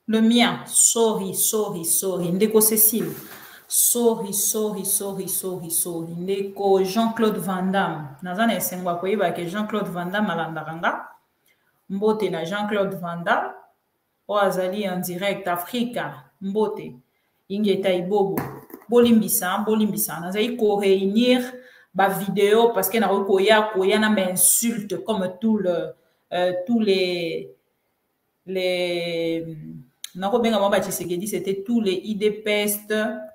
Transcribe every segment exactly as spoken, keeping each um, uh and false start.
Le mien, sorry, sorry, sorry. Ndeko Cécile. Sorry, sorry, sorry, sorry, sorry. Ndeko Jean-Claude Van Damme. Nazana esengwa koyeba ke Jean-Claude Van Damme alandaranga. Mbote na Jean-Claude Van Damme. Oazali en direct Africa. Mbote. Ingeta ibobo. Bolimbisa, bolimbisa. Nazali ko réunir ba vidéo parce que na koya koya na m'insulte comme tout le euh, tous les les c'était tous les idépestes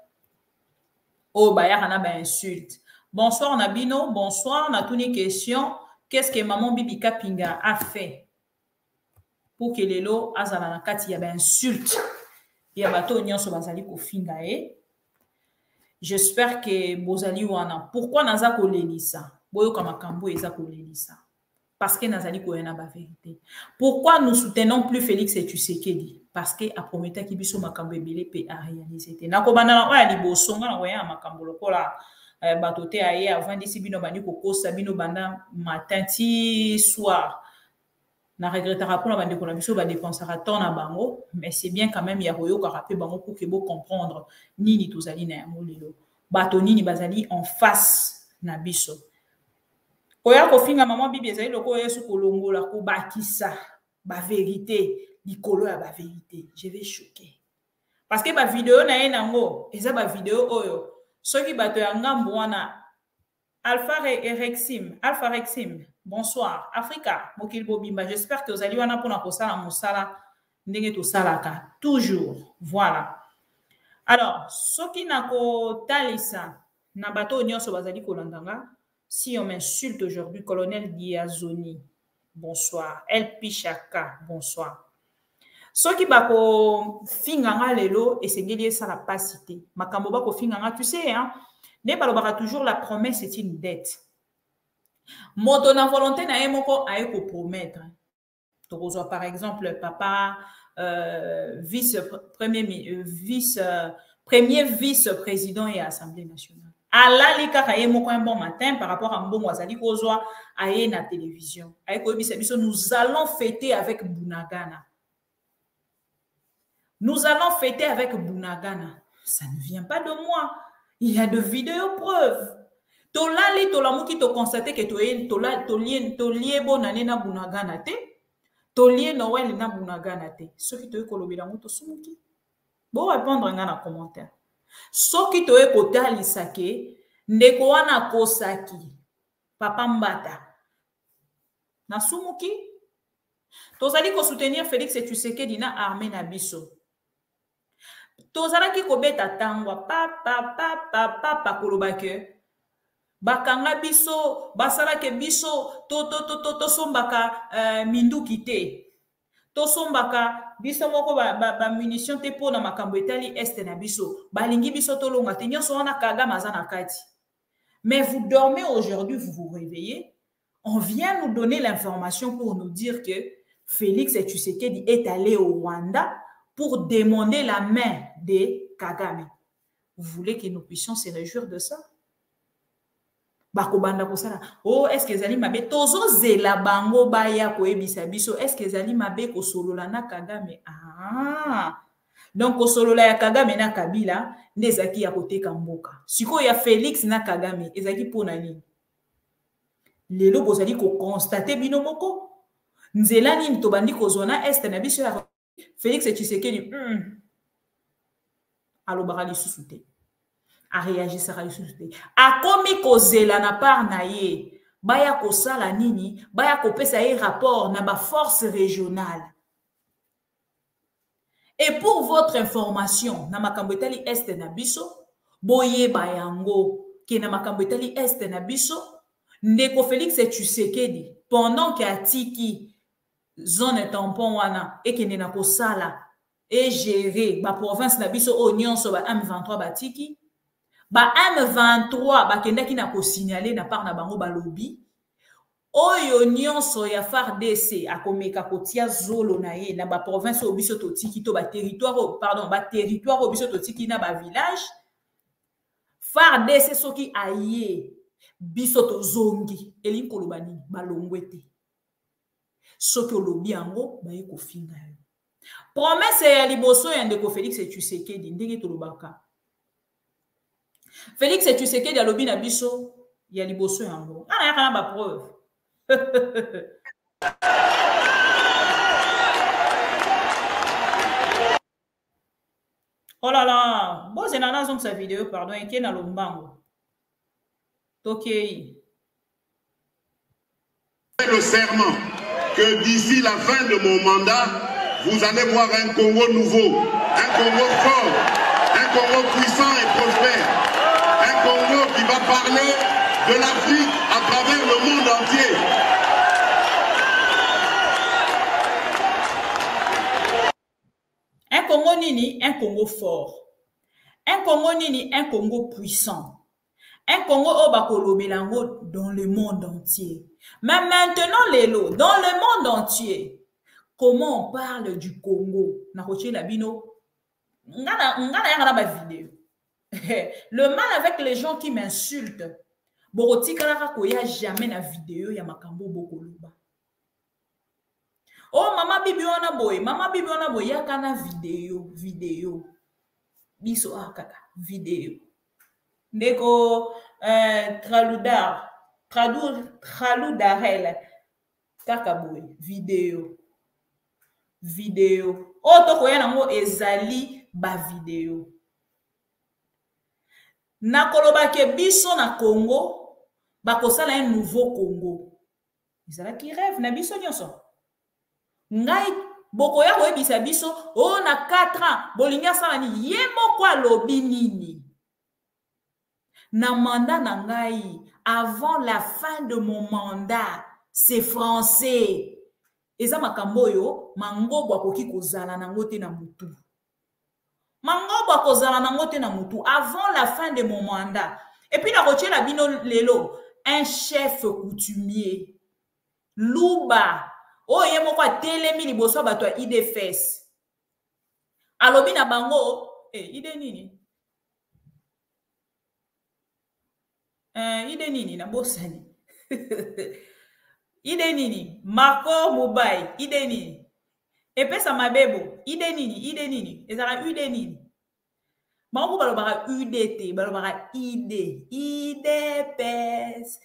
au Bayarana ben insulte. Bonsoir Nabino, bonsoir, on a toutes les questions. Qu'est-ce que maman Bibi Kapinga a fait pour que les lots azalana kati ya ben insulte? Il y a bateau nyonso bazali ko finga e. J'espère que bozali wana. Pourquoi naza ko lelisa? Boyo kama kambo eza ko lelisa. Parce que nazali koyena ba vérité. Pourquoi nous soutenons plus Félix et Tshisekedi? Parce que a promis ki biso makambo ebele pe a réalisé. Nako bana wa liboso nga na koya makambo lokola batote aye avant disi bino bani kokosa bino banda matin ti soir. Na regrettera pour la bande ko na biso ba dépensera ton na bango, mais c'est bien quand même ya royo ka rappeler bango pour que bo comprendre nini tozali na yango lelo. Bato nini bazali en face na biso. Oya ko finga maman bibi ezali loko yesu kolongola ko bakisa ba vérité likolo ya ba vérité. Je vais choquer. Parce que ba vidéo na ye nango eza ba vidéo oyo soki bato ya ngambo wana Alpha Rexim, Alpha Rexim. Bonsoir Africa mokili bobimba. J'espère que vous allez wana pona ko sala mosala ndenge to salaka toujours. Voilà. Alors soki nako talisa na bato nyonso bazali kolandanga. Si on m'insulte aujourd'hui, colonel Diazoni, bonsoir. El Pichaka, bonsoir. Ce qui va ko finganga lelo et c'est ngeli ça la pasité. Makambo ba ko finganga, tu sais hein, ne balobaka toujours la promesse est une dette. Moto na volonté na emoko aye ko promettre. To par exemple papa euh, vice premier euh, vice euh, premier vice-président et assemblée nationale. Allah li kaka ye moko un bon matin par rapport à mbongo azali kozwa aye na télévision. Aye ko bisa biso nous allons fêter avec Bunagana. Nous allons fêter avec Bunagana. Ça ne vient pas de moi. Il y a de vidéos preuves. Tolali tolamuki to constater que to yen tolali tolien tolie bonane na Bunagana te. Tolie Noël na Bunagana te. Ce qui te kolobela moto sumuki. Bon répondre ngana commentaire. Soki toye kotali sake ndeko wana kosaki papa mbata na sumuki tozali ko soutenir Félix et Tshisekedi na armée na biso tozala ki kobeta tangwa papa papa papa kolobake bakanga biso basala ke biso to to to to to sombaka uh, minduki te to sombaka biso moko ba, ba, ba munition te po na makambo etali este na biso balingi biso to longa te nyonso wana kaga mazana kati. Mais vous dormez aujourd'hui, vous vous réveillez, on vient nous donner l'information pour nous dire que Félix et Tshisekedi est allé au Rwanda pour demander la main de Kagame. Vous voulez que nous puissions se réjouir de ça? Bakobanda kosala. Oh, est-ce que zali mabe tozo zela bango baya ko ebisa biso? Est-ce que zali mabe ko solola na Kagame? Ah. Donc ko solola ya Kagame na Kabila ndezaki ya koteka mboka. Siko ya Félix na Kagame ezaki pona nini? Lelo bozali ko constater bino moko. Nzela nini to bandi ko zona est na biso ya Félix et Tshisekedi. Hmm. Alo barali susute. A réagi ça a komi kozela na part na ye baya kosala nini baya kopesa ye rapport na ba force régionale. Et pour votre information na makambo etali est na biso boye bayango ke na makambo etali est na biso ndeko Félix et Tshisekedi pendant que atiki zone tampon wana et ke na kosala et gérer ba province na biso o nyonso ba M vingt-trois batiki ba M vingt-trois ba kendaki na ko signaler na part na bango ba lobby oyo nyonso ya F A R D C akomeka kotia zolo na ye na ba province o biso totiki to ba territoire pardon ba territoire o biso totiki na ba village F A R D C soki aye biso to zongi elinkolo bani balongwete soki o lobby yango ba ye ko finga Promesse ya liboso ya ndeko Félix Tshisekedi ndenge tolobaka. Félix Tshisekedi alobi na biso ya liboso yango. Ana yaka na ba preuve. Oh là là, bon c'est nana zong sa vidéo pardon et qui est dans lombango. Tokei. Le serment que d'ici la fin de mon mandat, vous allez voir un Congo nouveau, un Congo fort, un Congo puissant et prospère, un Congo qui va parler de l'Afrique à travers le monde entier. Un Congo nini, un Congo fort. Un Congo nini, un Congo puissant. Un Congo au bakolobelango dans le monde entier. Mais maintenant, Lélo, dans le monde entier, comment on parle du Congo? Le mal avec les gens qui m'insultent, jamais na vidéo ya makambo bokoloba. Oh, maman bibi ona boy, maman bibi ona boy, yaka na vidéo, vidéo. Biso ah kaka, vidéo. Ndeko euh, Traloudar, Traloudarel, kaka boy, vidéo. Vidéo. Oh, toko ya nango ezali ba vidéo. Na koloba ke biso na Congo, bakosala un nouveau Congo. Ezala ki rêve na biso nyonso. Ngai bokoya koyebisa biso o na quatre ans bolinga sala ni ye moko alobi nini na mandat na ngai avant la fin de mon mandat c'est français eza makambo yo mangobo akoki kozala nango te na mutu mangobo akozala nango te na mutu avant la fin de mon mandat et puis na kotiela bino lelo un chef coutumier Luba oh, ye moko atelemi liboso bato ya I D F S. Alobi na bango, eh, ide nini? Eh, ide nini na bosani? Ide nini? Marco Mobile, ide nini? Epesa mabebo, ide nini? Ide nini? Ezara ide nini? Bango balobaka U D T, balobaka I D, I D P S,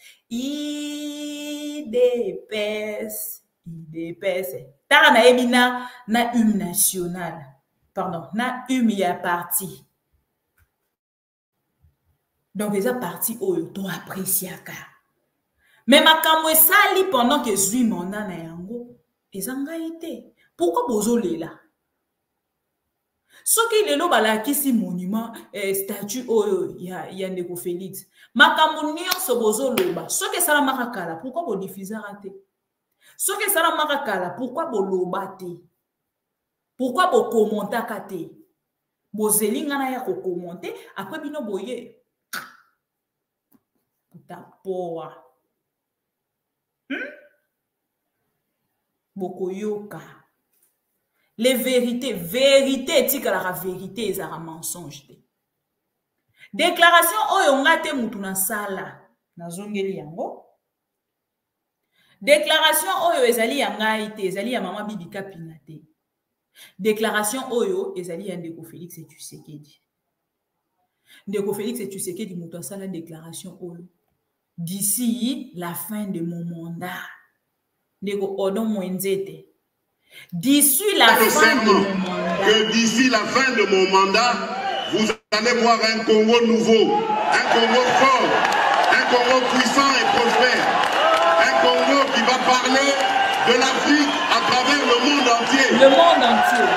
I D P S. I D P S. Tara na ebina na hymne national. Pardon, na hymne ya parti. Donc, les parti oyo to appréciaka. Mais makambo esali pendant que zui mandat na yango, ezanga ite. Pourquoi bozo lela? Soki lelo balakisi monument eh, statue oyo ya ya ndeko Félix. Makambo nyonso bozo loba. Soki sala makakala, pourquoi bo diffuser raté? Ce que ça n'a pas pourquoi vous l'obate? Pourquoi vous commentez? Vous zélingana ya ko commenter après bino boye. Puta poa. Hmm? Boko yoka. Les vérités, vérité tika la vérité ezara mensonge te. Déclaration oyo ngate mutu na sala na zongeli yango. Déclaration oyo ezali ya ngai te, ezali ya mama Bibi Kapinga te. Déclaration oyo ezali ya ndeko Félix Tshisekedi. Ndeko Félix Tshisekedi mutu asala déclaration oyo. D'ici la fin de mon mandat. Ndeko Odon Mwenzete. D'ici la fin de mon mandat. Que d'ici la fin de mon mandat, vous allez voir un Congo nouveau, un Congo fort, un Congo puissant et prospère. Un Congo qui va parler de l'Afrique à travers le monde entier. Le monde entier.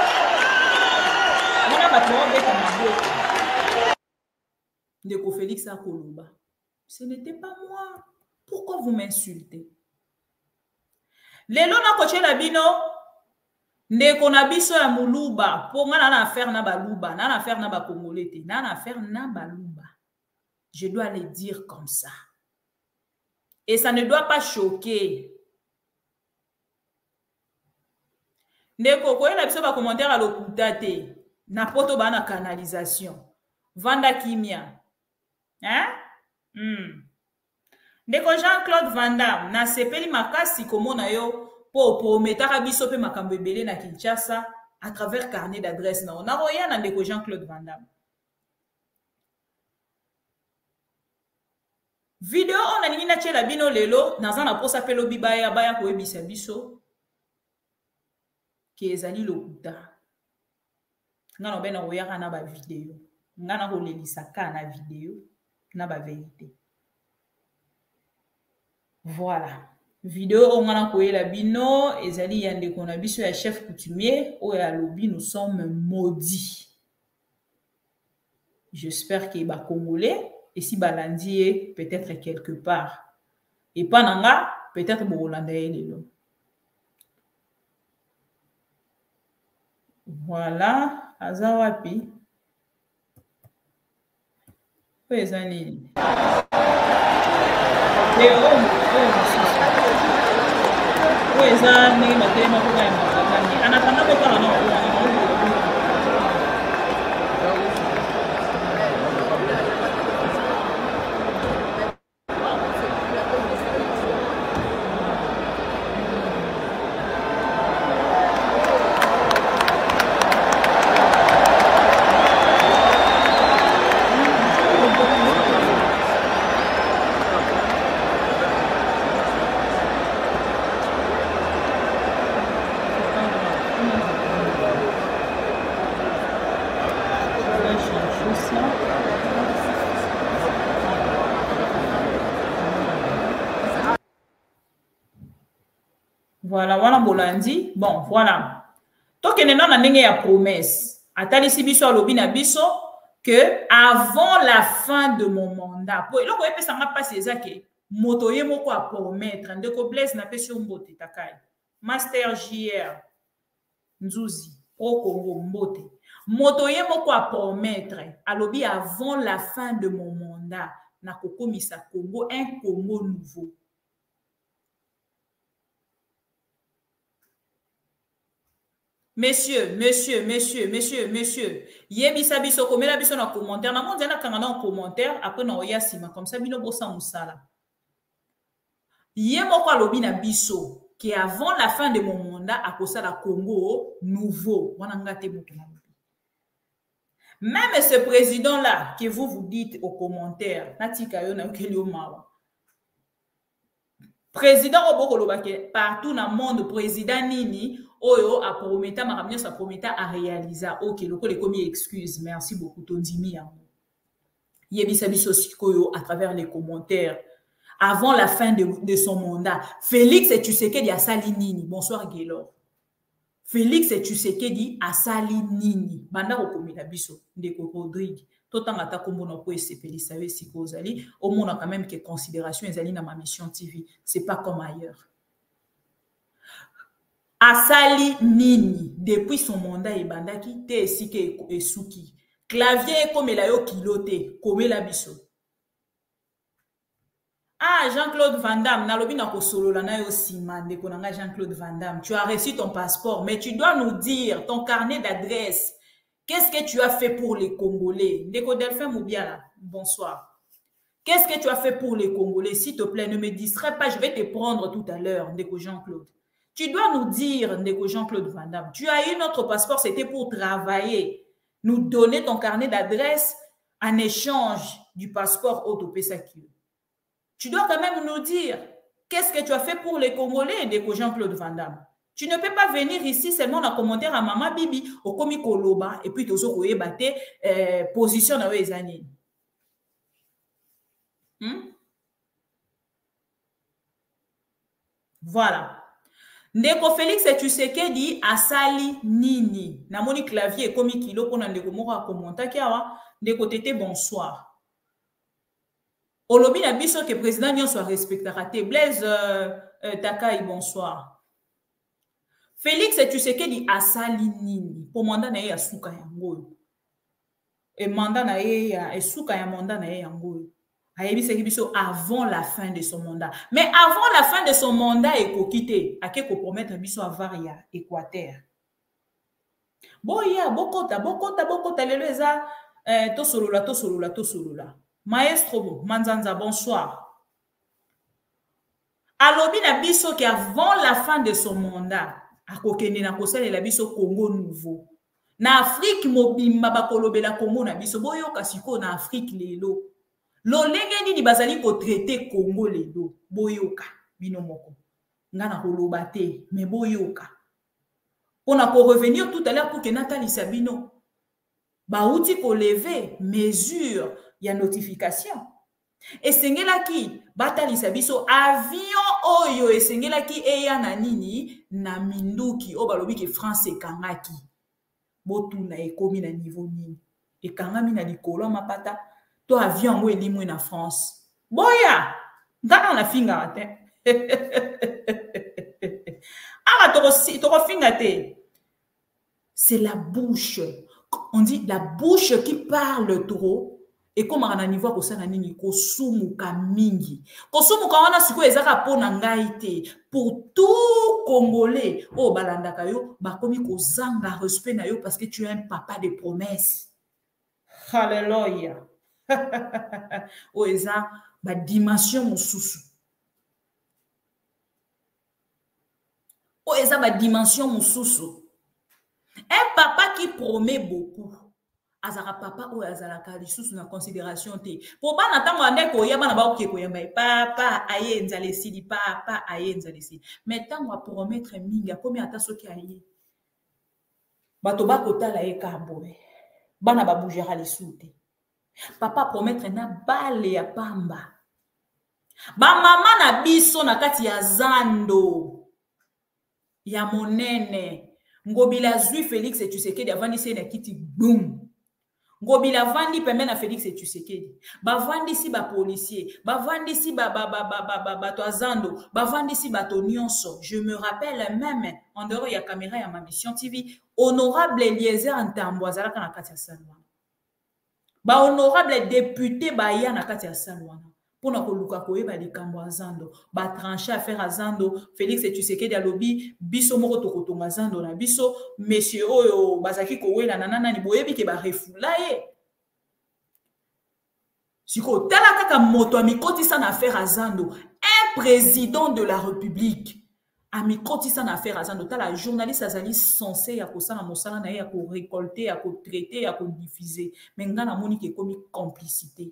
Ndeko Félix Akoloba. Ce n'était pas moi. Pourquoi vous m'insultez? Lelo na koche la bino. Ndeko na biso ya muluba. Pour nga na affaire na baluba. Na affaire na ba congolais te. Na affaire na baluba. Je dois le dire comme ça. Et ça ne doit pas choquer. Ndeko koyela biso ba commentaire à lokuta te. Na poto ba na canalisation. Vanda kimia. Hein? Hmm. Ndeko Jean-Claude Van Damme na sepeli makasi komona yo po prometaka biso pe makambo ebele na Kinshasa à travers carnet d'adresse. On a rien à Jean-Claude Van Damme. Vidéo on a nini na tchela bino lelo naza na posa pelo bibaya baya ko ebisa biso ki ezali lokuta ngana bena oyaka na ba vidéo ngana ko lelisa ka na vidéo na ba vérité. Voilà, vidéo on ngana ko yela bino ezali yande ko na biso ya chef coutumier o ya lobi nous sommes maudits. J'espère qu'il va congolais. Et si Balandier, peut-être quelque part. Et pas nanga, peut-être Bolandais. Voilà. Azawapi. Où est-ce que voilà, voilà, Bolandi. Bon, voilà. Donc, il y a une promesse. Atali Sibiso alobi na biso que avant la fin de mon mandat, pour le coup, ça m'a passé ça que motoye moko a promettre. Ndeko Blaise na pesi mbote takai. Master J R Nzuzi pro Congo mbote. Motoye moko a promettre. Alobi avant la fin de mon mandat na kokomisa Congo un Congo nouveau. Messieurs, messieurs, messieurs, messieurs, messieurs, yebisa biso komela biso na commentaire, na monde na kangana en commentaire, après na oya sima comme ça bino bosa musala. Yé moko alobi na biso qui avant la fin de mon mandat a kosa la Congo nouveau. Wana ngate mutu na lobi. Même ce président là que vous vous dites aux commentaires, natika yo na kelio mawa. Président Obokolobaké partout dans le monde président nini oyo a prometa makamio sa prometa a réaliser OK loko les commis excuse merci beaucoup tondimi yango yebisa biso sikoyo à travers les commentaires avant la fin de, de son mandat Félix Tshisekedi a sali nini bonsoir Gaylor Félix Tshisekedi a sali nini banda ko komela biso ndeko Rodrigue totanga ta komona ko esepelisa we sikozali au monde quand même que considération ezali na ma mission T V c'est pas comme ailleurs. Asali nini depuis son mandat et bandaki te esike esuki clavier comme la yo kilote comme la biso. Ah Jean-Claude Van Damme nalobi na ko solo la na yo sima ndeko nanga Jean-Claude Van Damme tu as reçu ton passeport mais tu dois nous dire ton carnet d'adresse. Qu'est-ce que tu as fait pour les Congolais? Ndeko Delphin Moubiala, bonsoir. Qu'est-ce que tu as fait pour les Congolais? S'il te plaît, ne me distrais pas, je vais te prendre tout à l'heure, Ndeko Jean-Claude. Tu dois nous dire, Ndeko Jean-Claude Van Damme, tu as eu notre passeport, c'était pour travailler. Nous donner ton carnet d'adresse en échange du passeport Autopesakio. Tu dois quand même nous dire, qu'est-ce que tu as fait pour les Congolais, Ndeko Jean-Claude Van Damme? Tu ne peux pas venir ici seulement dans commentaire à Maman Bibi, au Komi Koloba, et puis tu as battu euh, position dans les années. Hmm? Voilà. Ndeko Félix Tshisekedi asali nini. Namoni clavier et Komi Kilo pour Ndeko Mora commenta kiawa. Ndeko Tete bonsoir. Olobi na biso que président nyon soit respectera te. Blaise euh, euh, Takai bonsoir. Félix Tshisekedi asali nini pour mandat na ye ya suka yango et mandat na ye ya suka ya mandat na ye yango ayebisa biso avant la fin de son mandat mais avant la fin de son mandat ekokite ake ko promettre biso avoir ya Équateur boya bokota bokota bokota lelo eza eh, to solola to solola to solola maestro bo Manzanza bonsoir alobi na biso que avant la fin de son mandat akokende na kosalela biso Congo nouveau. Na Afrique mobimba bakolobela Congo na biso boyoka siko na Afrique lelo. Lolenge nini bazali ko traiter Congo lelo boyoka bino moko. Ngana koloba te mais boyoka. On a ko revenir tout à l'heure pour que Nathalie Sabino ba outi ko lever mesure ya notification. Esengelaki batalisa biso avion oyo esengelaki eya na nini na minduki o balobi ke France ekangaki botuna ekomi na niveau nini ekangami na likolo mapata to avion ngo elimwe na France boya ngana na finga te ala toko si toko finga te. C'est la bouche, on dit la bouche qui parle trop. Et comme on a niveau ko sana nini ko sumu ka mingi ko sumu ka wana siko ezaka pona ngaite pour tout Congolais oh balandaka yo bakomi ko zanga respect na yo parce que tu es un papa de promesse. Hallelujah. Oh eza ba dimension mosusu. Oh eza ba dimension mosusu. Un papa qui promet beaucoup. Azara papa ou azalaka lisusu na considération te. Pour ba na tango ande ko yaba na ba oké ko yamba papa aye nzale sidi papa aye nzale sidi. Mais tango a promettre minga comme ata soki aye. Bato ba kotala e kambobe. Bana ba bougera lisusu te. Papa promettre na bale ya pamba. Ba mama na biso na kati ya zando. Ya monene. Ngobila zui Félix et Tshisekedi avandi se na kiti boum. Ngobila vandi pembe na Félix et Tshisekedi. Ba vandi si ba policier, ba vandi si ba ba ba ba ba ba ba to azando, ba vandi si ba to nyonso. Je me rappelle même en dehors ya caméra ya ma mission T V, honorable Eliezer Ntambo azalaka na kati ya salon. Ba honorable député ba ya na kati ya salon. Pona koluka koyeba likambo azando ba trancher affaire azando Félix et Tshisekedi alobi biso moko tokotonga azando na biso monsieur oyo bazaki kowela nanana ni boyebi ke ba refula ye siko tala kaka moto amikotisa na affaire azando un président de la République amikotisa na affaire azando tala journaliste azali censé ya kosala mosala na ye ya ko récolter ya ko traiter ya ko diffuser mais ngana moni ke komi complicité.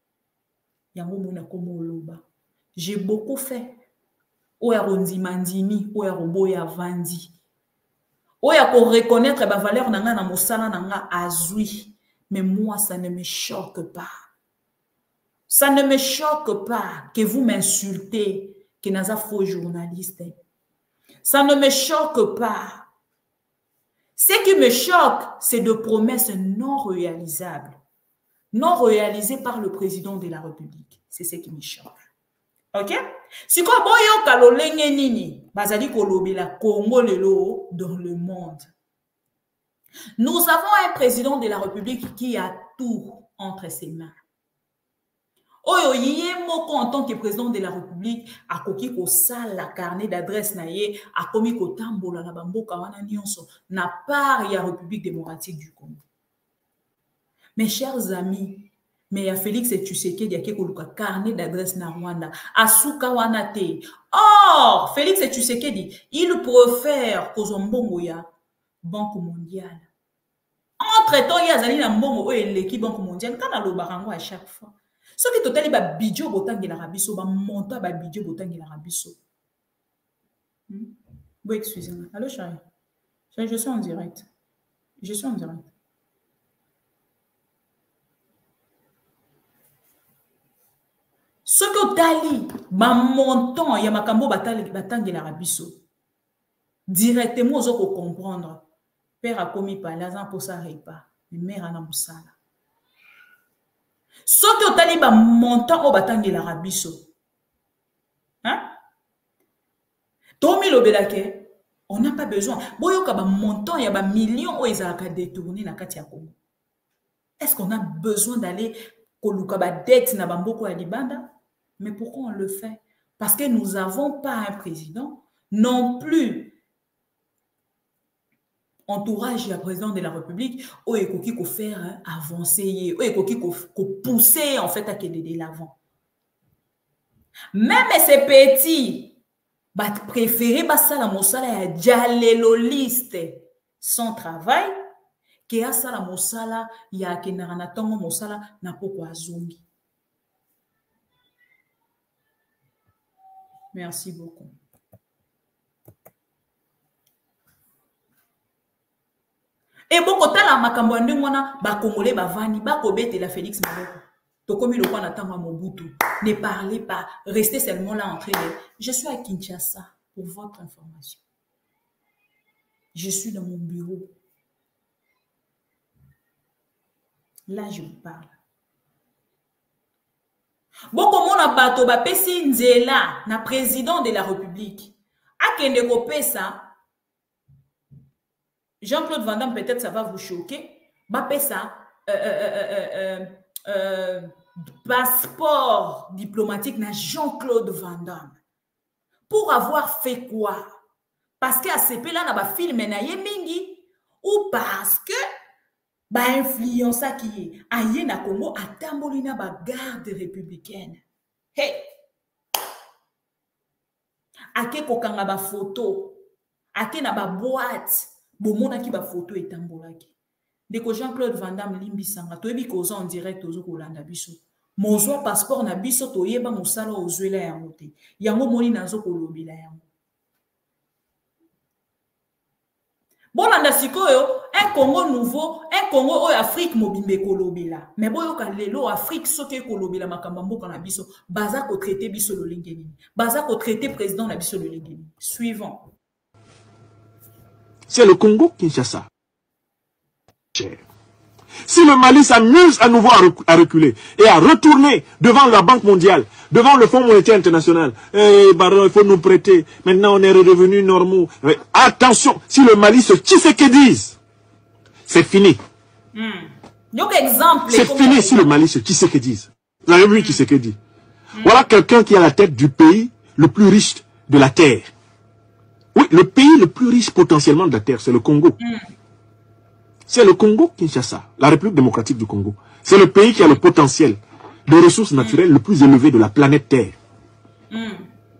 J'ai beaucoup fait. Oya rondi mandimi, oya roboya vandi. Oya ko reconnaître ba valeur nanga na mosala nanga azui. Mais moi, ça ne me choque pas. Ça ne me choque pas que vous m'insultez, que naza faux journaliste. Ça ne me choque pas. Ce qui me choque, c'est de promesses non réalisables. Non réalisé par le président de la République. C'est ce qui me choque. Ok? Si quoi boyo kalolenge nini, bazali kolobi la Congo lelo dans le monde. Nous avons un président de la République qui a tout entre ses mains. Oyo yé moko en tant que président de la République a koki ko sala carnet d'adresse na ye a komi ko tambola na bamboka wana nyonso na part ya République démocratique du Congo. Mes chers amis, mais il y a Félix et Tshisekedi qui a carnet d'adresse na Rwanda. Asuka wanate. Or, Félix et Tshisekedi, il préfère qu'aux ya Banque mondiale. Entre-temps, il y a Zali na mbongo et l'équipe Banque mondiale. Quand on a le barango à chaque fois. Ce qui est total, il y a bidjo botangi l'Arabie Saoudite, il y a montant ba bidjo botangi l'Arabie Saoudite. Bon, excusez-moi. Allô, chérie. Je suis en direct. Je suis en direct. Ce que Dali, ma montant, il y a ma cambo batangi l'Arabie Saoudite. Directement, vous allez comprendre. Père a commis par l'argent pour ça pas. Mais mère a moussala. Ce que Dali, ma montant au batangi l'Arabie Saoudite. Hein? Tomi Lobelake, on n'a pas besoin. Boyoka ba montant, il y a ba millions où ils ont détourné na Katia Congo. Est-ce qu'on a besoin d'aller koluka ba dette na bamboko à Libanda? Mais pourquoi on le fait? Parce que nous n'avons pas un président, non plus entourage du président de la République, où il faut faire avancer, où il faut pousser en fait à qu'il de l'avant. Même ces petits, Bah préféré basala mosala ya dialéloliste sans travail que ya sala mosala ya kendaka na tongo mosala na poko azongi. Merci beaucoup. Et beaucoup tala makambo ande mwana ba congolais ba vani ba kobete la Félix Maboko. Tokomi le na tanga Mobutu. Ne parlez pas, restez seulement là en train de... Je suis à Kinshasa pour votre information. Je suis dans mon bureau. Là, je vous parle. Boko mona bato ba pesi nzela na président de la République. Akende ko pesa Jean-Claude Van Damme, peut-être ça va vous choquer. Ba pesa euh, euh, euh, euh, euh, passeport diplomatique na Jean-Claude Van Damme. Pour avoir fait quoi? Parce que A C P là na ba film na ye mingi ou parce que ba influence qui aye na Congo atamboli na ba garde républicaine. Hey! Ake kokanga ba photo, ake na ba boîte, bomona ki ba photo etambolaki. Deko Jean-Claude Van Damme limbisanga toyebi koza en direct ozo kolanda biso. Mozwa passeport na biso toyeba mosala ozwela yango te. Yango moni nazo kolobila yango. Bolanda sikoyo, un Congo nouveau, un Congo oyo Afrique mobimbe kolobila. Mais boyo ka lelo Afrique soke kolobila makamba mboka na biso, baza ko traiter biso lo lengeni. Baza ko traiter président na biso lo lengeni. Suivant. C'est le Congo Kinshasa. Si le Mali s'amuse à nouveau à reculer et à retourner devant la Banque mondiale, devant le Fonds monétaire international, eh, baron, il faut nous prêter, maintenant on est redevenus normaux. Mais attention, si le Mali se Tshisekedi, c'est fini. Mm. C'est fini si le Mali se Tshisekedi. Vous avez vu Tshisekedi. Mm. Voilà quelqu'un qui est à la tête du pays le plus riche de la terre. Oui, le pays le plus riche potentiellement de la terre, c'est le Congo. Mm. C'est le Congo Kinshasa, la République démocratique du Congo. C'est le pays qui a le potentiel de ressources naturelles mm. le plus élevé de la planète Terre. Mm.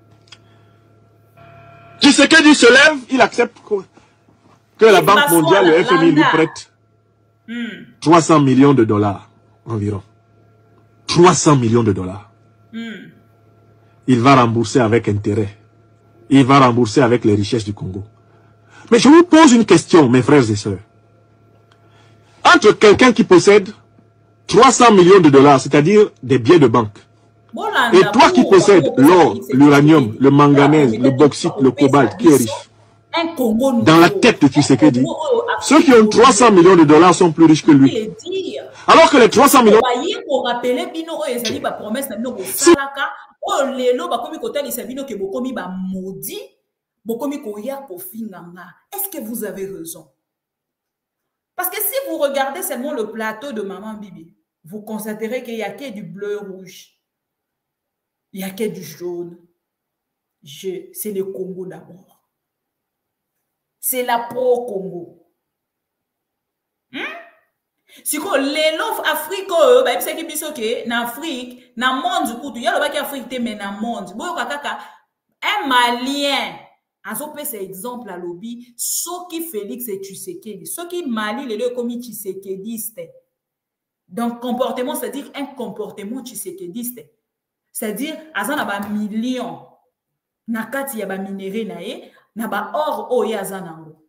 Tshisekedi se lève, il accepte que, que la Banque mondiale, le F M I, lui prête mm. trois cents millions de dollars environ. trois cents millions de dollars. Mm. Il va rembourser avec intérêt. Il va rembourser avec les richesses du Congo. Mais je vous pose une question, mes frères et sœurs. Entre quelqu'un qui possède trois cents millions de dollars, c'est-à-dire des biens de banque, et toi qui possèdes l'or, l'uranium, le manganèse, le bauxite, le cobalt, qui est riche, dans la tête de Tshisekedi, ceux qui ont trois cents millions de dollars sont plus riches que lui. Alors que les trois cents millions... Est-ce que vous avez raison? Parce que si vous regardez seulement le plateau de Maman Bibi, vous constaterez qu'il n'y a que du bleu rouge. Il n'y a que du jaune. C'est le Congo d'abord. C'est la pro-Congo. Hmm? Si vous avez l'Afrique, vous avez dit en Afrique, dans le monde, il y a l'Afrique, mais dans le monde. Un Malien. Azope c'est exemple à lobby, ce qui Félix et Tshisekedi, ce qui Mali le comme Tshisekediste. Donc comportement, c'est-à-dire un comportement Tshisekediste. C'est-à-dire azana ba million nakati ya ba minéré nae, na ba or o ya zanango.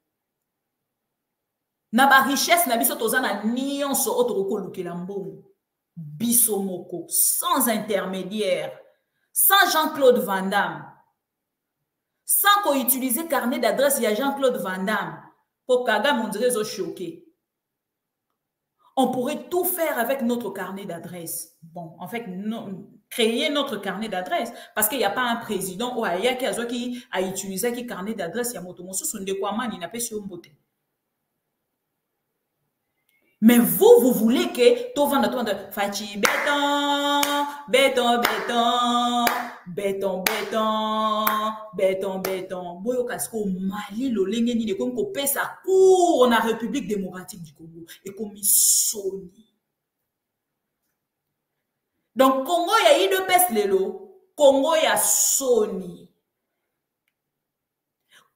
Na ba richesse na biso tozana nyonso otoroko lukela mbongo. Biso moko sans intermédiaire, sans Jean-Claude Van Damme. Sans qu'on utilise carnet d'adresse, il y a Jean-Claude Van Damme. Pour Kagame, on dirait choqué. On pourrait tout faire avec notre carnet d'adresse. Bon, en fait, non, créer notre carnet d'adresse. Parce qu'il n'y a pas un président ou ailleurs qui a utilisé qui carnet d'adresse. Il y a motomoso son décoiement, il n'a pas sur beauté. Mais vous, vous voulez que tout vende tout vende Fachi béton, béton, béton, béton, béton, béton, béton. Boyo kasko Mali lo lengeni de comme ko pesa cour na République démocratique du Congo et comme Sony. Donc Congo ya I deux pes lelo, Congo ya Sony.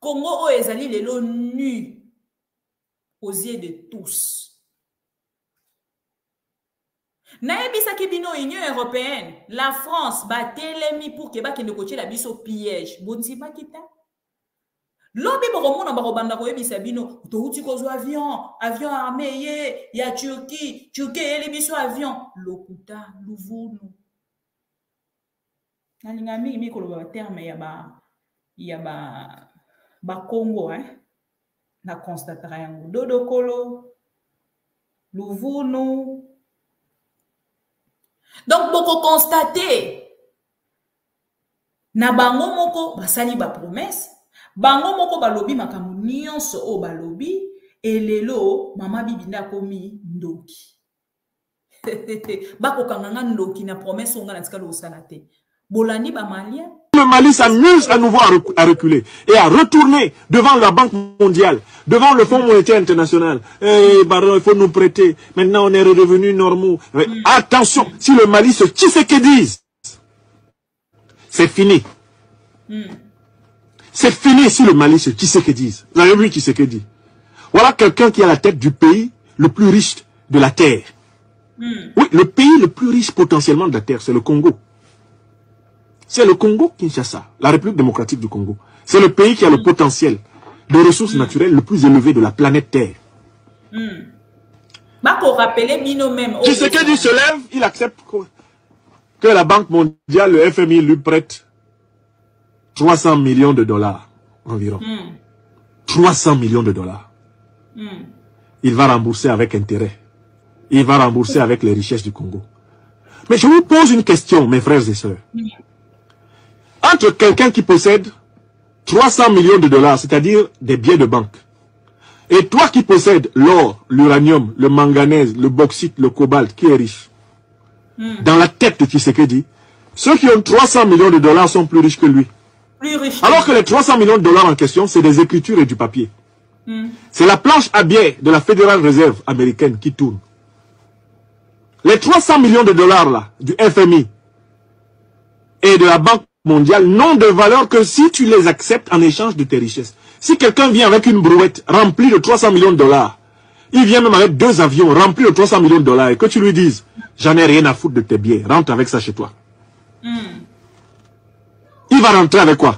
Congo ezali lelo nu aux yeux de tous. Naebisaki bino Union européenne, la France batelemi pour que bakende kotie la biso piège. Bonzi makita. Lobi boromona barobanda koyebisa bino touti kozwa avion, avion armé ye ya Turquie, Turquie ele biso avion lokuta luvunu. Nalinga mingi mi koloba terme ya ba ya ba ba Congo hein. Na constatera yango dodo kolo luvunu. Donc, beaucoup constater, na bango moko basali ba promesse, bango moko balobi makamu nyonso o balobi, et lelo mama bibinda komi ndoki. Bako kanganga ndoki na promesse onga na tika lo salate. Bolani ba malien. Le Mali s'amuse à nouveau à reculer et à retourner devant la Banque mondiale, devant le Fonds monétaire international. Eh, baron, il faut nous prêter. Maintenant, on est redevenus normaux. Mais mm. Attention, si le Mali se Tshisekedi, c'est fini. Mm. C'est fini si le Mali se Tshisekedi. Vous avez vu Tshisekedi? Voilà quelqu'un qui a la tête du pays le plus riche de la Terre. Mm. Oui, le pays le plus riche potentiellement de la Terre, c'est le Congo. C'est le Congo Kinshasa, la République démocratique du Congo. C'est le pays qui a le potentiel de ressources mm. naturelles le plus élevé de la planète Terre. Mm. Bah, pour rappeler Bino même. Qui ce qu'il se lève, il accepte que la Banque mondiale, le F M I, lui prête trois cents millions de dollars environ. Mm. trois cents millions de dollars. Mm. Il va rembourser avec intérêt. Il va rembourser avec les richesses du Congo. Mais je vous pose une question, mes frères et sœurs. Mm. Entre quelqu'un qui possède trois cents millions de dollars, c'est-à-dire des biens de banque, et toi qui possèdes l'or, l'uranium, le manganèse, le bauxite, le cobalt, qui est riche, mm. dans la tête de Tshisekedi, ceux qui ont trois cents millions de dollars sont plus riches que lui. Plus riche. Alors que les trois cents millions de dollars en question, c'est des écritures et du papier. Mm. C'est la planche à billets de la Federal Reserve américaine qui tourne. Les trois cents millions de dollars là, du F M I et de la Banque mondiale n'ont de valeur que si tu les acceptes en échange de tes richesses. Si quelqu'un vient avec une brouette remplie de trois cents millions de dollars, il vient même avec deux avions remplis de trois cents millions de dollars et que tu lui dises, j'en ai rien à foutre de tes biens, rentre avec ça chez toi. Mm. Il va rentrer avec quoi?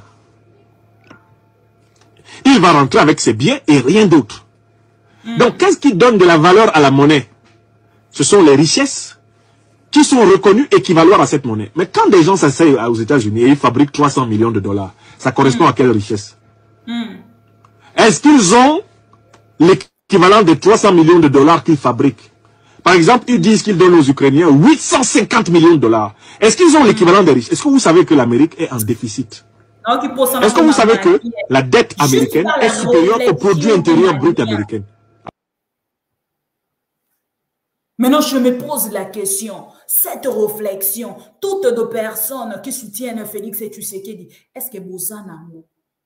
Il va rentrer avec ses biens et rien d'autre. Mm. Donc qu'est-ce qui donne de la valeur à la monnaie? Ce sont les richesses qui sont reconnus équivaloir à cette monnaie. Mais quand des gens s'asseyent aux États-Unis et ils fabriquent trois cents millions de dollars, ça correspond mm. à quelle richesse? mm. Est-ce qu'ils ont l'équivalent des trois cents millions de dollars qu'ils fabriquent? Par exemple, ils disent qu'ils donnent aux Ukrainiens huit cent cinquante millions de dollars. Est-ce qu'ils ont mm. l'équivalent des richesses? Est-ce que vous savez que l'Amérique est en déficit? Est-ce que vous savez que la dette américaine est supérieure au produit intérieur brut américain? Maintenant, je me pose la question, cette réflexion, toutes les personnes qui soutiennent Félix et Tshisekedi, est-ce que vous en avez?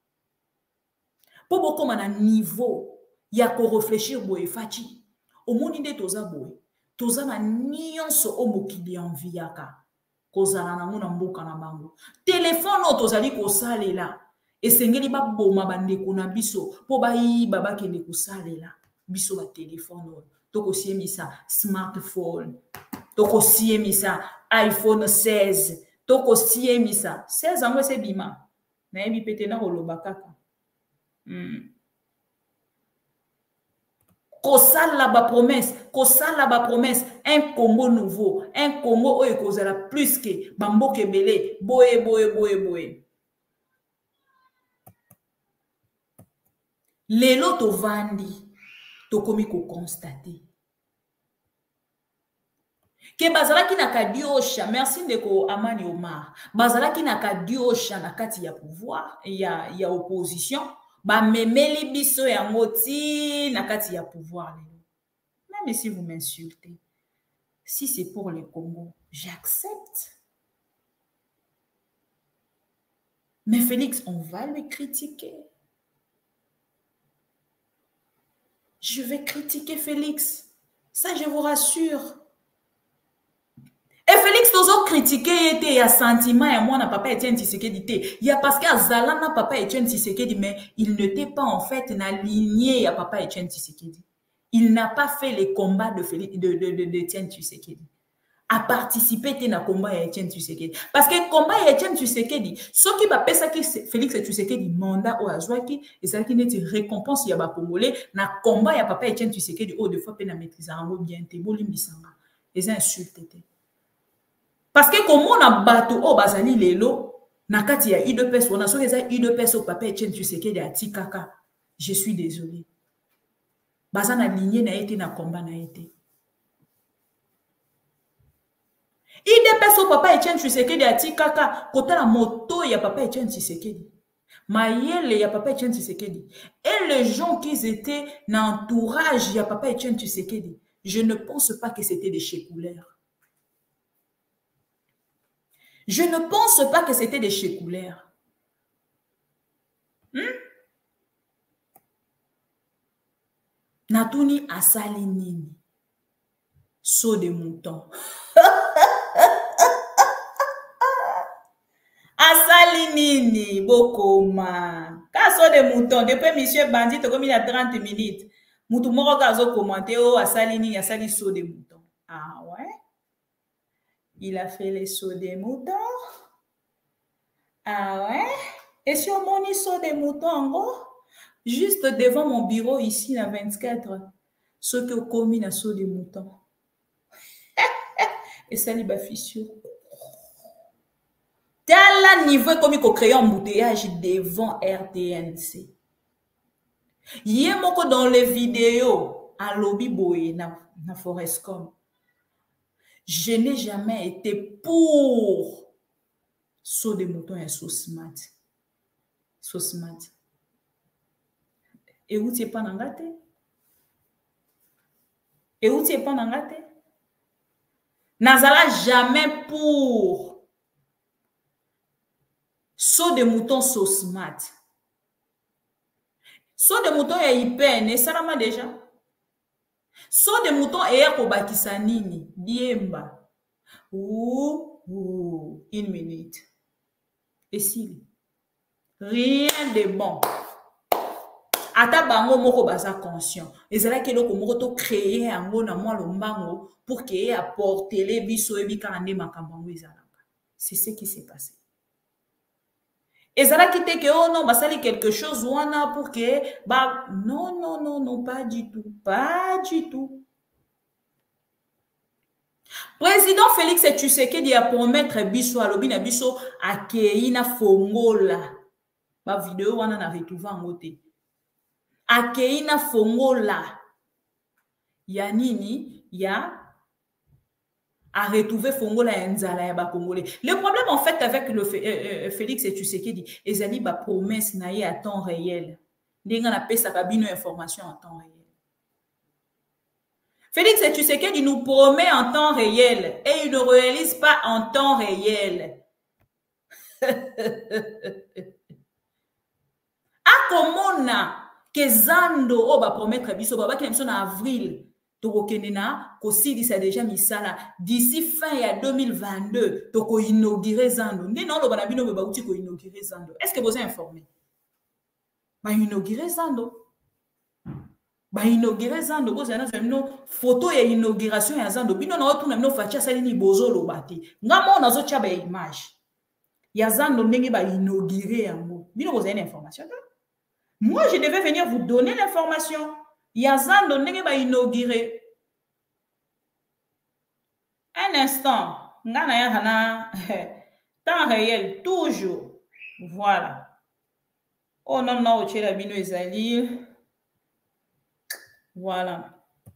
Pour beaucoup, à un niveau, il y a qu'à réfléchir, boy, fati. Au monde de toza boy, toza na nyonso o mokili en viaka, kozala na mona mboka na bango. Téléphone o tozali ko salela, esengeli ba boma bandeko na biso, po ba yiba ba kende ko salela, biso ba téléphone. Toko siemisa smartphone, toko siemisa iPhone seize, toko siemisa seize angwe se bima na yebi pete na koloba kaka. Mm. Kosala ba promesse, kosala ba promesse, un Congo nouveau, un Congo oyo kozala plus que bamboke belé, boye boye boye boye. Lelo to vandi. Tokomi ko constater que bazalaki na kadiosha, merci ndeko Amani Omar, bazalaki na kadiosha na kati ya pouvoir ya ya opposition ba memeli biso ya ngoti na kati ya pouvoir lelo. Même si vous m'insultez, si c'est pour le Congo, j'accepte. Mais Félix, on va le critiquer. Je vais critiquer Félix. Ça, je vous rassure. Et Félix Tozo critiqué était, il y a sentiment, et moi, papa Etienne Tshisekedi. Il y a parce qu'il y a Zalana, papa Etienne Tshisekedi, mais il n'était pas en fait aligné à papa Etienne Tshisekedi. Il n'a pas fait les combats de Félix, de, de, de, de Etienne Tshisekedi. A participé dans le combat de Etienne Tshisekedi. Parce que le combat de Etienne Tshisekedi, ce qui va faire que Félix Tshisekedi mandat au Azouaki, et ça qui n'est récompense il y a pas congolais, na combat il y a papa Etienne Tshisekedi au de fois peine à maîtriser en bien te bolimbisanga. Les insultes. Parce que comme on a battu au bazali lelo, na kati ya I deux P S, on a so les I deux P S au papa Etienne Tshisekedi a tikaka. Je suis désolé. Bazana lignée na été na combat na été. I deux P S au papa Etienne Tshisekedi a tikaka côté la moto ya papa Etienne Tshisekedi. Mayele ya papa Etienne Tshisekedi. Et les gens qui étaient dans l'entourage ya papa Etienne Tshisekedi, je ne pense pas que c'était des chécouleurs. Je ne pense pas que c'était des chécouleurs. Hmm? Natuni asali nini? Saut de mouton. Asali nini? Bokoma. Ka saut de mouton. Depuis monsieur Bandit, comme il y a trente minutes. Moutou moro kazo commenté. Oh, asali nini? Asali saut de mouton. Ah ouais? Il a fait les sauts des moutons. Ah ouais? Et sur mon saut des moutons, en gros, juste devant mon bureau ici, à vingt-quatre, ceux qui ont commis un saut des moutons. Et ça, il va fissure. Tel niveau comme il faut créer un embouteillage devant R T N C. Il y a dans les vidéos à lobby boy na, na Forescom. Je n'ai jamais été pour saut de mouton et saut smart. Saut smart. Et où tu es pas n'engate? Et où tu es pas n'engate? Nazala jamais pour saut de mouton saut smart. Saut de mouton est hyper, ne salama déjà. Saut de mouton est à Kobakisa nini, Diemba. Ouh, ouh, une minute. Et si, rien de bon. Ata bango moko baza conscient. Ezala ke loko moko to créer yango na mwa lombango pour que apporter les biso et bikande makambango ezalaka. C'est ce qui s'est passé. Ezala ki te ke oh non basali quelque chose wana pour que ba non non non non pas du tout, pas du tout. Président Félix Tshisekedi a promettre biso alobi na biso akei na fongola. Ba vidéo wana na retrouver en côté. Akei na fongola. Ya nini? Ya a retrouver fongola ya nzala ya ba congolais. Le problème en fait avec le euh, Félix Tshisekedi, ezali ba promesse na ye à temps réel. Ndenga na pesa ka bino information en temps réel. Félix Tshisekedi nous promet en temps réel et il ne réalise pas en temps réel. Akomona que Zando o ba promettre biso ba ki en avril tokokendena kosilisa déjà misala d'ici fin ya deux mille vingt-deux toko inaugurer Zando. Ndi non lo bana bino ba uti ko inaugurer Zando. Est-ce que vous êtes informé? Ba inaugurer Zando. Ba inaugurer Zando boza na zeno photo ya inauguration ya Zando bino na otuna bino facha sali ni bozolo bati. Ngamo nazo tia ba image. Ya Zando ndenge ba inaugurer yango. Bino boza une information. Moi, je devais venir vous donner l'information. Yazan n'est pas inauguré. Un instant. Temps réel, toujours. Voilà. Oh non, non, tu es bino ezali. Voilà.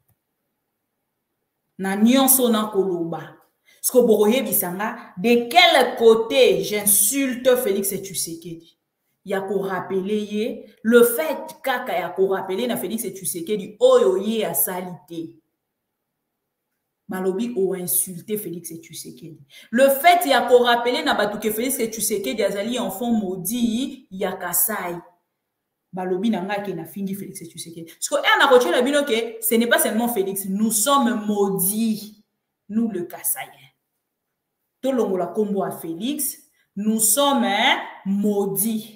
Na nyonso na koloba. Sko boroye bisanga, de quel côté j'insulte Félix Tshisekedi? Il y a qu'à rappeler le fait kaka ya ko rappeler na Félix Tshisekedi oyo ye a salité. Malobi o insulté Félix Tshisekedi. Le fait ya ko rappeler na batu ke Félix Tshisekedi azali enfant maudit ya Kasai. Malobi nanga ke na fingi Félix Tshisekedi. Parce que on a retiré la bino que ce n'est pas seulement Félix, nous sommes maudits, nous le Kasaïens. tolongola kombo à Félix, nous sommes hein, maudits.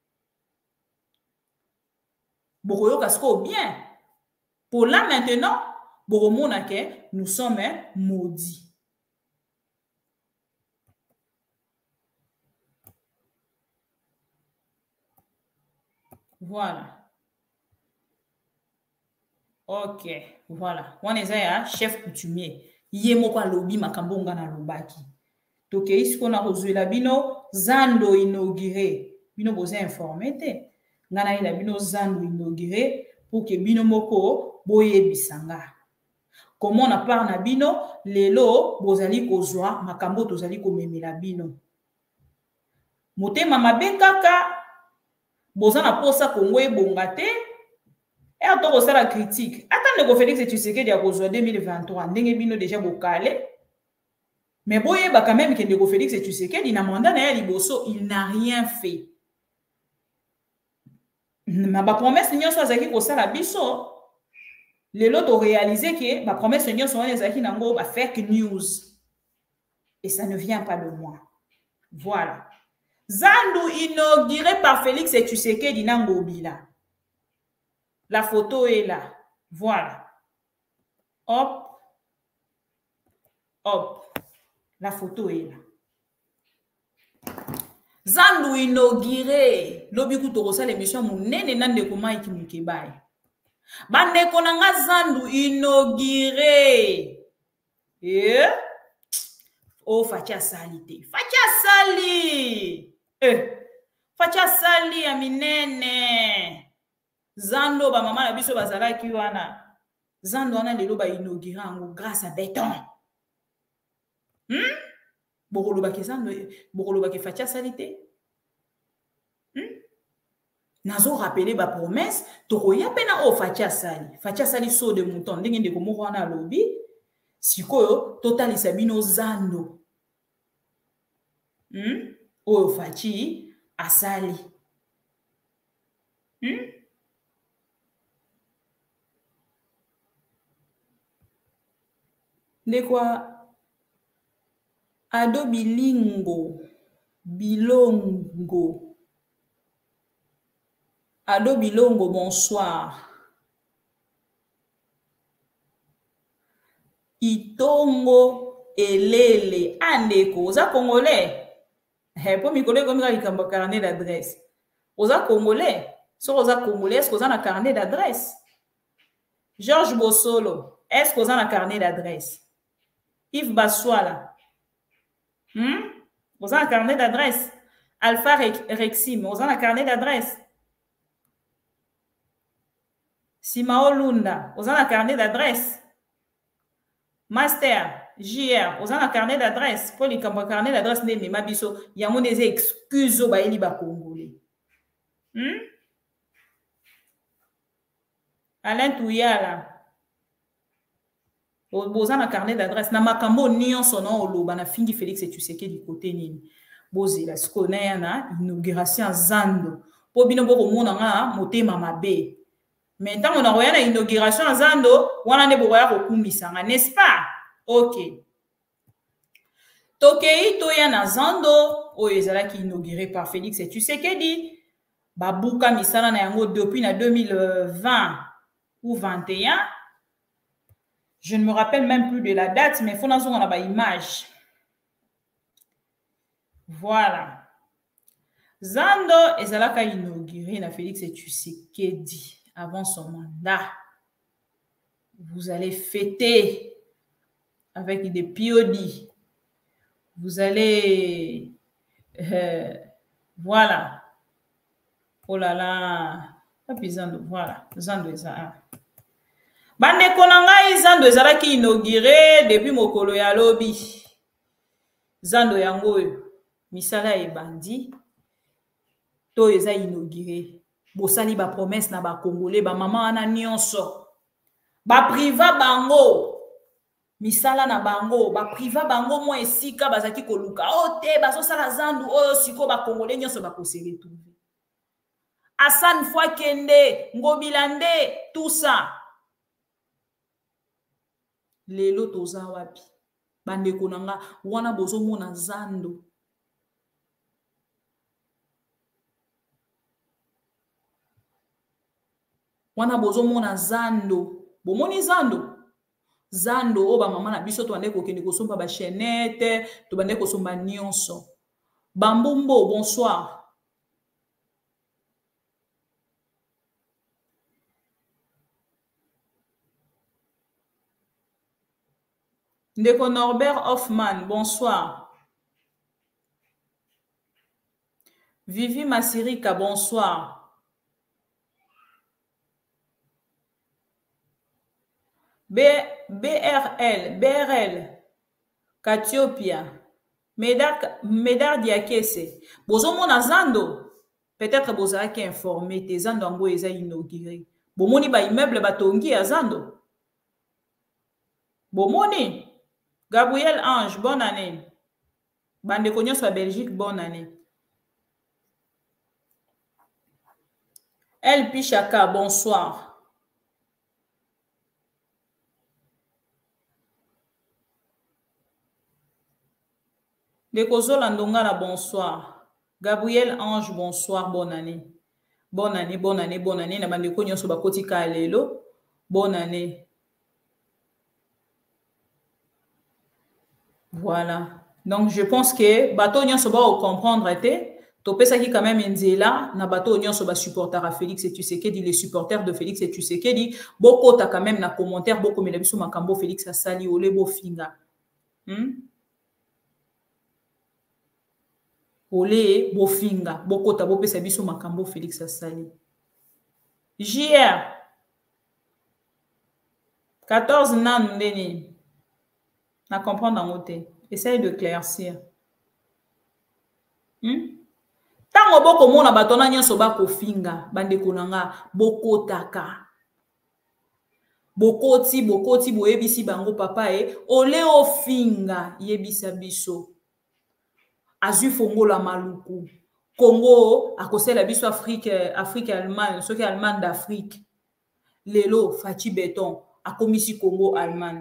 Boroyo kasko bien. Pour là maintenant, boromona ke nous sommes hein, maudits. Voilà. Ok, voilà. On est un chef coutumier. Yemoko lobi makambonga na lobaki. Toke isko na rozuela bino zando inauguré. Bino boze informé te. Ngana ila bino zando inauguré pour que bino moko boye bisanga. Comment on a parlé na bino lelo bozali kozwa makambo tozali komemela bino. Motema mabe kaka bozana posa Congo ebongate. Et à toi, la critique. Attends, le Félix et tu sais qu'il y a deux mille vingt-trois. Ndenge bino déjà bocalé. Mais boye ba quand même que le Félix et tu sais qu'il n'a mandat na liboso, il n'a rien fait. Ma ba promesse nyo so azaki ko sala biso. Les lots ont réalisé que ma promesse nyo so azaki nango ba fake news. Et ça ne vient pas de moi. Voilà. Zandu inauguré par Félix et tu sais qu'il nango bila. La photo est là. Voilà. Hop. Hop. La photo est là. Zandu inauguré. Lobiku torosa l'émission munene nande kuma ikimikebai. Bande konanga zandu inauguré. Eh? Oh, fatia salite. Fatia sali. Eh. Fatia sali aminene. Zando ba maman na biso bazala ki wana. Zando wana lelo ba inauguré ngo grâce à béton. Hmm? Bokolo ba ke zando, bokolo ba ke fatia salite. Hmm? Nazo rappeler ba promesse, toko ya pena o fatia sali. Fatia sali so de mouton ndenge ndeko moko wana lobi. Sikoyo totali sabino zando. Hmm? O fachi asali. Hmm? De quoi ado bilingo bilongo ado bilongo bonsoir itongo elele andeko oza congolais eh po mikolo ko mika likamba carnet d'adresse oza congolais so oza congolais est-ce que oza na carnet d'adresse Georges Bosolo est-ce que oza na carnet d'adresse Yves Bassoala. Hmm? Vous avez un carnet d'adresse. Alpha Rexim. Vous avez un carnet d'adresse. Simao Lunda. Vous avez un carnet d'adresse. Master. J R. Vous avez un carnet d'adresse. Pour les carnet d'adresse, il y a des excuses au Baïli Congolais. Hmm? Alain Touyala. Boza na carnet d'adresse na makambo nion sono oloba na fingi Félix et tu sais que du côté nini bozi la skona na inauguration zando po bino boko mona nga motema mabe maintenant on a roya na inauguration zando wana ne boya ko kumbisa nga n'est-ce pas OK tokei to ya na zando o ezala ki inauguré par Félix et tu sais que dit babuka misala na yango depuis na deux mille vingt ou vingt et un. Je ne me rappelle même plus de la date, mais il faut qu'on a une image. Voilà. Zando ezalaka inauguré na Félix et Tshisekedi avant son mandat. Vous allez fêter avec des piodis. Vous allez... Euh, voilà. Oh là là. Zando, voilà. Zando ezalaka. Bande konanga zando ezalaki inauguré depuis mokolo ya lobi. Zando yango misala e bandi to eza inauguré. Bosali ba promesse na ba congolais ba mama wana nyonso. Ba priva bango misala na bango ba priva bango mo esika bazaki koluka. O te baso sala zando oyo siko ba congolais nyonso ba kosere tout. Hassan Fouakende, Ngobilande, tout ça. Lelo toza wapi bandeko na nga wana bozomona zando. Wana bozomona zando. Bomoni zando. Zando o ba mama na biso to bande ko kende ko somba ba chaînette, to bande ko somba nyonso. Bambumbo, bonsoir. Ndeko Norbert Hoffman, bonsoir. Vivi Masirika, bonsoir. B, BRL, BRL, Katiopia, Medar, Medar Diakese. Bozomona Zando, peut-être bozara qui informé, tes Zando ango eza inauguré. Bomoni ba immeuble batongi à Zando. Bomoni, Gabriel Ange, bonne année. Bande Cognos soit Belgique, bonne année. El Pichaka, bonsoir. Dekozola Ndongala, bonsoir. Gabriel Ange, bonsoir, bonne année. Bonne année, bonne année, bonne année. Na bande Cognos soit bakoti kalelo. Bonne année. Voilà. Donc, je pense que bateau nyon soba au comprendre était. Topé ça qui quand même là na bateau nyon soba supporter à Félix et Tshisekedi, les supporters de Félix et Tshisekedi. Beaucoup t'as quand même na commentaire beaucoup mais l'habitude makambo Félix a sali ole bo finga. Hmm? Ole bo finga. Beaucoup t'as beau pesa biso makambo Félix a sali. J R quatorze nan ndeni. Na comprendre en côté. Essaye de claircir. Hmm? Tango boko mona batona nyonso bako finga bandeko nanga boko taka. Bokoti bokoti boyebisi bango papa e ole o finga yebisa biso. Azu fongola maluku. Congo akosela biso Afrique Afrique Allemagne, soki Allemagne d'Afrique. Lelo Fachi Beton akomisi Congo Allemagne.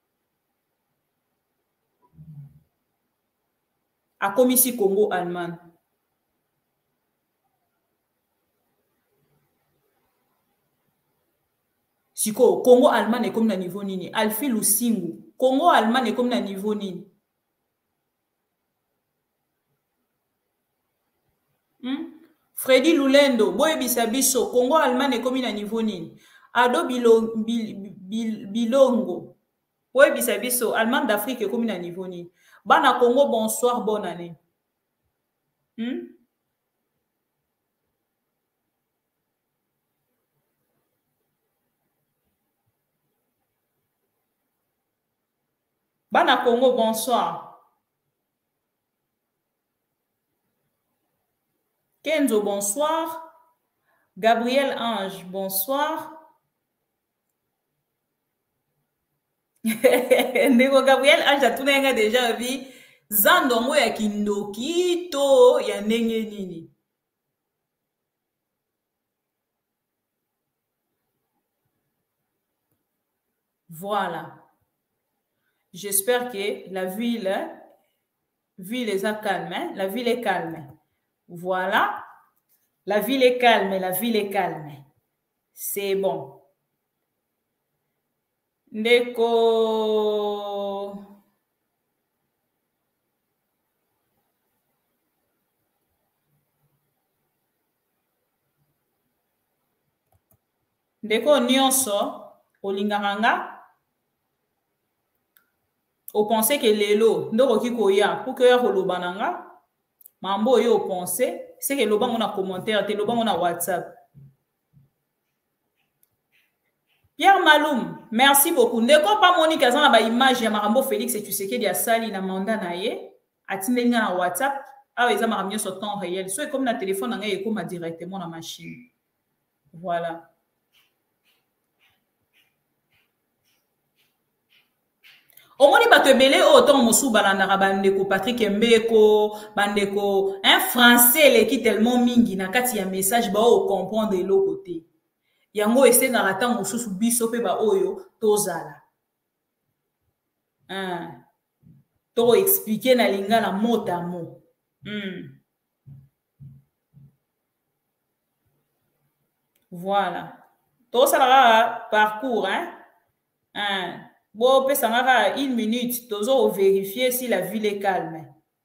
A commissi Congo Allemagne. Siko Congo Allemagne est comme na niveau nini. Alfi Lusingu. Congo Allemagne est comme na niveau nini. Hmm? Freddy Lulendo. Boye bisabiso. Congo Allemagne est comme na niveau nini. Ado Bilo, bil, bil, Bilongo. Boye bisabiso. Allemagne d'Afrique est comme na niveau nini. Bana Congo, bonsoir, bonne année. Hmm? Bana Congo, bonsoir. Kenzo, bonsoir. Gabriel Ange, bonsoir. Ndeko Gabriel Ange a tourné nga déjà vu zando mo ya kindoki to ya ndenge nini. Voilà. J'espère que la ville ville est calme, hein? La ville est calme. Voilà. La ville est calme, la ville est calme. C'est bon. Ndeko Ndeko nyonso olinganga o penser que lelo ndoko kiko ya pour que ya kolobananga mambo yo penser c'est que lobango na commentaire te lobango na WhatsApp. Pierre Maloum, merci beaucoup. Ndeko pa Monique azana ba image ya Marambo Félix et Tshisekedi ya sali na mandat na ye atindelinga na WhatsApp awa eza makambo nyonso temps réel. So comme na téléphone nga ekoma directement na machine. Voilà. Omoni bato ebele o temps mosu balandaka bandeko Patrick Mbeko bandeko un français leki tellement mingi na kati ya message ba o comprendre de l'autre côté. Yango ese na rata mosusu biso pe ba oyo tozala. Hein. to expliquer na lingala mot à mot. Hmm. Voilà. Tout ça là parcours hein. Hein. Bon, peut ça va une minute, toujours vérifier si la ville est calme.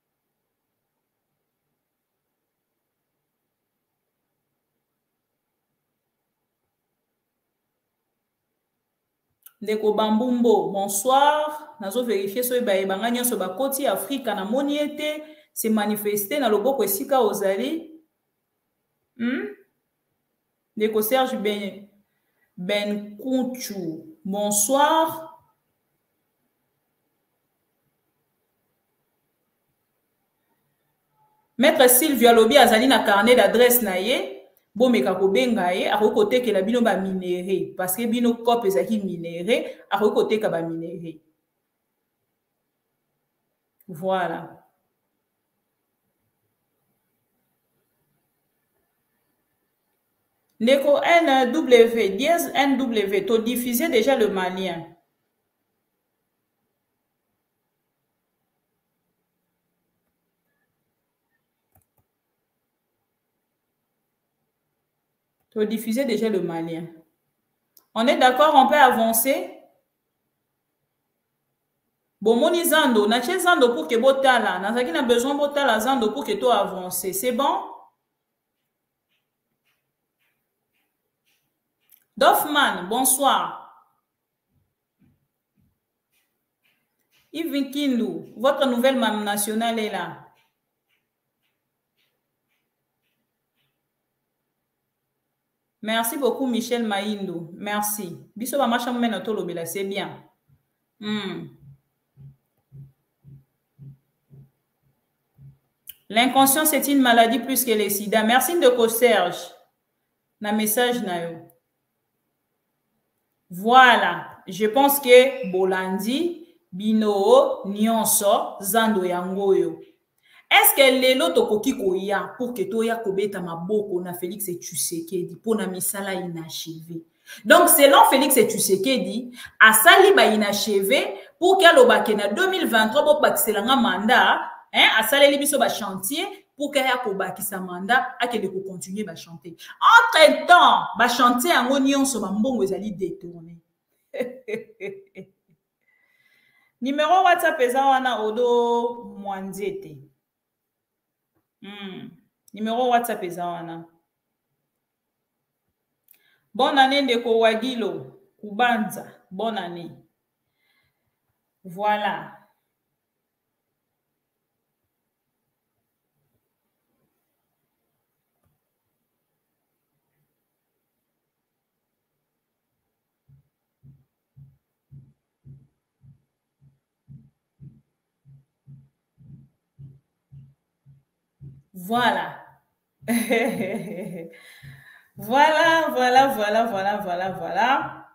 Ndeko Bambumbo, bonsoir. Nazo vérifier so ba ebanga nyonso ba koti Afrika na moni ete se manifester na loboko esika ozali. Hmm? Ndeko Serge Ben Ben Kunchu, bonsoir. Maître Sylvia Lobi azali na carnet d'adresse na ye. Bon, mais kako benga ye, a côté que la bino ba minéré, parce que bino cop ezaki minéré, a côté ka ba minéré. Voilà. Neko N W, dièse N W, tu diffusé déjà le malien. Tu diffusé déjà le malien. On est d'accord, on peut avancer. Bon, moni zando, na che zando pour que botala, na zaki na besoin botala zando pour que tu avances. C'est bon? Doffman, bonsoir. Yves Kindu, votre nouvelle mam nationale est là. Merci beaucoup, Michel Maïndo. Merci. Biso ba macha mena tolo bela, c'est bien. Hmm. L'inconscience est une maladie plus que les sida. Merci de Serge. Na message na yo. Voilà. Je pense que Bolandi, Bino, Nyonso, Zando Yangoyo. Est-ce que lelo tokoki koya pour que toya kobeta maboko na Félix Tshisekedi pour na misala inachevé. Donc selon Félix Tshisekedi, asali ba inachevé pour que lobake na deux mille vingt-trois bo bakiselanga mandat, hein, asali biso ba chantier pour que ya kobaki sa mandat akende ko continuer ba chanter. Entre-temps, ba chanter yango nyonso ba mbongo ezali détourné. Numéro WhatsApp ezawana odo mwanzete. Hmm. Numéro WhatsApp ezawana. Bonne année Ndeko Wagilo Kubanza. Bonne année. Voilà. Voilà. Voilà, voilà, voilà, voilà, voilà, voilà.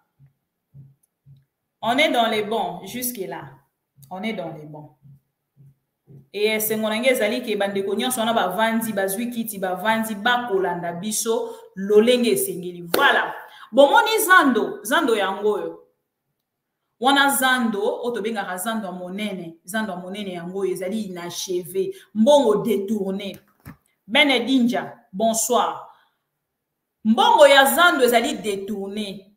On est dans les bons jusque-là. On est dans les bons. Et c'est mon ange zali ke bande konyon sona ba vandi bazwi kiti ba vandi ba kolanda biso lolenge sengeli. Voilà. Bon moni zando, zando yangoyo. Wana zando, otobenga zando monene, zando monene yangoyo ezali inachevé, mbongo détourné. Benedinja, bonsoir. Mbongo ya zando ezali détourné.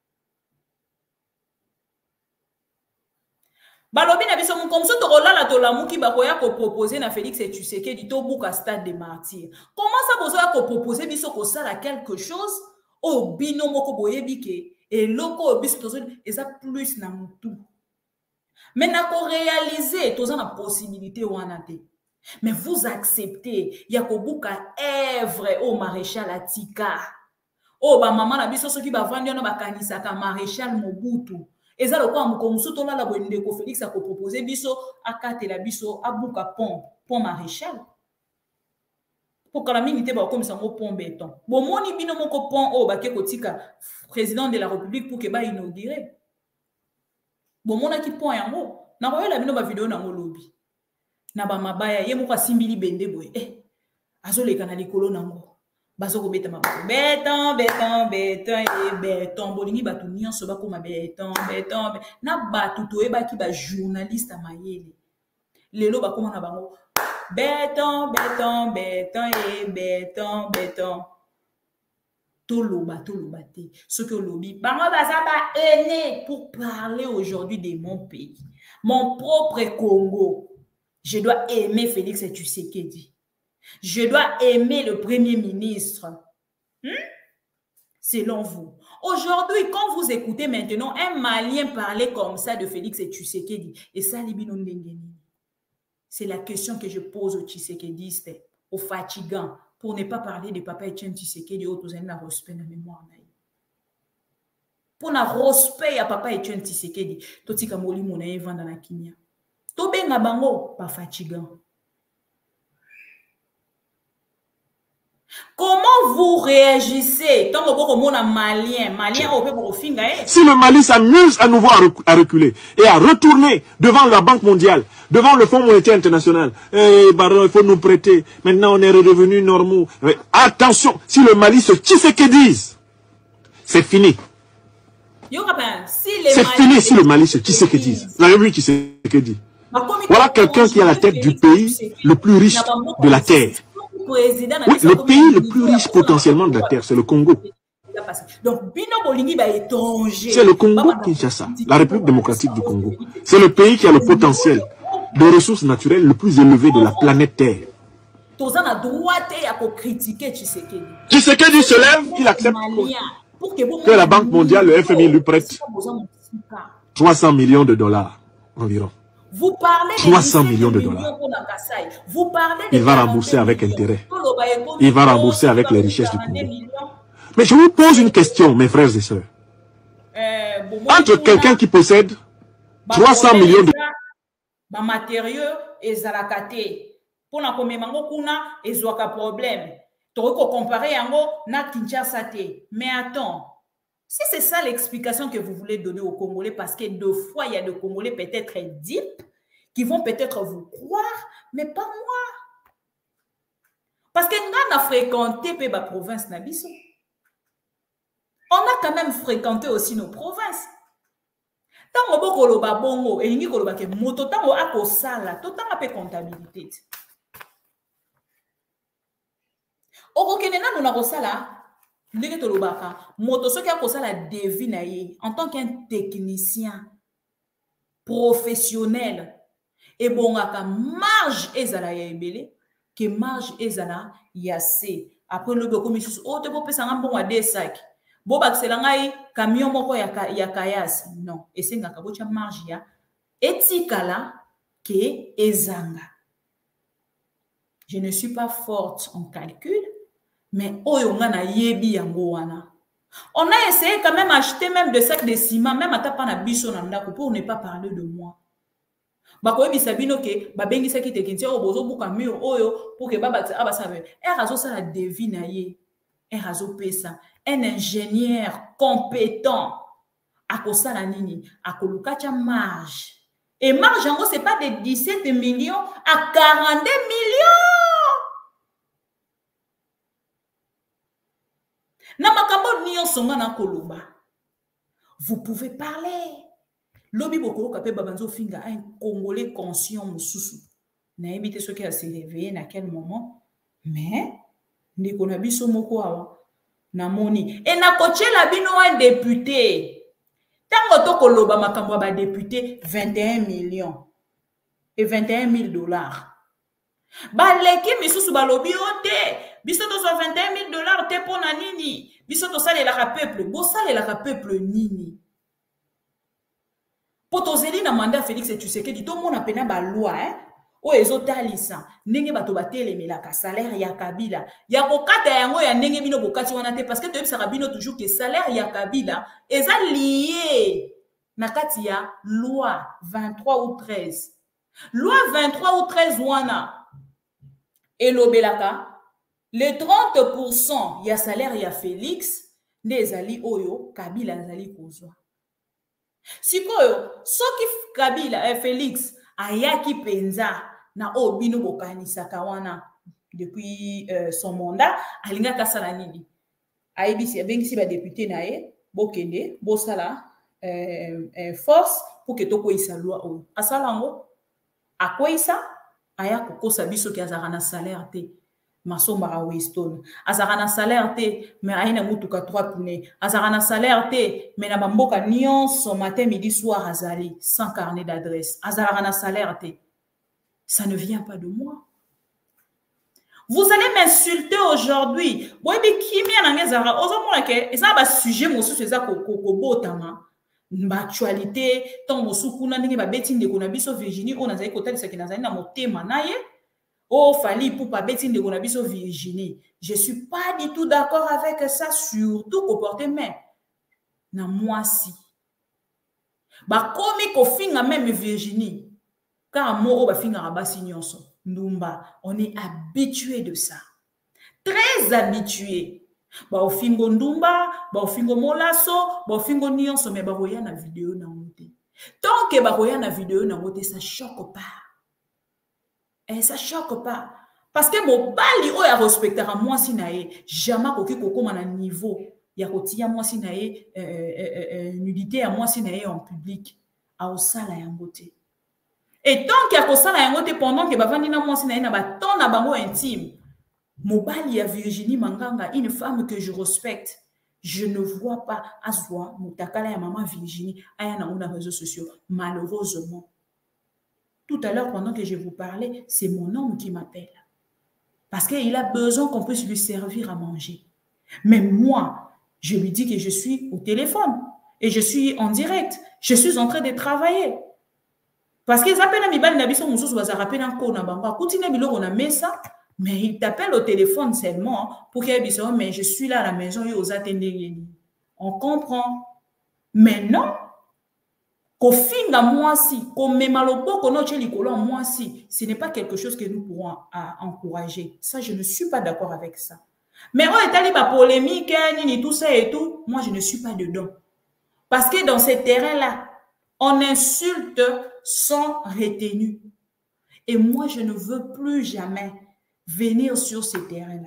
Balobi na biso comme ça tokolala tolamuki bakoya ko proposer na Félix Tshisekedi to buka stade de martyr. Comment ça bozo ya ko proposer biso ko sala quelque chose au bino moko boyebi ke et loko biso tozo eza plus na mutu. Mais na ko réaliser toza na possibilité wana te. Mais vous acceptez Yakobuka œuvre au maréchal Atika. Oh ba maman na biso soki ba vandi na ba kanisa ka maréchal Mobutu. Eza lo kwa mukomusu to la bwende ko Félix a ko proposer biso akate la biso abuka pont pont maréchal. Pour que la minute ba comme ça mo pont béton. Bo moni bino moko pont o ba ke kotika président de la République pour que ba inaugurer. Bo mona ki pont yango. Na ko la bino ba vidéo na ngolobi. Na ba mabaya ye moko simbili bende boye eh azoleka na likolo nango bazoko beta maboko beton beton beton et beton bolingi batu nyonso bakoma beton beton na batu toyeba ki ba journaliste mayele lelo bakoma na bango béton béton béton et béton béton toloba toloba te ce que lobi bango baza ba aîné pour parler aujourd'hui de mon pays, mon propre Congo. Je dois aimer Félix Tshisekedi. Je dois aimer le premier ministre. Hmm? Selon vous. Aujourd'hui, quand vous écoutez maintenant un Malien parler comme ça de Félix Tshisekedi, et ça, c'est la question que je pose aux Tshisekedistes, aux fatigants, pour ne pas parler de Papa Etienne Tshisekedi, au tous na respect na mémoire. Pour na respect à Papa Etienne Tshisekedi, totika moli mona evanda na kimia. To benga bango pas fatigant. Comment vous réagissez tant que vous êtes malien, malien au peu pour finga? Si le Mali s'amuse à nouveau à reculer et à retourner devant la Banque mondiale, devant le Fonds monétaire international, eh, baron, il faut nous prêter. Maintenant, on est redevenus normaux. Mais attention, si le Mali se Tshisekedise, c'est fini. C'est fini si le Mali se Tshisekedise. La République Tshisekedi. Voilà quelqu'un qui est à la tête du pays le plus riche de la terre. Oui, le pays le plus riche potentiellement de la terre, c'est le Congo. C'est le Congo Kinshasa, la République démocratique du Congo. C'est le pays qui a le potentiel de ressources naturelles le plus élevé de la planète Terre. Tshisekedi se lève, il accepte que la Banque mondiale, le F M I, lui prête trois cents millions de dollars environ. Vous parlez trois cents millions de dollars. Vous parlez il va rembourser avec intérêt. Il va rembourser avec les richesses du Congo. Mais je vous pose une question, mes frères et sœurs. Entre quelqu'un qui possède trois cents millions de matériaux et zalakate pour na komemango kuna ezwaka problème. Toko comparer yango na Kinshasa te. Mais attends. Si c'est ça l'explication que vous voulez donner aux Congolais, parce que deux fois, il y a des Congolais peut-être deep, qui vont peut-être vous croire, mais pas moi. Parce que nous avons fréquenté la province Nabiso. On a quand même fréquenté aussi nos provinces. Tant que vous avez bongo, et vous avez moto, tant que vous avez sala, tout le temps vous comptabilité. Au Kenya, nous avons sala. En tant qu'un technicien professionnel et bon à marge ezala ya ebele que marge ezala ya se après le commission oh te peut ça bon à deux sacs bon baxela ngai camion moko ya ya kayas non et c'est ngaka bocha marge ya etikala que ezanga. Je ne suis pas forte en calcul. Mais on a essayé quand même d'acheter même des sacs de ciment, même à tapana biso pour ne pas parler de moi. Bako bisabino ke babengi saki technicien o bozo buka mur oyo pour que baba aba sabe. Un razo ça la devine ye. Un razo pesa. Un ingénieur compétent à kosa la nini, à koluka cha marge. Et marge en gros c'est pas de dix-sept millions à quarante-deux millions. Vous pouvez parler. Lobi boko kapé babanzo finga un Congolais conscient mususu. Na évité ce qui a se réveillé à quel moment. Mais ndiko na biso moko awa na moni et na koche la bino un député. Tango to koloba makambo ba député vingt et un millions et vingt et un mille dollars. Ba leki misusu balobi ote. Biso to vingt et un mille dollars te pona nini. Biso to sale la peuple. Bo sale la peuple nini. Potozeli na mandat Félix Tshisekedi to mona pena ba loi hein. O ezotalisa ndenge bato batelemela ka salaire ya Kabila. Ya kokata yango ya ndenge bino bokati wana te parce que to yebisa bino toujours que salaire ya Kabila eza lié na kati ya loi vingt-trois ou treize. Loi vingt-trois ou treize wana elobelaka le trente pour cent ya salaire ya Félix nezali oyo Kabila nazali kozwa. Sikoyo soki Kabila eh, Félix ayaki penza na obino bokanisa kawana depuis euh, son mandat alinga kasala nini aibisi abengisi ba député na ye bokende bosala euh, euh, force pour que toko isa loi oyo asalango À quoi ça? Aya koko sabiso ki azarana salaire te. Masombara Weston. Azarana salaire te, mais aina mutuka trois pneus. Azarana salaire te, mais na bamboka nyonso matin, midi, soir azali, sans carnet d'adresse. Azarana salaire te. Ça ne vient pas de moi. Vous allez m'insulter aujourd'hui. Vous avez qui m'a dit ça? Vous avez dit ça? C'est un sujet monsieur c'est ça kokobotama. L'actualité, tant monsieur kuna ndenge ba betting de konabiso Virginie, on a zali kotali ça qui na zali na motema na ye. Oh, fali pour pas betting de konabiso Virginie. Je suis pas du tout d'accord avec ça, surtout comporter main. Na moi si. Ba komi ko finga même Virginie. Car moi ba finga rabasi nyonso. Ndumba, on est habitué de ça. Très habitué. Ba ofingo ndumba, ba ofingo molaso, ba ofingo nyonso mais ba koya na vidéo na ngote. Tant que ba koya na vidéo na ngote, ça choque pas. Et ça choque pas. Parce que mon bali o ya respectera moi si nae, jamais koki kokoma na niveau ya kotia moi si nae nudité à moi si nae en public a osala ya ngote. Et tant qu'il y a que ça pendant que bavandi na moi si nae na ba ton na bango intime. Mobali ya Virginie Manganga, une femme que je respecte, je ne vois pas Azwa, Moutakala ya maman Virginie, aya na les réseaux sociaux, malheureusement. Tout à l'heure, pendant que je vous parlais, c'est mon homme qui m'appelle. Parce qu'il a besoin qu'on puisse lui servir à manger. Mais moi, je lui dis que je suis au téléphone et je suis en direct. Je suis en train de travailler. Parce qu'ils appellent à Mibali Nabiso Moussous, ils appellent un co na banga. Continue bilo on a mis ça. Mais il t'appelle au téléphone seulement pour qu'il dise mais je suis là à la maison et aux attendés. On comprend. Mais non. Qu'au fin de moi si, comme même malopo qu'on chez l'école moi si, ce n'est pas quelque chose que nous pourrons encourager. Ça, je ne suis pas d'accord avec ça. Mais on est allé ma polémique, ni tout ça et tout. Moi, je ne suis pas dedans. Parce que dans ces terrains-là, on insulte sans retenue. Et moi, je ne veux plus jamais venir sur ces terrains-là.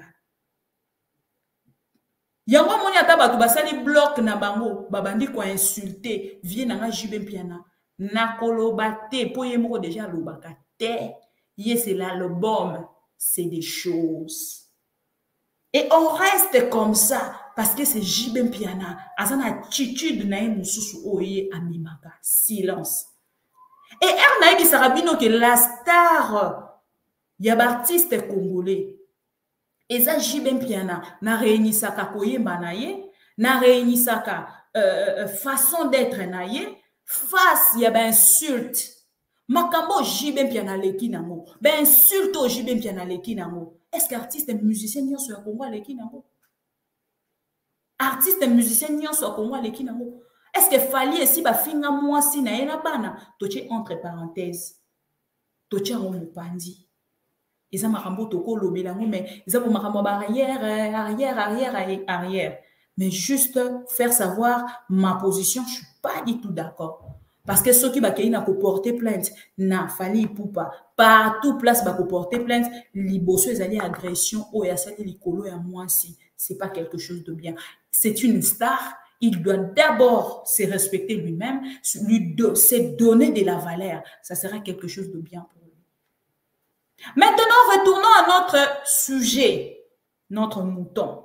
Yango moni ata batu basali bloc na bango babandi ko insulter vie na jibe mpiana na koloba te po ye moko déjà lobaka te ye c'est l'album c'est des choses et on reste comme ça parce que c'est jibe mpiana azana attitude na ye mususu oye amimaka silence et erna ki sarabino que la star ya artiste congolais Eza Jibem Piana na réunisaka koyemba na ye, na réunisaka euh, façon d'être na ye, face ya ben insulte. Makambo Jibem Piana leki nango. Ben insulte au Jibem Piana leki nango. Est-ce qu'artiste et musicien nyon so Congo leki nango? Artiste et musicien nyon so Congo leki nango. Est-ce que fali esi ba finga mwasi na ye na bana? Toche entre parenthèses. Toche en mopandi. Ils ont marambo toko lobelango mais ils ont marambo arrière arrière arrière arrière mais juste faire savoir ma position je suis pas du tout d'accord parce que ceux qui ba na ko porter plainte na fali poupa partout place ba ko porter plainte liboso ezali agression o ya sali likolo ya mwasi c'est pas quelque chose de bien c'est une star il doit d'abord se respecter lui-même lui do se donner de la valeur ça sera quelque chose de bien pour lui. Maintenant, retournons à notre sujet, notre mouton.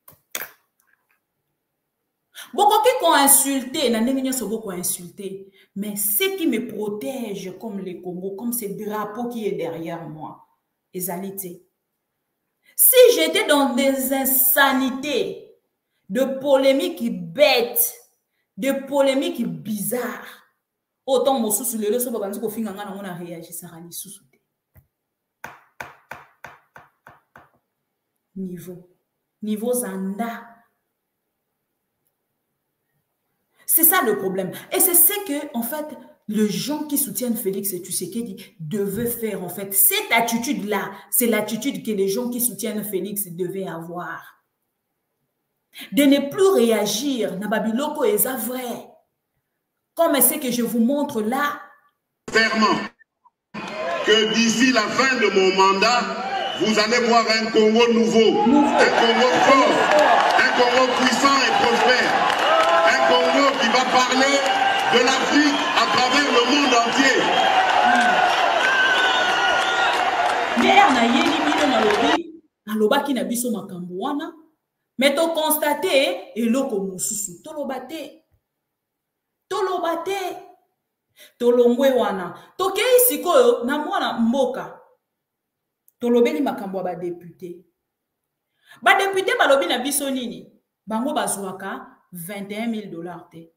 Beaucoup qui ont insulté, beaucoup insulté, mais ce qui me protège comme les Congo, comme ce drapeau qui est derrière moi, les alités. Si j'étais dans des insanités, de polémiques bêtes, de polémiques bizarres, autant mon sous le leçon, on a réagi, ça a sous. Niveau. Niveau Zanda. C'est ça le problème. Et c'est ce que, en fait, les gens qui soutiennent Félix Tshisekedi devaient faire, en fait. Cette attitude-là, c'est l'attitude que les gens qui soutiennent Félix devaient avoir. De ne plus réagir. Nababiloko est vrai. Comme c'est que je vous montre là. Clairement, que d'ici la fin de mon mandat, vous allez voir un Congo nouveau, nouveau, un Congo fort, un Congo puissant et prospère, un Congo qui va parler de l'Afrique à travers le monde entier. alobi alobaki na biso makambo wana mais to constater eloko mosusu toloba te toloba te tolongwe wana tokei sikoyo na mwana mboka tolobeli makambo ya badepute badepute balobi na biso nini bango bazwaka vingt et un mille dollars te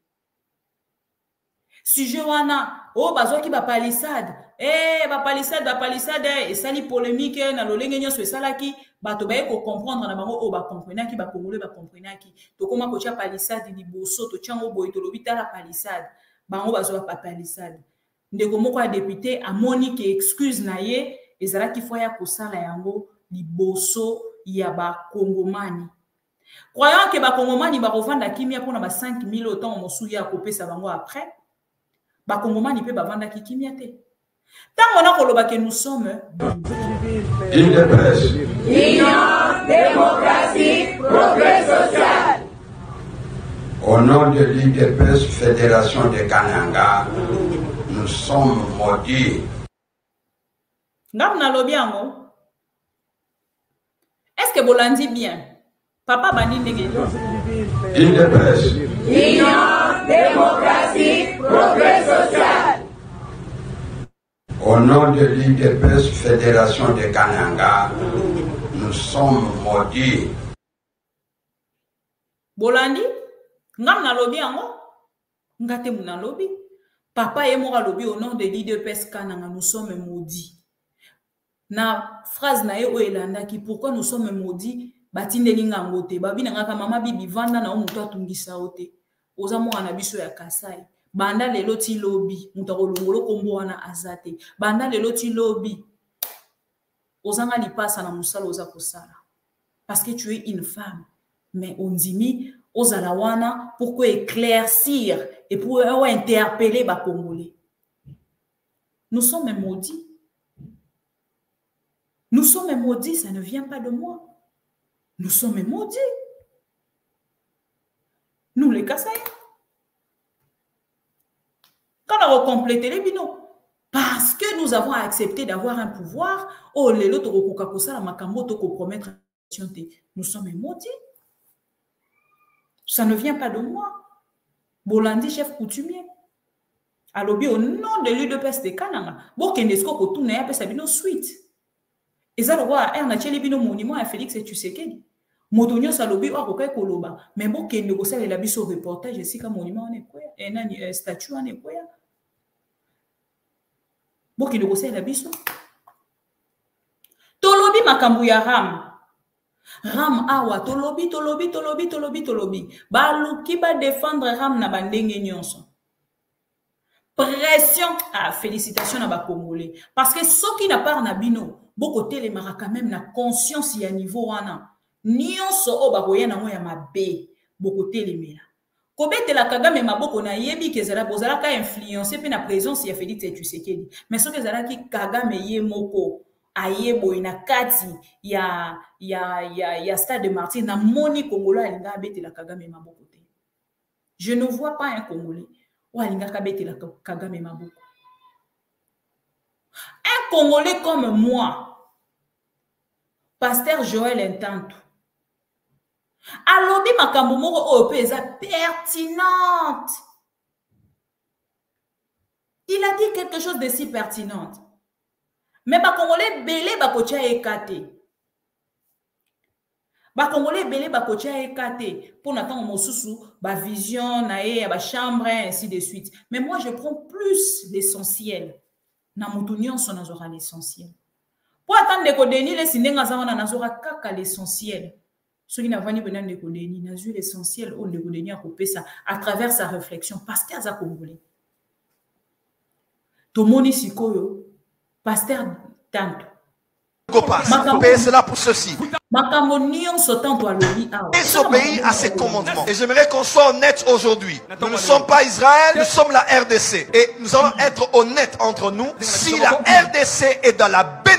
sujet wana o bazwaki bapalisade eh bapalisade bapalisade esali polémique na lolenge nyonso esalaki bato baye kocomprendre na bango o bakomprenaki bakongole bakomprenaki tokoma kotia palisade liboso totiango boye tolobi tala palisade bango bazwa bapalisade ndeko moko ya député amoni ke excuse na ye ezalaki fo ya kosala yango liboso ya bakongomani croyant ke bakongomani bakovanda kimia mpona ba cinq mille autant mosusu ya kopesa bango après bakongomani mpe bavandaki kimia te ntango na koloba ke nous sommes Union démocratique progrès social. Au nom de l'U D P S Fédération de Kananga, nous sommes maudits. Ngam na lobi yango. Est-ce que bolandi bien? Papa bani ndenge. U D P S. Union démocratique progrès social. Au nom de l'U D P S Fédération de Kananga, nous sommes maudits. Bolandi? Ngam na lobi yango? Ngate muna lobi? Papa et moi lobi au nom de l'U D P S Kananga, nous sommes maudits. Na phrase na ye o elanda ki pourquoi nous sommes maudits? Batindeli ngangote babi nangaka mama bibi vanda na mutu atungisa ote oza mwana biso ya Kasai banda lelo ti lobi mutu akolongolo kombo wana azate banda lelo ti lobi ozanga lipasa na musala oza kosala parce que tu es une femme mais on dimi ozala wana pourquoi éclaircir et pour interpeller ba Congolais. Nous sommes maudits. Nous sommes maudits, ça ne vient pas de moi. Nous sommes maudits. Nous les Kasaïs. Quand on a complété les binômes, parce que nous avons accepté d'avoir un pouvoir, oh les autres nous sommes maudits. Ça ne vient pas de moi. Bolandi, chef coutumier. Alors, au nom de l'U D P S de Kananga, Bokendesko Kotoune a fait sa bino suite. Et ça, le roi, on a tché les bino monument à Félix et Tshisekedi. Motonio Salobi, ou à Kokai Koloba. Mais Bokende Gossel et la biso reportage, et si qu'un monument en est quoi, et un statut en est quoi. Bokende Gossel et la biso. Tolobi Makambouya Ram. Ram awa, tolobi, tolobi, tolobi, tolobi, tolobi. Baluki ba défendre Ram na bandenge nyonso. Pression. Ah, félicitations à ba Congolais. Parce que ceux qui n'a pas nabino, beaucoup de mara quand même na conscience y a niveau wana. Nyonso o ba koya na moya mabe, beaucoup de mela. Kobete la Kagame maboko na yebi kezala bozala ka influencer pe na présence ya Félix Tshisekedi. Mais ceux kezala ki Kagame ye moko ayebo ina kati ya ya ya ya Stade de Martyrs na moni Congolais alinga bete la Kagame maboko te. Je ne vois pas un Congolais ou alinga kabete la Kagame maboko. Un Congolais comme moi, Pasteur Joël Intantu, alobi makambo moko o peza pertinente. Il a dit quelque chose de si pertinente. Mais ba Congolais belé ba kocha ekate. Ba Congolais belé ba kocha ekate pour n'attendre mosusu ba vision na e ba chambre ainsi de suite. Mais moi je prends plus l'essentiel. Na mutunyon son azora l'essentiel. Pour attendre ko deni le sinenga zawana nazora kaka l'essentiel. Ce qui n'a pas ni benan de ko deni nazu l'essentiel on de ko deni a couper ça à travers sa réflexion parce qu'il y a za Congolais. Tomoni sikoyo Pasteur Tanto. Paix cela pour ceci. Et s'obéit à ses commandements. Et j'aimerais qu'on soit honnête aujourd'hui. Nous ne sommes pas Israël, nous sommes la R D C. Et nous allons être honnêtes entre nous. Si la R D C est dans la bénédiction,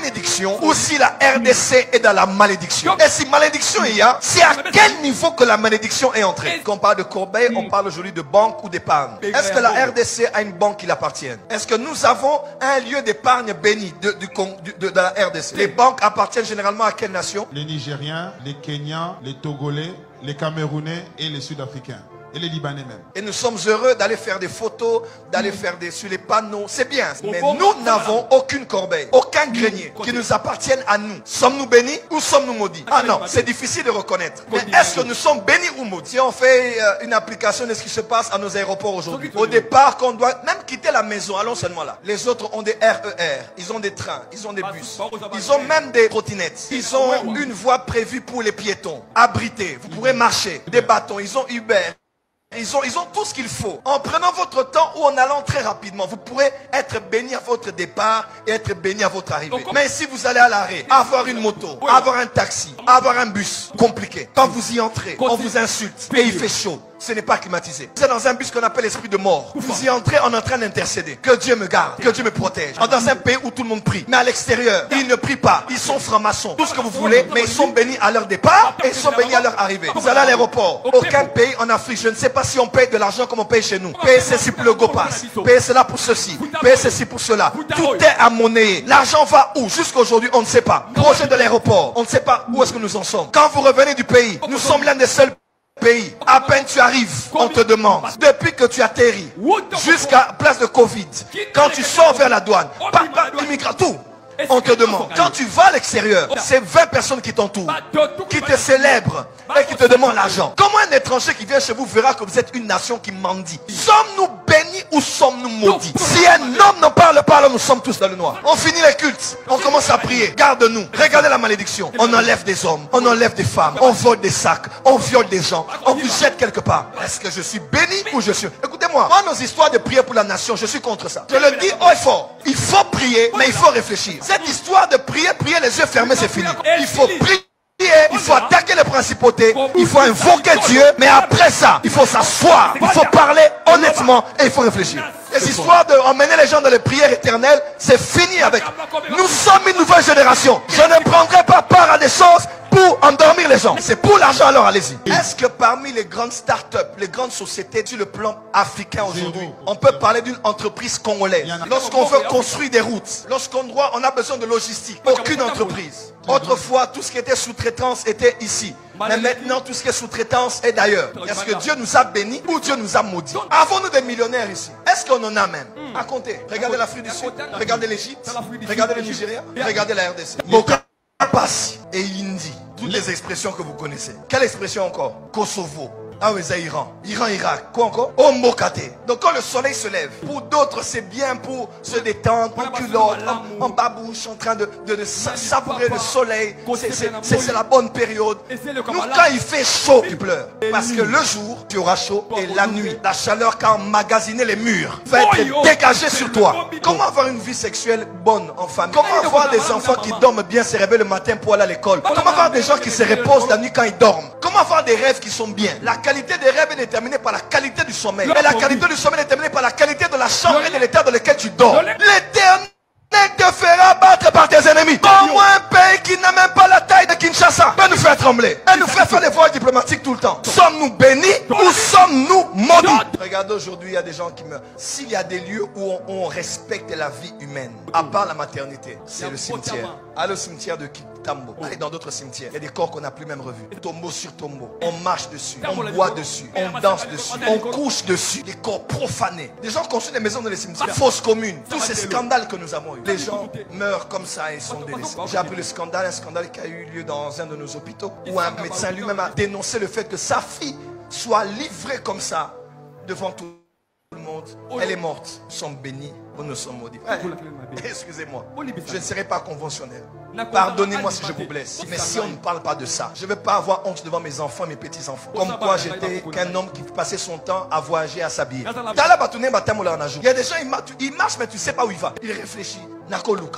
bénédiction ou si la R D C est dans la malédiction. Et si malédiction il y a, c'est à quel niveau que la malédiction est entrée? Quand on parle de corbeille, on parle aujourd'hui de banque ou d'épargne. Est-ce que la R D C a une banque qui l'appartient? Est-ce que nous avons un lieu d'épargne béni de, du, de, de, de la R D C? Les banques appartiennent généralement à quelle nation? Les Nigériens, les Kenyans, les Togolais, les Camerounais et les Sud-Africains. Et les Libanais même. Et nous sommes heureux d'aller faire des photos, d'aller faire des sur les panneaux. C'est bien. Mais nous n'avons aucune corbeille, aucun grenier qui nous appartienne à nous. Sommes-nous bénis ou sommes-nous maudits? Ah non, c'est difficile de reconnaître. Mais est-ce que nous sommes bénis ou maudits? Si on fait une application de ce qui se passe à nos aéroports aujourd'hui. Au départ, qu'on doit même quitter la maison, allons seulement là. Les autres ont des R E R, ils ont des trains, ils ont des bus, ils ont même des trottinettes. Ils ont une voie prévue pour les piétons, abrités. Vous pourrez marcher, des bâtons, ils ont Uber. Ils ont, ils ont tout ce qu'il faut. En prenant votre temps ou en allant très rapidement, vous pourrez être béni à votre départ et être béni à votre arrivée. Mais si vous allez à l'arrêt, avoir une moto, avoir un taxi, avoir un bus, compliqué. Quand vous y entrez, on vous insulte et il fait chaud. Ce n'est pas climatisé. Vous êtes dans un bus qu'on appelle l'esprit de mort. Vous y entrez, on est en train d'intercéder. Que Dieu me garde, que Dieu me protège. Dans un pays où tout le monde prie. Mais à l'extérieur, ils ne prient pas. Ils sont francs-maçons. Tout ce que vous voulez, mais ils sont bénis à leur départ et ils sont bénis à leur arrivée. Vous allez à l'aéroport. Aucun pays en Afrique, je ne sais pas si on paye de l'argent comme on paye chez nous. Payer ceci pour le GoPass. Payer cela pour ceci. Payer ceci pour cela. Tout est à monnaie. L'argent va où? Jusqu'à aujourd'hui, on ne sait pas. Projet de l'aéroport. On ne sait pas où est-ce que nous en sommes. Quand vous revenez du pays, nous sommes l'un des seuls pays. À peine tu arrives, on te demande. Depuis que tu atterris jusqu'à place de Covid, quand tu sors vers la douane, pas, pas, immigrant, tout. On te demande. Quand tu vas à l'extérieur, c'est vingt personnes qui t'entourent, qui te célèbrent et qui te demandent l'argent. Comment un étranger qui vient chez vous verra que vous êtes une nation qui mendie? Sommes-nous bénis ou sommes-nous maudits? Si un homme ne parle pas, alors nous sommes tous dans le noir. On finit les cultes, on commence à prier. Garde-nous. Regardez la malédiction. On enlève des hommes, on enlève des femmes, on vole des sacs, on viole des gens, on vous jette quelque part. Est-ce que je suis béni ou je suis... Écoutez-moi, moi, nos histoires de prier pour la nation, je suis contre ça. Je le dis haut et fort. Il faut prier, mais il faut réfléchir. Cette histoire de prier, prier les yeux fermés, c'est fini. Il faut prier, il faut attaquer les principautés, il faut invoquer Dieu, mais après ça, il faut s'asseoir, il faut parler honnêtement et il faut réfléchir. Les histoires d'emmener les gens dans les prières éternelles, c'est fini avec. Nous sommes une nouvelle génération. Je ne prendrai pas part à des choses pour endormir les gens. C'est pour l'argent, alors allez-y. Est-ce que parmi les grandes start-up, les grandes sociétés sur le plan africain aujourd'hui, on peut parler d'une entreprise congolaise? Lorsqu'on veut construire des routes, lorsqu'on doit, on a besoin de logistique. Aucune entreprise. Autrefois, tout ce qui était sous-traitance était ici. Mais maintenant, tout ce qui est sous-traitance est d'ailleurs. Est-ce que Dieu nous a bénis ou Dieu nous a maudits? Avons-nous des millionnaires ici? Est-ce qu'on en a même? À compter. Regardez l'Afrique du Sud, regardez l'Égypte, regardez le Nigeria, regardez la R D C. Bokapasi et Indi. Toutes les expressions que vous connaissez. Quelle expression encore? Kosovo. Ah oui, c'est Iran. Iran, Irak. Quoi encore? Ombokate. Donc quand le soleil se lève, pour d'autres c'est bien pour se détendre, pour culotte, en, en babouche, en train de, de, de savourer le soleil. C'est la bonne période. Nous, quand il fait chaud, tu pleures. Parce que le jour, tu auras chaud et la nuit, la chaleur qui a emmagasiné les murs va être dégagée sur toi. Comment avoir une vie sexuelle bonne en famille? Comment avoir des enfants qui dorment bien, se réveillent le matin pour aller à l'école? Comment avoir des gens qui se reposent la nuit quand ils dorment? Comment avoir des rêves qui sont bien? La La qualité des rêves est déterminée par la qualité du sommeil. Et la qualité du sommeil est déterminée par la qualité de la chambre et de l'état dans lequel tu dors. L'éternel te fera battre par tes ennemis. Au moins un pays qui n'a même pas la taille de Kinshasa peut nous faire trembler. Et nous fait faire des voyages diplomatiques tout le temps. Sommes-nous bénis ou sommes-nous maudits? Regardez, aujourd'hui, il y a des gens qui meurent. S'il y a des lieux où on, on respecte la vie humaine, à part la maternité, c'est le cimetière. Allez au cimetière de Kitambo. Allez dans d'autres cimetières. Il y a des corps qu'on n'a plus même revus. Tombeau sur tombeau. On marche dessus. On boit dessus. On danse dessus. On couche dessus. Des corps profanés. Des gens construisent des maisons dans les cimetières. Fausses communes. Tous ces scandales que nous avons eu. Les gens meurent comme ça et sont délaissés. J'ai appris le scandale, un scandale qui a eu lieu dans un de nos hôpitaux, où un médecin lui-même a dénoncé le fait que sa fille soit livrée comme ça devant tout le monde. Elle est morte. Nous sommes bénis ou nous sommes maudits. Eh, excusez-moi, je ne serai pas conventionnel. Pardonnez-moi si je vous blesse. Mais si on ne parle pas de ça, je ne vais pas avoir honte devant mes enfants, mes petits-enfants. Comme quoi j'étais qu'un homme qui passait son temps à voyager, à s'habiller. Il y a des gens, ils marchent, mais tu ne sais pas où il va. Il réfléchit. Nako Luka.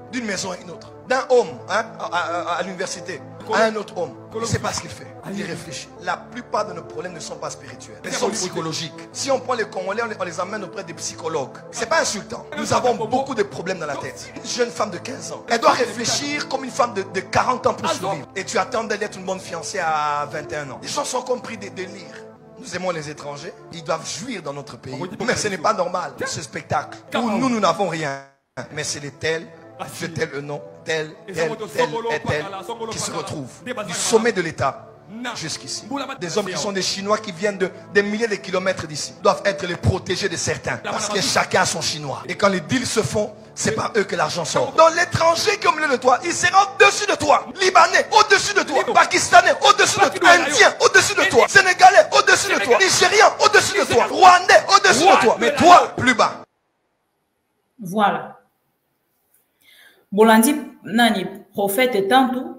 d'une maison à une autre, d'un homme hein, à, à, à l'université, à un autre homme. Il ne sait pas ce qu'il fait. Il réfléchit. La plupart de nos problèmes ne sont pas spirituels. Ils sont psychologiques. Si on prend les Congolais, on les, on les amène auprès des psychologues. Ce n'est pas insultant. Nous avons beaucoup de problèmes dans la tête. Une jeune femme de quinze ans, elle doit réfléchir comme une femme de, de quarante ans pour survivre. Et tu attends d'elle être une bonne fiancée à vingt et un ans. Les gens sont compris de, de lire. Nous aimons les étrangers. Ils doivent jouir dans notre pays. Mais ce n'est pas normal, ce spectacle. Où nous, nous n'avons rien. Mais c'est les tels, je tel le nom, tel, tel, tel et tel, qui se retrouvent du sommet de l'État jusqu'ici. Des hommes qui sont des Chinois qui viennent de des milliers de kilomètres d'ici doivent être les protégés de certains parce que chacun a son Chinois. Et quand les deals se font, c'est par eux que l'argent sort. Donc l'étranger qui est au milieu de toi, il sera au-dessus de toi. Libanais, au-dessus de toi. Pakistanais, au-dessus de toi. Indien, au-dessus de toi. Sénégalais, au-dessus de toi. Nigérien, au-dessus de toi. Rwandais, au-dessus de toi. Mais toi, plus bas. Voilà. Bolandi, nani, prophète tantou.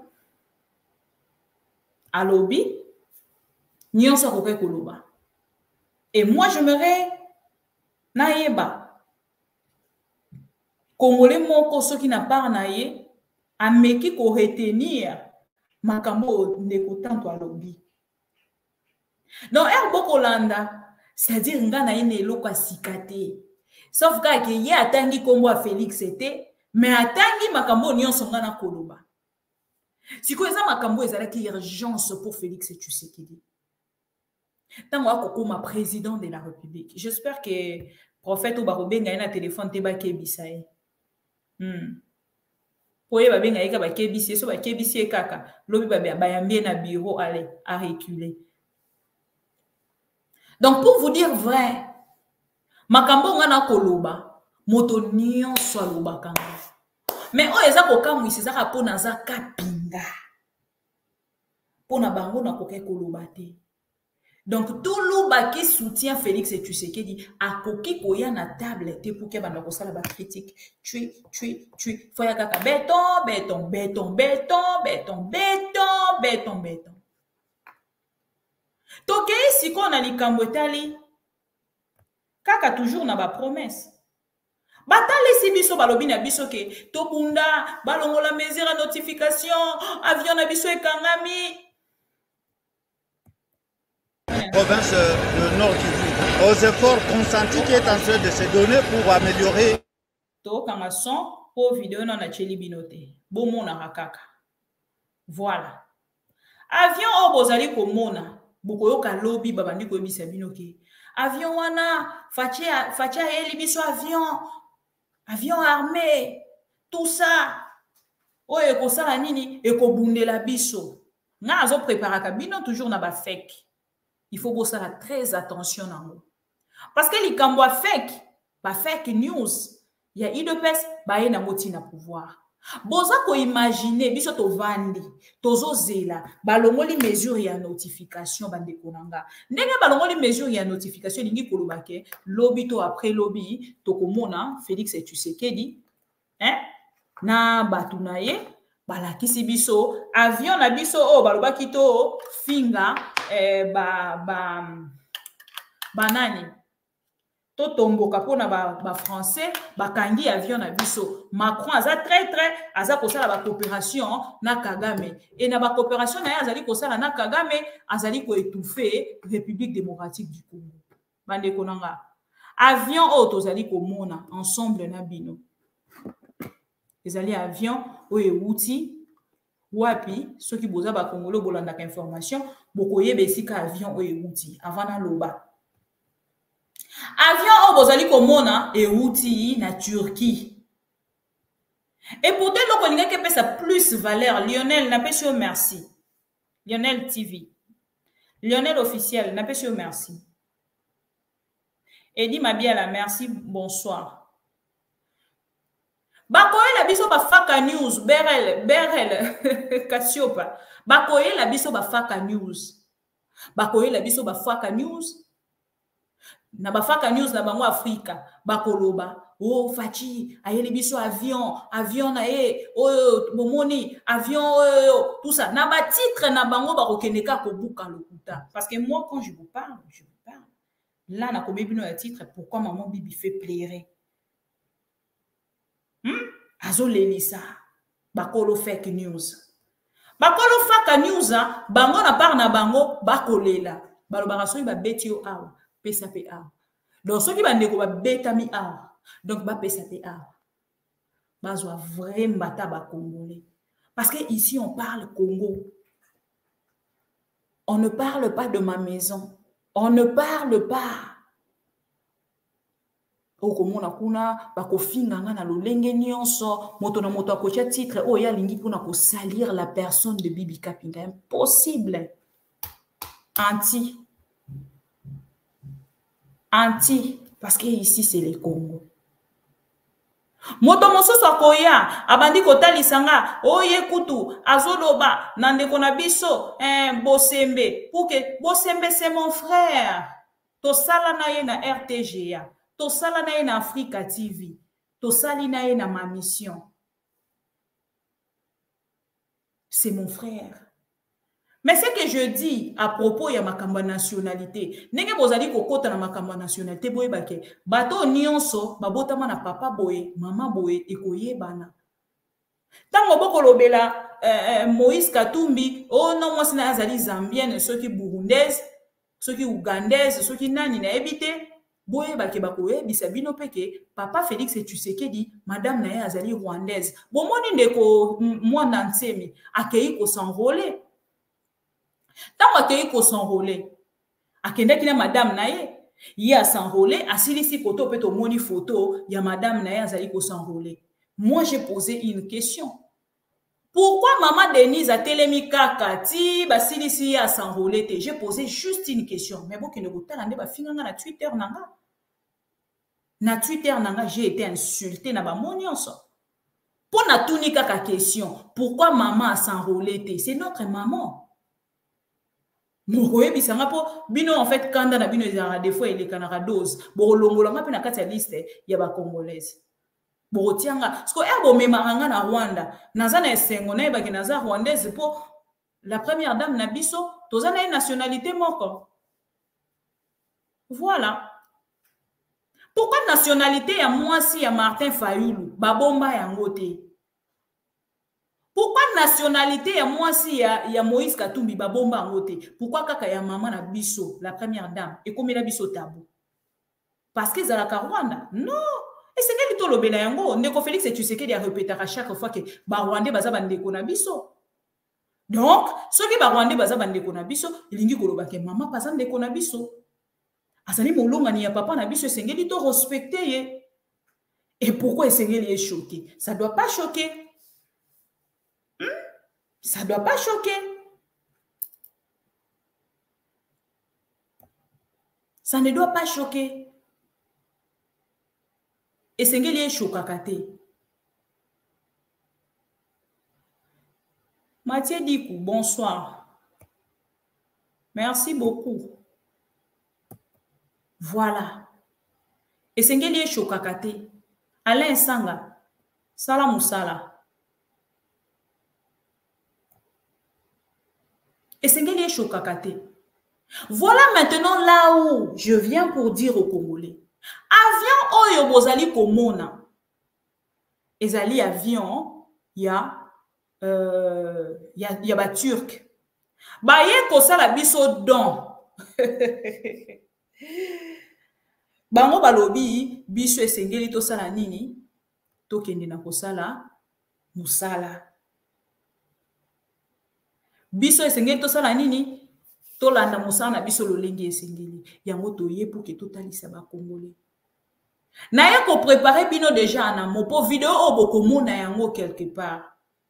Alobi, nyonso koke koloba. Et moi, j'aimerais, naïba, Congolais moko soki na part naïe, ameki ko retenir makambo ndeko tanto alobi. Donc, erbo kolanda, c'est-à-dire nga naïe ne loka sikate. Sauf que ye atangi kombo a Félix était, mais atangi makambo nyonso nga na koloba. Si vous avez une urgence pour Félix Tshisekedi, tant que ma président de la République, j'espère que le prophète Obarobenga a un téléphone te ba kebisaye. Hmm. Poye ba benga eka ba kebisi, so ba kebisi kaka, lobi ba ba yambie na bureau aller à reculer. Donc pour vous dire vrai, makambo ngana koloba, moto nyonso aloba kanga. Mais oh eza ko kamwi c'est ça pour naza kapinga. Pour na bango na koke koloba te. Donc tout loba qui soutient Félix Tshisekedi a koki koya na table te pour que bana ko sala ba critique. Tu tu tu faut ya kaka béton béton béton béton béton béton béton béton. Toke si ko na likambo etali kaka toujours na ba promesse. Batale si biso balobi na biso ke tobunda balongola mesure à notification avion na biso ekangami. Province de Nord Kivu aux efforts consentis qui est en train de se donner pour améliorer. To kanga son pour vidéo na cheli binote bomona rakaka. Voilà. Avion o bozali komona bokoyoka lobi babandi ko ebisa binoke. Avion wana fatia fatia eli biso avion. Avion armé, tout ça. Oh, et ko sala nini, et ko bundela biso. Nga azo préparaka bino toujours na ba fake. Il faut bosser très attention na mo. Parce que li kambo fake, ba fake news, il y a I D P S ba ye na moti na pouvoir. Boza ko imaginer biso to vandi, tozo zela, balongoli mesure ya notification bande konanga. Ndenge balongoli mesure ya notification lingi kolobake, lobby to après lobby to komona Félix Tshisekedi, hein? Na batunaye, balakisi biso avion na biso o balobaki to finga eh, ba ba banani. Tomboka pona ba, ba français bakangi avion na biso Macron aza très très aza kosala ba coopération na Kagame et na ba coopération na azali kosala na Kagame azali ko étouffer République démocratique du Congo bande konanga avion o tozali komona ensemble na bino ezali avion o euti wapi soki boza ba Congolo bolanda ka information bokoyeba esika avion o euti avant na loba. Avion au bozali komona et outil na Turquie. Et pour dire qu'on a que ça plus valeur, Lionel n'a pas sur merci. Lionel T V. Lionel officiel n'a pas sur merci. Eddie Mabia la merci, bonsoir. Bakoye la biso ba faka news, Berel, Berel, Kassiopa. Bakoye la biso ba faka news. Bakoye la biso ba faka news. Na bafaka news na bango Afrika bakoloba oh fachi ayeli biso avion avion na e oh bomoni avion oh, tout ça na ba titre na bango bakokeneka ko buka lokuta parce que moi quand je vous parle je vous parle là na komebi no ya titre pourquoi maman Bibi fait pleurer hmm? Bazo lelisa. Bakolo fake news. Bakolo fake news, bango na par na bango, bakolela. Balo baraso ba beti yo awa, pesa pe awa. Donc ceux qui ba ndeko ba betami awa. Donc ba pesa pe awa. Bazwa vraiment bata ba congolais. Parce que ici on parle Congo. On ne parle pas de ma maison. On ne parle pas. Okomona kuna bakofinga nga na lolenge nyonso moto na moto akotia titre o ya lingi pona ko salir la personne de Bibi Kapinga. Impossible. Anti. Anti. Parce que ici c'est le Congo. Moto mosusu akoya abandi kotalisanga oye kutu azoloba na ndeko na biso eh, Bosembe pour que Bosembe c'est mon frère. Tosala na ye na R T G A. Tosala na ye na Africa T V. Tosali na ye na ma mission. C'est mon frère. Mais ce que je dis à propos ya makamba nationalité, nenge bozali kokota na makamba nationalité boye bake, bato nyonso babotama na papa boye, mama boye ekoyebana. Tango boko lobela euh, Moïse Katumbi, oh non moi sina azali zambienne, soki burundaise, soki ougandaise, soki nani na ebite, boye bake bakoye bisabino peke, papa Félix Tshisekedi, madame na ye azali rwandaise. Bomoni ndeko mwana nsemi akei ko s'enrôler. Tant qu'il faut s'enrôler, à kendaki na madame naye, il a s'enrôler, à silisi koto peut moni photo, il y a madame naye azali ko s'enrôler. Moi j'ai posé une question. Pourquoi maman Denise a télémi kakati, ba silisi a s'enrôler? J'ai posé juste une question. Mais bon que ne gouta lande ba finganga na Twitter nanga. Na Twitter nanga, j'ai été insulté na ba monionso. Pour na tuni kaka question, pourquoi maman a s'enrôler? C'est notre maman. Mokoye bisanga po bino en fait kanda na bino ezara des fois ele kanaka dose bo longolanga pe na kati ya liste ya ba congolaise bo tianga sko ebo memaranga na Rwanda nazana esengo na ebaki naza rwandaise po la première dame na biso tozana une nationalité moko. Voilà pourquoi nationalité ya mwasi ya Martin Fayulu babomba yango te. Pourquoi nationalité ya mwasi ya, ya Moïse Katumbi babomba ngote? Pourquoi kaka ya maman na biso, la première dame, et comme la biso tabou? Parce que zalaka Rwanda? Non! Et c'est quel tolo bela yango? Ndeko Félix et Tshisekedi a répété à chaque fois que ba Rwandais baza bandeko na biso. Donc, ceux qui ba Rwandais baza bandeko na biso, ilingi koloba ke maman baza ndeko na biso. Azali molonga ni ya papa na biso, sengeli to respecter ye. Et pourquoi sengeli est choqué? Ça doit pas choquer. Ça ne doit pas choquer. Ça ne doit pas choquer. Et c'est ce qui est choqué. Mathieu Dikou, bonsoir. Merci beaucoup. Voilà. Et c'est ce qui est choqué. Alain Sanga, Salam Moussala. Et c'est ce qui est choqué. Voilà maintenant là où je viens pour dire aux Congolais. Avion oyo bozali komona. Ezali avion, il y a euh, il y a il y a ba turc. Ba ye ko sala biso don. Bango balobi biso esengeli to sala nini? To kende na ko sala musala. Biso esengeli to sala nini? To landa musana biso lolenge esengeli. Yango to ye pour que totalisa ba Congolais. Na ye ko préparer bino déjà na mo po vidéo o boko mona yango quelque part.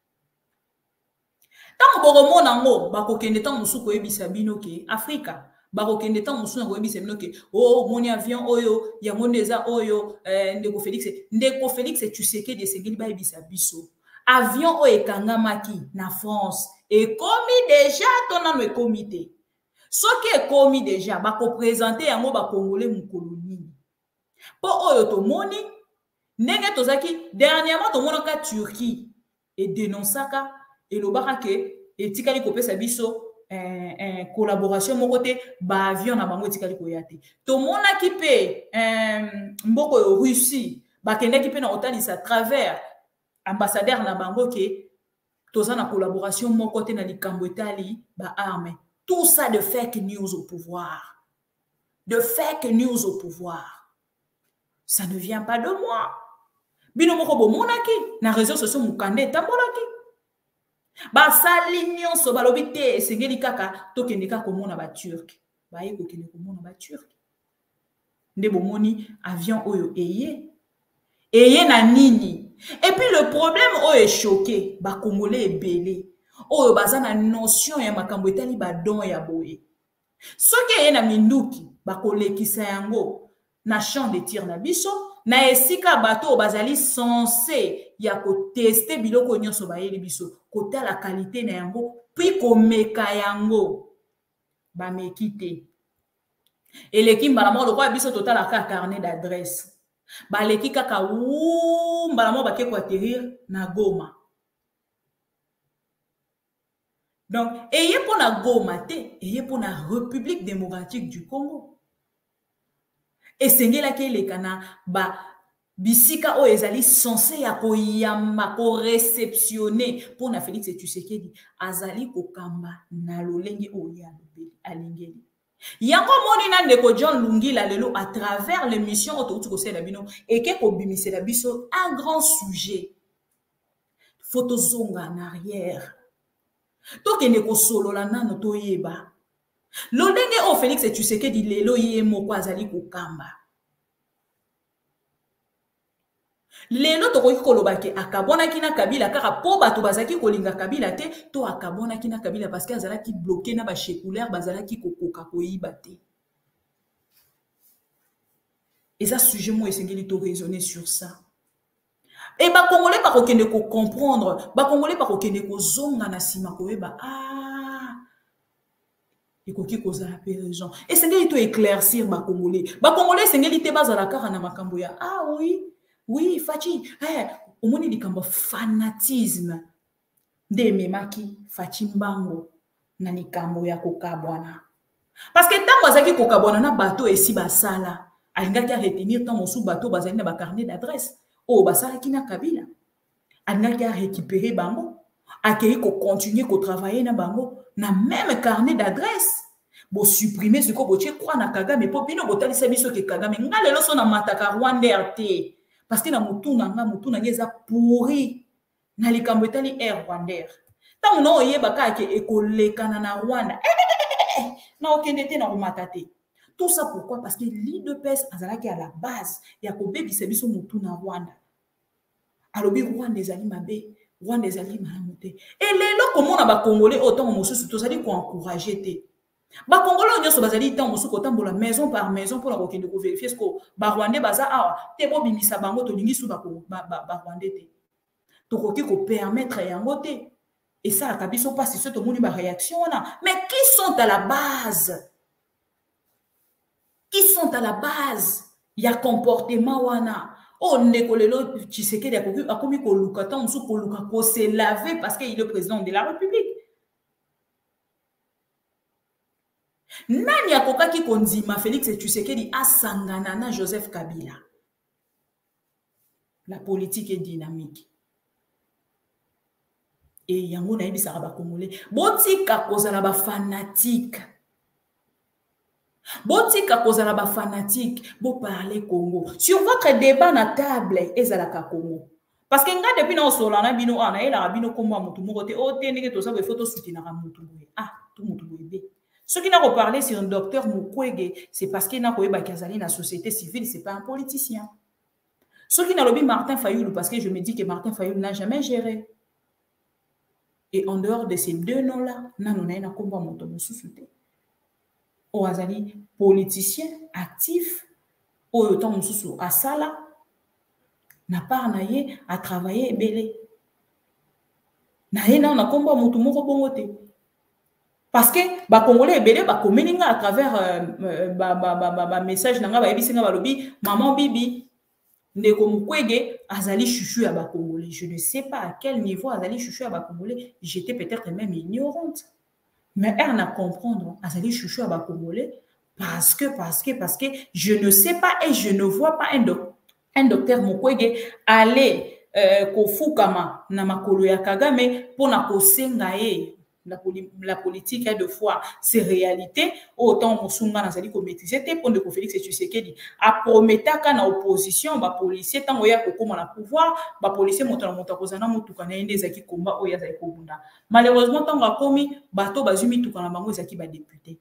Tant boko mona ngo bako kende tant musuko ebisa bino ke Afrika. Bako kende tant musuko ngo ebisa bino ke oh moni avion oyo yango ndeza oyo eh, ndeko Félix ndeko Félix Tshisekedi esengeli ba ebisa biso. Avion o ekangamaki na France et komi déjà tona no comité. Ce qui est commis déjà ba ko présenter yango ba Congolais mukolo nini. Po oyo to moni ndenge tozaki dernièrement to monaka Turquie et dénonçaka et lobaka ke etikali kopesa biso un un collaboration moko te ba avion na bango etikali koyate. To monaki pe un mboko Russie ba kendaki pe na otalisa travers ambassadeur na bango ke toza na collaboration mon côté na likambo etali ba arme. Tout ça de fake news au pouvoir. De fake news au pouvoir. Ça ne vient pas de moi. Bino moko bo monaki na réseaux sociaux mukande tambolaki. Ba sali nyonso balobi te esengeli kaka tokende kaka komona ba turc. Ba ye kokende komona ba turc. Nde bomoni avion oyo eye. Eye na nini? Et puis le problème oyo est choqué, ba Congolais ebele. Oyo baza na notion ya makambo etali ba don ya boye. Soki eye na minduki ba kolekisa yango na champ de tir na biso, na esika bato bazali censé ya ko tester biloko nyonso ba yeli biso, kota la qualité na yango, puis ko meka yango ba mekite. Et l'équipe balamo le quoi biso total aka carnet d'adresse. Ba l'équipe kaka ou balamo ba ke ko atterrir na Goma. Donc, ayez pour la Goma te, ayez pour la République démocratique du Congo. Et c'est là que les Kana ba bisika o ezali censé ya ko yama ko réceptionner pour na Félix Tshisekedi azali ko kamba na lolenge o ya alingeli. Yango moni na ndeko John Lungila lelo à travers l'émission autour ko sela bino et ke ko bimisela biso un grand sujet. Photo zonga en arrière. Tokende ko solo la nano to yeba. Lolenge o Félix Tshisekedi lelo ye moko azali ko kamba. Lelo tokoki koloba ke akabona kina Kabila kaka po bato bazaki kolinga Kabila te to akabona kina Kabila parce que azalaki bloqué na ba séculaire bazalaki kokoka koyiba te. Et ça sujet mo esengeli to raisonner sur ça. Et ba Congolais ba kokende ko comprendre, ba Congolais ba kokende ko zonga na sima koyeba ah et koki kozala pe raison. Et sengeli to éclaircir ba Congolais. Ba Congolais sengeli te bazala kaka na makambo ya ah oui. Oui, Fachi, eh, au moins il y a fanatisme de memaki Fachi Mbango na nikambo ya kokabwana. Parce que tant bazaki kokabwana na bateau et si basala, alinga ki retenir tant mosu bateau bazali na ba carnet d'adresse. Oh basala ki na Kabila. Alinga ki récupérer bango, akei ko continuer ko travailler na bango na même carnet d'adresse. Bo supprimer ce ko bo tie kwa na Kagame po bino botali sa biso ke Kagame ngale lo so na mataka Rwanda te. Parce que na mutuna nga mutuna ngeza pourri na likambo etali air rwandair. Tant on oyeba ka ke ekolekana na Rwanda. Na okende te na rumata te. Tout ça pourquoi? Parce que l'I D P S azalaki à la base ya ko bebisa biso mutuna Rwanda. Alobi Rwanda ezali mabe, Rwanda ezali malamu te. Et lelo komona ba Congolais autant mosusu tozali ko encourager te. Ba Congolais nyonso bazali tant mosusu kotambola maison par maison pour la kokende ko vérifier ce ko ba Rwandais baza awa te bo bimisa bango to lingi su ba ko ba ba Rwandais te. To koki ko permettre yango te. Et ça la kabiso pas si ce to moni ba réaction na. Mais qui sont à la base? Qui sont à la base? Il y a comportement wana. Oh nekolelo Tshisekedi akoki akomi ko luka tant mosusu ko luka ko se laver parce qu'il est le président de la République. Nani akokaki kondima Félix Tshisekedi asangana na Joseph Kabila. La politique est dynamique. Et yango na yebisa ba Congolais, botika kozala ba fanatique. Botika kozala ba fanatique, bo parler Congo. Sur votre débat na table ezalaka Congo. Parce que nga depuis na solana bino ana ela bino komwa mutu moko te o te ndenge to sa bo photo soutenir mutu boye. Ah, tout mutu boye. Ce qui n'a pas parlé sur un docteur Mukwege, c'est parce qu'il n'a pas eu la société civile, ce n'est pas un politicien. Ce qui n'a pas dit Martin Fayoulou, parce que je me dis que Martin Fayoulou n'a jamais géré. Et en dehors de ces deux noms-là, nous avons un combat de société. Ou azali politicien actif, ou autant de à Sala, n'a pas naïe à travailler belé. Naïe n'a un combat de société. Parce que les Congolais ebele ba communiquer à travers euh, ba ba ba ba message nanga ba ebisinga balobi maman bibi ndeko Mukwege azali chouchou à ba Congolais. Je ne sais pas à quel niveau azali chouchou à ba Congolais. J'étais peut-être même ignorante. Mais elle n'a comprendre azali chouchou à ba Congolais parce que parce que parce que je ne sais pas et je ne vois pas un, doc, un docteur Mukwege aller euh, kofukama na makolo ya Kagame pona kosenga ye la, poli la politique est de fois c'est réalité autant mosunga nazali ko maîtriser te pon de ko Félix Tshisekedi a prometaka na opposition ba policier tango ya kokoma na pouvoir ba policier moto na moto kozana mutuka na ende zaki komba oya zaki kobunda malheureusement tango akomi bato bazumi tuka na bango zaki ba député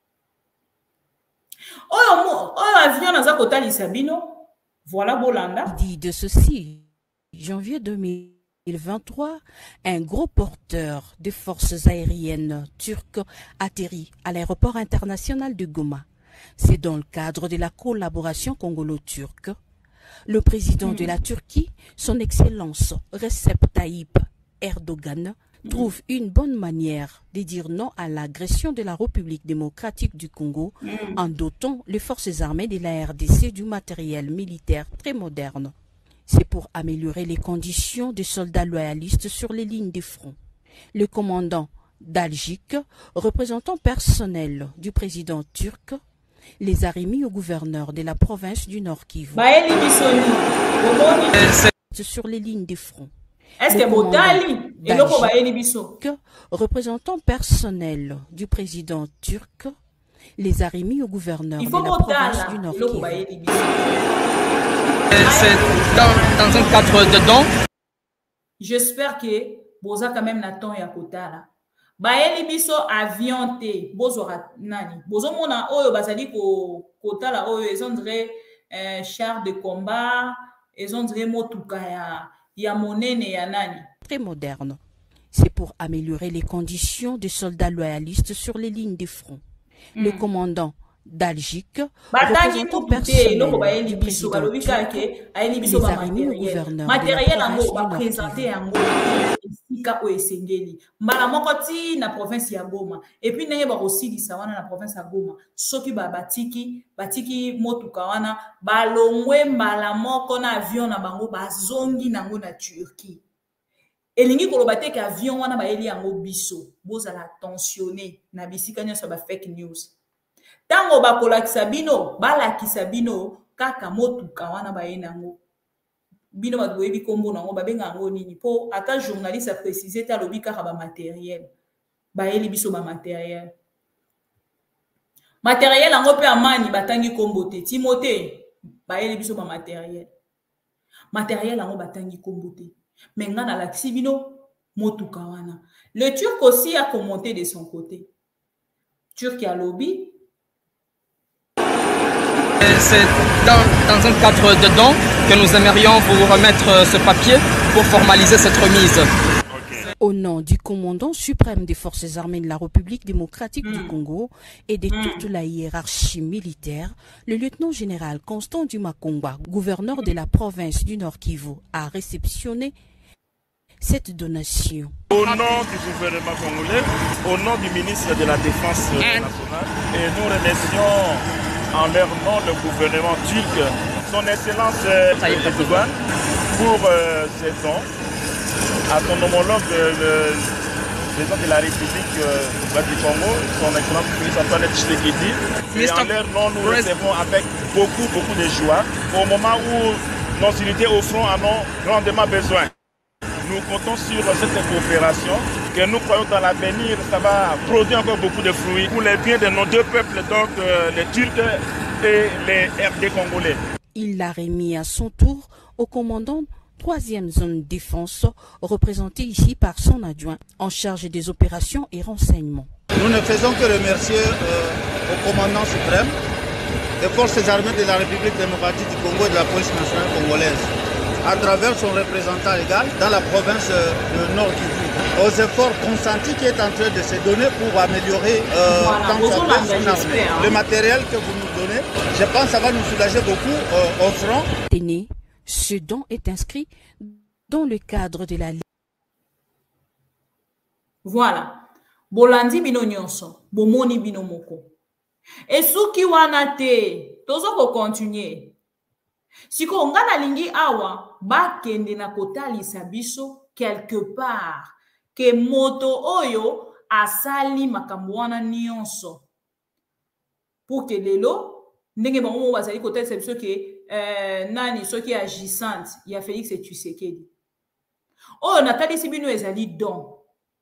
oyo oyo avion naza kotalisa bino voilà Bolanda dit de ceci janvier deux mille vingt-trois, un gros porteur de forces aériennes turques atterrit à l'aéroport international de Goma. C'est dans le cadre de la collaboration congolo-turque. Le président de la Turquie, son Excellence Recep Tayyip Erdogan, trouve une bonne manière de dire non à l'agression de la République démocratique du Congo en dotant les forces armées de la R D C du matériel militaire très moderne. C'est pour améliorer les conditions des soldats loyalistes sur les lignes de front. Le commandant d'Algique, représentant personnel du président turc, les a remis au gouverneur de la province du Nord Kivu. Sur les lignes de front. Est-ce que Botali et le représentant personnel du président turc, les a remis au gouverneur de la province du Nord Kivu. C'est dans, dans un cadre dedans. J'espère que boza quand même naton ya kotala. Baeli biso avion te bozo nani. Bozo mona oyo bazali ko kotala oyo ils ont dirait un char de combat, ils ont dirait motuka ya ya monene ya nani. Très moderne. C'est pour améliorer les conditions des soldats loyalistes sur les lignes de front. Mm. Le commandant d'Algique, représentant personnel du président turc, les a remis au gouverneur matériel yango ba présenter yango esika o esengeli mbala moko ti na province ya Goma et puis ndenge ba kosilisa wana na province ya Goma soki ba batiki batiki motuka wana balongwe mbala moko na avion na bango bazongi nango na Turquie elingi koloba te ke avion wana ba eli yango biso bozala tensionné na bisika nyonso ba fake news. Tango bakolakisa bino balakisa bino kaka motuka wana bayenango bino badoyebi kombo nango babenga ngo nini po ata journaliste a précisé ta lobi kaka ba matériel bayeli biso ba matériel matériel yango pe amani batangi kombo te Timothée bayeli biso ba matériel matériel yango batangi kombo te mais ngana lakisi bino motuka wana. Le Turc aussi a commenté de son côté. Turc a lobby. C'est dans, dans un cadre dedans que nous aimerions vous remettre ce papier pour formaliser cette remise. Au nom du commandant suprême des forces armées de la République démocratique mmh. du Congo et de mmh. toute la hiérarchie militaire, le lieutenant-général Constant Dumakongwa, gouverneur de la province du Nord Kivu, a réceptionné cette donation. Au nom du gouvernement congolais, au nom du ministre de la Défense nationale, et nous remercions en leur nom le gouvernement turc, son Excellence Erdogan, pour euh, ces dons, à son homologue, le président de la République euh, du Congo, son Excellence Antoine Tshisekedi. Et en leur nom, nous recevons avec beaucoup, beaucoup de joie, au moment où nos unités au front en ont grandement besoin. Nous comptons sur cette coopération, que nous croyons dans l'avenir, ça va produire encore beaucoup de fruits pour le bien de nos deux peuples, donc euh, les Turcs et les R D congolais. Il l'a remis à son tour au commandant troisième zone défense, représenté ici par son adjoint en charge des opérations et renseignements. Nous ne faisons que remercier euh, au commandant suprême des forces armées de la République démocratique du Congo et de la police nationale congolaise, à travers son représentant légal dans la province de Nord Kivu, aux efforts consentis qui est en train de se donner pour améliorer euh, voilà, tant son armée. Hein. Le matériel que vous nous donnez, je pense que ça va nous soulager beaucoup euh, au front. Téné, ce don est inscrit dans le cadre de la... Voilà. Bolandi bino nyonso, bomoni bino moko. Et souki wana te, tozo ko continuer. Siko ngana lingi awa ba kende na kotalisa biso quelque part ke moto oyo asali makambo wana nyonso pour que lelo ndenge bango bazali kotalisa biso ke euh, nani soki agissante ya Félix Tshisekedi Oh, Nathalie Sibino ezali don.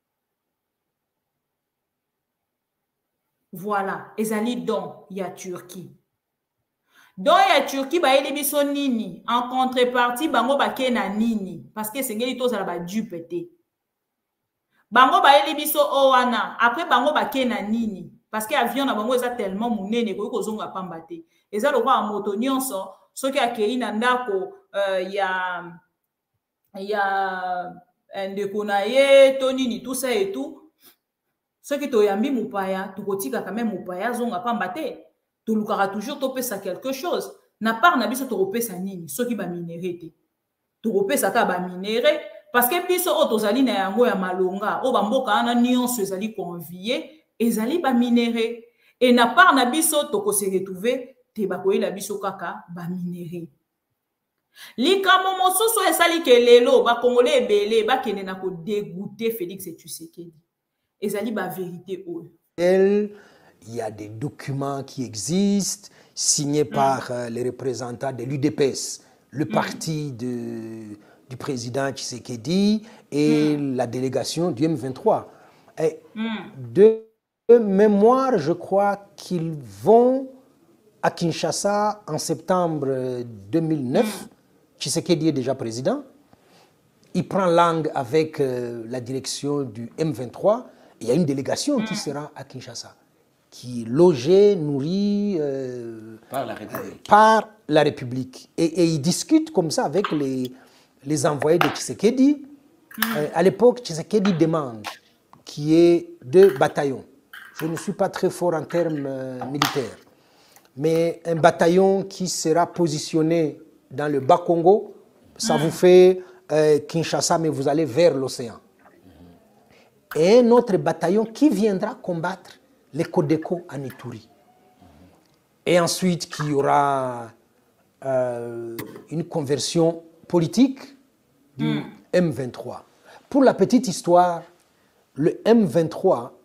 Voilà, ezali don ya Turquie. Don ya Turquie ba eli biso nini en contrepartie bango ba kena nini parce que sengeli to sala ba dupe te. Bango ba eli biso o wana après bango ba kena nini parce que avion na bango eza tellement munene ko kozonga pamba te. Eza lokwa moto nyonso soki akei na ndako uh, ya ya ndeko na ye to nini tout ça et tout. Soki to yambi mupaya tukotika quand même mupaya zonga pamba te. Tu lukara toujours topesa quelque chose. Na part na biso topesa nini soki ba minéré te. Topesa ka ba minéré parce que biso o tozali na yango ya malonga o ba mboka ana nyonso ezali convier ezali ba minéré et na part na biso toko se retrouver te ba koyela biso kaka ba minéré. Likamo mosusu esali ke lelo ba congolais ebele ba kende na ko dégoûter Félix Tshisekedi. Ezali ba vérité o. Il y a des documents qui existent, signés mm. par euh, les représentants de l'U D P S, le mm. parti de, du président Tshisekedi et mm. la délégation du M vingt-trois. Et mm. de mémoire, je crois qu'ils vont à Kinshasa en septembre deux mille neuf. Mm. Tshisekedi est déjà président. Il prend langue avec euh, la direction du M vingt-trois. Il y a une délégation mm. qui sera à Kinshasa, qui est logée, nourrie euh, par, la République. par la République. Et, et ils discutent comme ça avec les, les envoyés de Tshisekedi. Mm. Euh, à l'époque, Tshisekedi demande qu'il y ait deux bataillons. Je ne suis pas très fort en termes euh, militaires, mais un bataillon qui sera positionné dans le Bas-Congo, ça mm. vous fait euh, Kinshasa, mais vous allez vers l'océan. Mm. Et un autre bataillon qui viendra combattre les Codeco en Ituri. Et ensuite, qu'il y aura euh, une conversion politique du mm. M vingt-trois. Pour la petite histoire, le M vingt-trois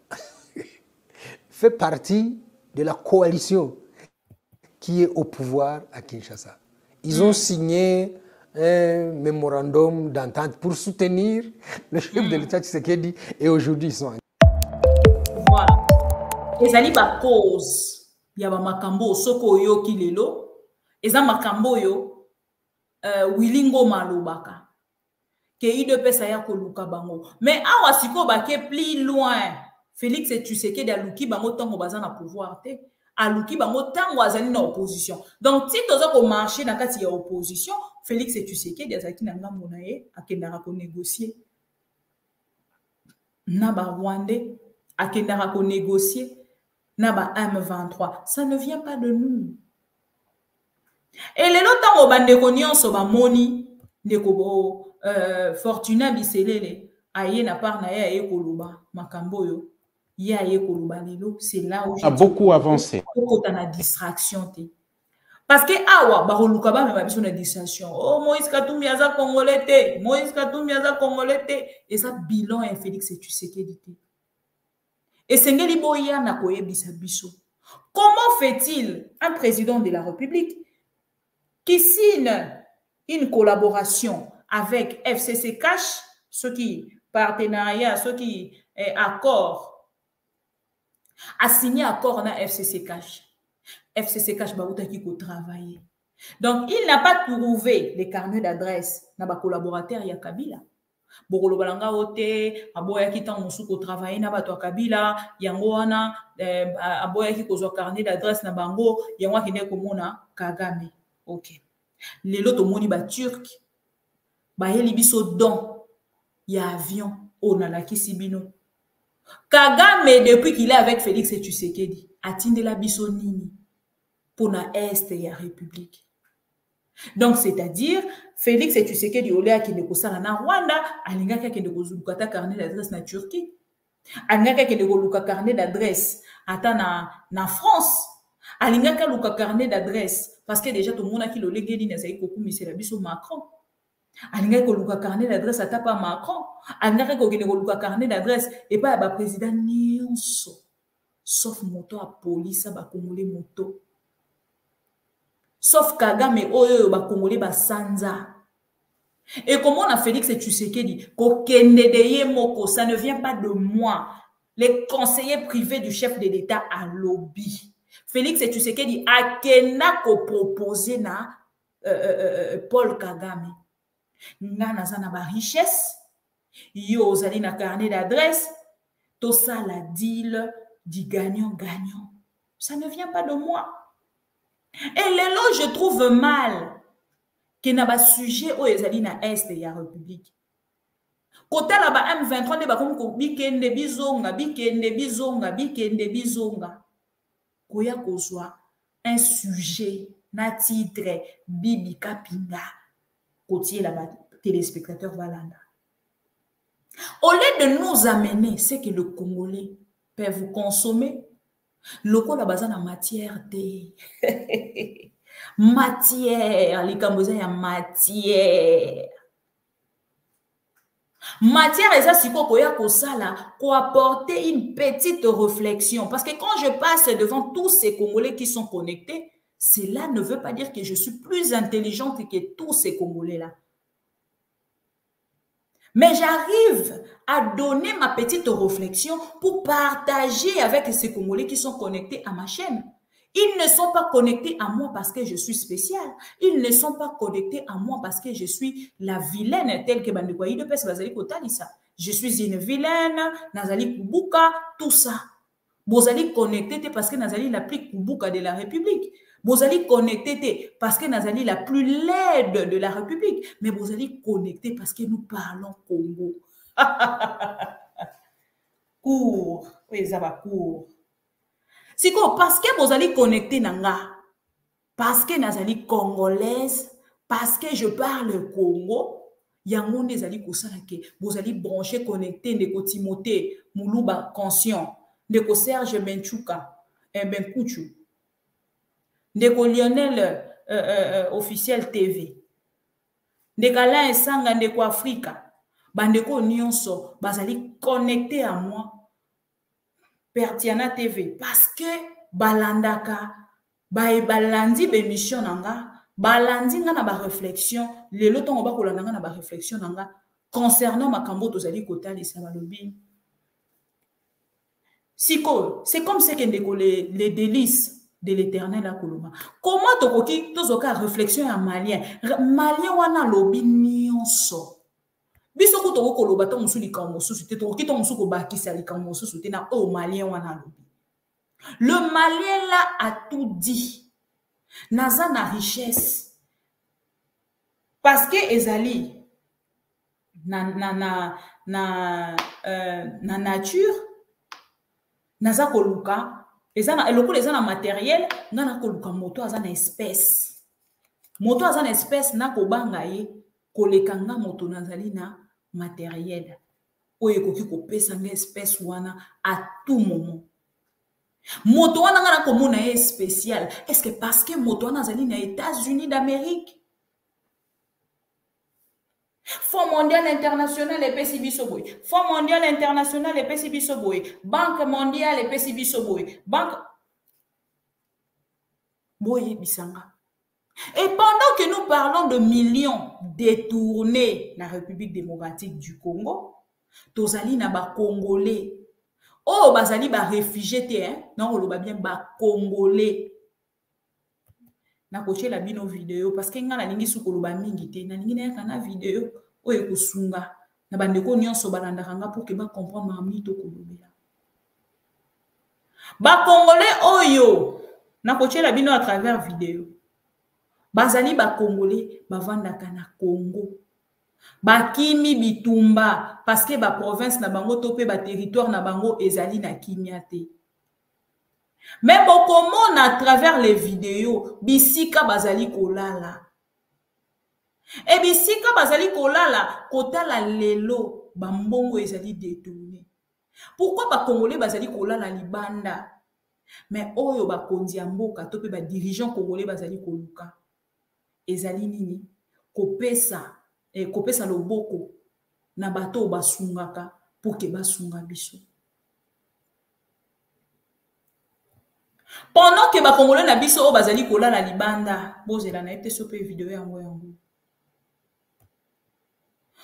fait partie de la coalition qui est au pouvoir à Kinshasa. Ils ont mm. signé un mémorandum d'entente pour soutenir le chef mm. de l'État Tshisekedi et aujourd'hui ils sont en... Voilà. Ezali ba cause ya ba makambo soko yo kilelo eza makambo yo uh, wilingo malobaka ke ide pesa ya koluka bango mais awa siko ba ke plus loin Félix Tshisekedi aluki bango tango bazana pouvoir te aluki bango tango azali na opposition donc si toza ko marcher na kati ya opposition Félix Tshisekedi azaki na ngambo na ye akendaka ko négocier na ba Rwandais akendaka ko négocier na ba M vingt-trois, ça ne vient pas de nous. Et les lotants au bandeko nyonso ba moni ndeko bo euh, Fortuna Biselele aye na par na ya ekoluba makambo yo ya ekoluba lelo c'est là où a beaucoup avancé. Beaucoup na distraction te. Parce que awa ba roluka ba me biso na distraction. Oh Moïse Katumbi aza congolais te, Moïse Katumbi aza congolais te et ça bilan et Félix Tshisekedi te. Et Sengeli Boya na koyebisa biso. Comment fait-il un président de la République qui signe une collaboration avec F C C Cash, ce qui partenariat, ce qui est accord, a signé accord na F C C Cash. F C C Cash ba utaki ko travailler. Donc il n'a pas trouvé les carnets d'adresse na ba collaborateur ya Kabila. Bokolo balanga ote aboya ki tan musuko travailler na bato Kabila yango wana eh, aboya ki kozwa carnet d'adresse na bango yango akende komona Kagame. OK. Lelo to moni ba turc ba yeli biso don ya avion on a la kisibino. Kagame depuis qu'il est avec Félix Tshisekedi atinde la biso nini pour na est ya République. Donc, c'est-à-dire, Félix Tshisekedi olea qui ne kosala na Rwanda, alingaka qui ne kozuluka ta carnet d'adresse na Turquie, alingaka qui ne koluka carnet d'adresse ata na na France, alingaka luka carnet d'adresse parce que déjà tout le monde a qui le légeli na zai kokumisa la biso Macron. Alingaka koluka carnet d'adresse ata pa Macron, alingaka ko kene koluka carnet d'adresse et pas ba président nyonso sauf moto a police ba congolais moto. Sauf Kagame oyo ba Congolais ba sanza. Et comment on a Félix Tshisekedi, moko, ça ne vient pas de moi. Les conseillers privés du chef de l'État à lobby. Félix Tshisekedi a kena ko proposé na euh, euh, Paul Kagame. Nga nazana ba richesse, yo zali na carnet d'adresse, tout ça la deal du gagnant-gagnant. Ça ne vient pas de moi. Et l'élo, je trouve mal que na ba sujet o ezali na est de la République. Kota la ba M vingt-trois ne ba comme ko bikende bizonga, bikende bizonga, bikende bizonga. Koya kozwa un sujet na titre Bibi Kapinga. Kotier la ba téléspectateur Valanda. Au lieu de nous amener ce que le Congolais peut vous consommer, le Congolais a besoin de matière de matière, les Cambodgiens y a matière. Matière, et ça, c'est quoi qu'on apporter une petite réflexion. Parce que quand je passe devant tous ces Congolais qui sont connectés, cela ne veut pas dire que je suis plus intelligente que tous ces Congolais-là. Mais j'arrive à donner ma petite réflexion pour partager avec ces Congolais qui sont connectés à ma chaîne. Ils ne sont pas connectés à moi parce que je suis spéciale. Ils ne sont pas connectés à moi parce que je suis la vilaine telle que Bandekwaï de Pes Bazali Kotalisa. Je suis une vilaine, Nazali Kubuka, tout ça. Bozali connecté parce que Nazali la plus Kubuka de la République. Bozali connecté parce que Nazali la plus laide de la République. Mais Bozali connecté parce que nous parlons Congo. Cours. Oui, ça va court. C'est quoi? Parce que Bozali connecté nanga. Parce que Nazali congolaise. Parce que je parle Congo. Yango Nezali Kosalake. Bozali branché connecté. Ndeko Timothée. Moulouba conscient. Ndeko Serge Menchouka. Mbenkouchou. Ndeko Lionel euh, euh, officiel T V. Ndeko Alain Esanga, Ndeko Afrika. Bandeko Nyonso, bazali connecté à moi. Pertiana T V. Parce que balandaka, bae balandi bémission nanga, balandi nga na ba réflexion, le loton on va kolanda nga na ba réflexion nanga, concernant ma kambo tozali kotali sa balobi. Siko, c'est comme ce que ndeko les, les délices de l'éternel à Koloma. Comment tokoki tozoka réflexion à malien? Malien wana lobi nyonso. Biso ko toko koloba ta musu likambo susu te tokoki to musu ko bakisa likambo susu te na o malien wana lobi. Le malien là a tout dit. Naza na richesse. Parce que ezali na na na na euh, na nature naza koluka. Et le coup, les gens matériel, n'a na koluka moto azana espèce. Moto azana espèce na ko bangaye kolekanga moto nazali na matériel. Oye koki ko pesa nga espèce wana à tout moment. Moto wana nga na ko mona e spécial. Est-ce que parce que moto wana nazali na États-Unis d'Amérique? Fonds mondial international et P C B Soboy. Fonds mondial international et P C B Soboy. Banque mondiale et P C B Soboy. Banque. Boye Bisanga. Et pendant que nous parlons de millions détournés dans la République démocratique du Congo, tozali na ba Congolais. Oh, bazali ba réfugiés te, hein? Non, on bien ba Congolais. Na coché la bino vidéo parce que nga na lingi sukoloba mingi te na lingi na kana vidéo oye kusunga na bandeko nyonso balandaka nga pour que ba comprendre mami to kolobela ba Congolais oyo na coché la bino à travers vidéo bazali ba Congolais bavandaka na Congo ba kimi bitumba parce que ba province na bango to pe ba territoire na bango ezali na kimia te. Mais beaucoup à travers les vidéos, bisika bazali kolala. Et bisika bazali kolala, kota la lelo, bambongo ezali détourné. Pourquoi ba Congolais bazali kolala libanda? Mais oyo ba kondiamboka, tope ba dirigeant Congolais bazali koluka. Ezali nini? Kopesa, eh, kopesa loboko, na bato basungaka, pour que basunga biso. Pendant que ba Congolais na biso o bazali kola la libanda, bozela na ete sope vidéo yango yango.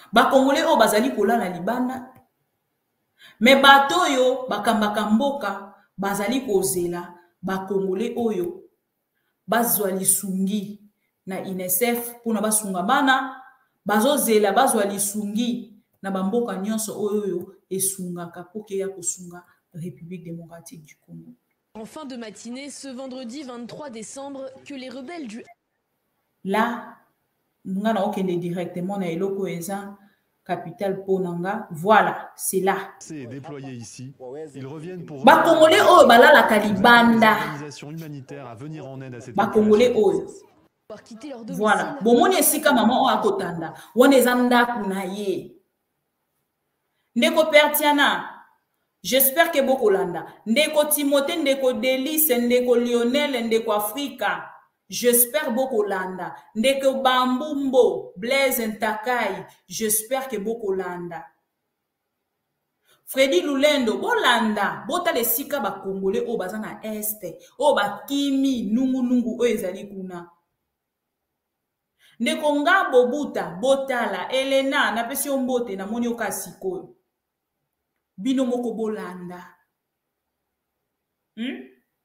Ba Congolais o bazali kolala libanda. Mais bato yo bakambaka mboka bazali kozela ba Congolais oyo bazwa lisungi na I N S F pona basunga bana bazozela bazwa lisungi na bamboka nyonso oyo esungaka poke ya kosunga République démocratique du Congo. En fin de matinée, ce vendredi vingt-trois décembre, que les rebelles du... Là, nous allons directement à Eloko Eza, capitale Ponanga. Voilà, c'est là. C'est déployé ici. Ils reviennent pour... Ba Congolais oh bala la Kalibanda. Organisation humanitaire à venir en aide à cette... Ba Congolais oh. Voilà. Bon, mon esika maman o akotanda. Wone zanda kunaye. Ndeko Pertiana. J'espère que beaucoup landa. Ndeko Timothée, ndeko Delice, ndeko Lionel, ndeko Africa. J'espère beaucoup landa. Ndeko Bambumbo, Blaise Ntakai. J'espère que beaucoup landa. Freddy Lulendo, bolanda. Bota le sika ba Congolais o bazana este. O ba kimi nungu nungu o ezali kuna. Ndeko Ngabo Buta, Botala, Elena, na pesi ombote na moni okasiko. Bino moko bolanda. Hmm?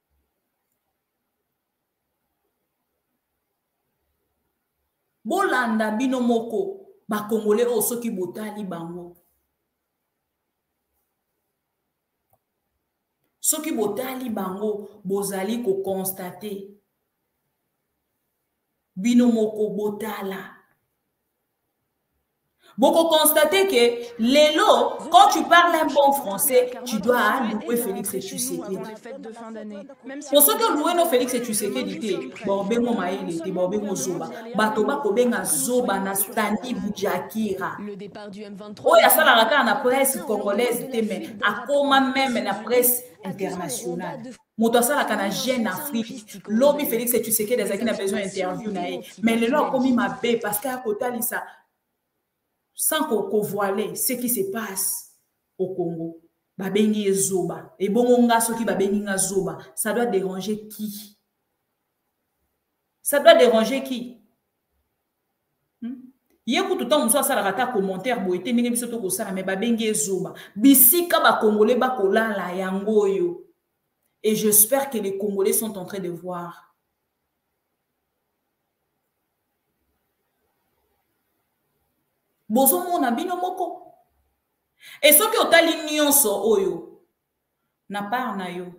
Bolanda bino moko ba Congolais o soki botali bango. Soki botali bango bozali ko constater. Bino moko botala. Beaucoup constater que Lélo, quand tu parles un bon français, tu dois louer Félix et Tshisekedi. Pour ceux qui louent nos Félix et Tshisekedi, bon ben mon maïli, bon ben mon zoba, batoba ko benga zoba na standi bujakira. Oh ya ça la raka na presse congolaise mais à comment même na presse internationale. Moto ça la kana jeune Afrique, lobby Félix et Tshisekedi des qui n'a besoin d'interview na mais Lélo a commis ma bé parce qu'à côté ça sans qu'on voile ce qui se passe au Congo. Babengi zoba. Et bon, on a ce qui babengi zoba. Ça doit déranger qui? Ça doit déranger qui? Hier, tout le temps, on soit ça la commentaire, bo ete ninge biso to ko sala mais babengi zoba. Bisika ba Congolais ba kolala yangoyo. Et j'espère que les Congolais sont en train de voir. Bozo mona bino moko. Et ce qui otali nyonso oyo na par na yo.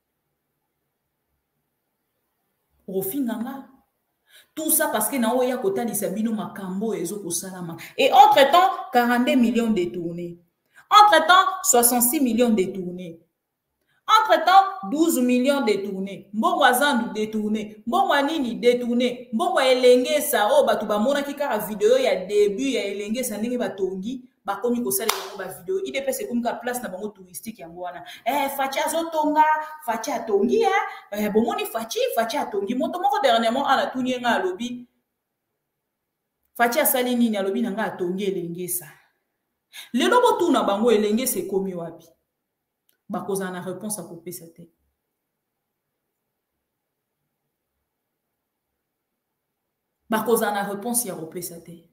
Rofinganga. Tout ça parce que na oya kotali sabino makambo ezo kosalama. Et entre-temps, quarante-deux millions détournés. Entre-temps, soixante-six millions détournés. Entre-temps, douze millions détournés. Mbongwa zandu détourné. Mbongwa nini détourné. Mbongwa elenge sa o batu ba mona kika vidéo ya début ya elenge sa ndenge batongi ba komi ko sala ba vidéo. I D P c'est comme ka place na bango touristique yango wana. Eh fachi azotonga, fachi atongi eh. Eh bomoni fachi, fachi atongi. Moto moko dernièrement ala tuni nga alobi. Fachi asali nini alobi na nga atongi elenge sa. Lelo botu na bango elenge se komi wapi. Bakoza na réponse à couper sa tête. Bakoza na réponse à couper sa tête.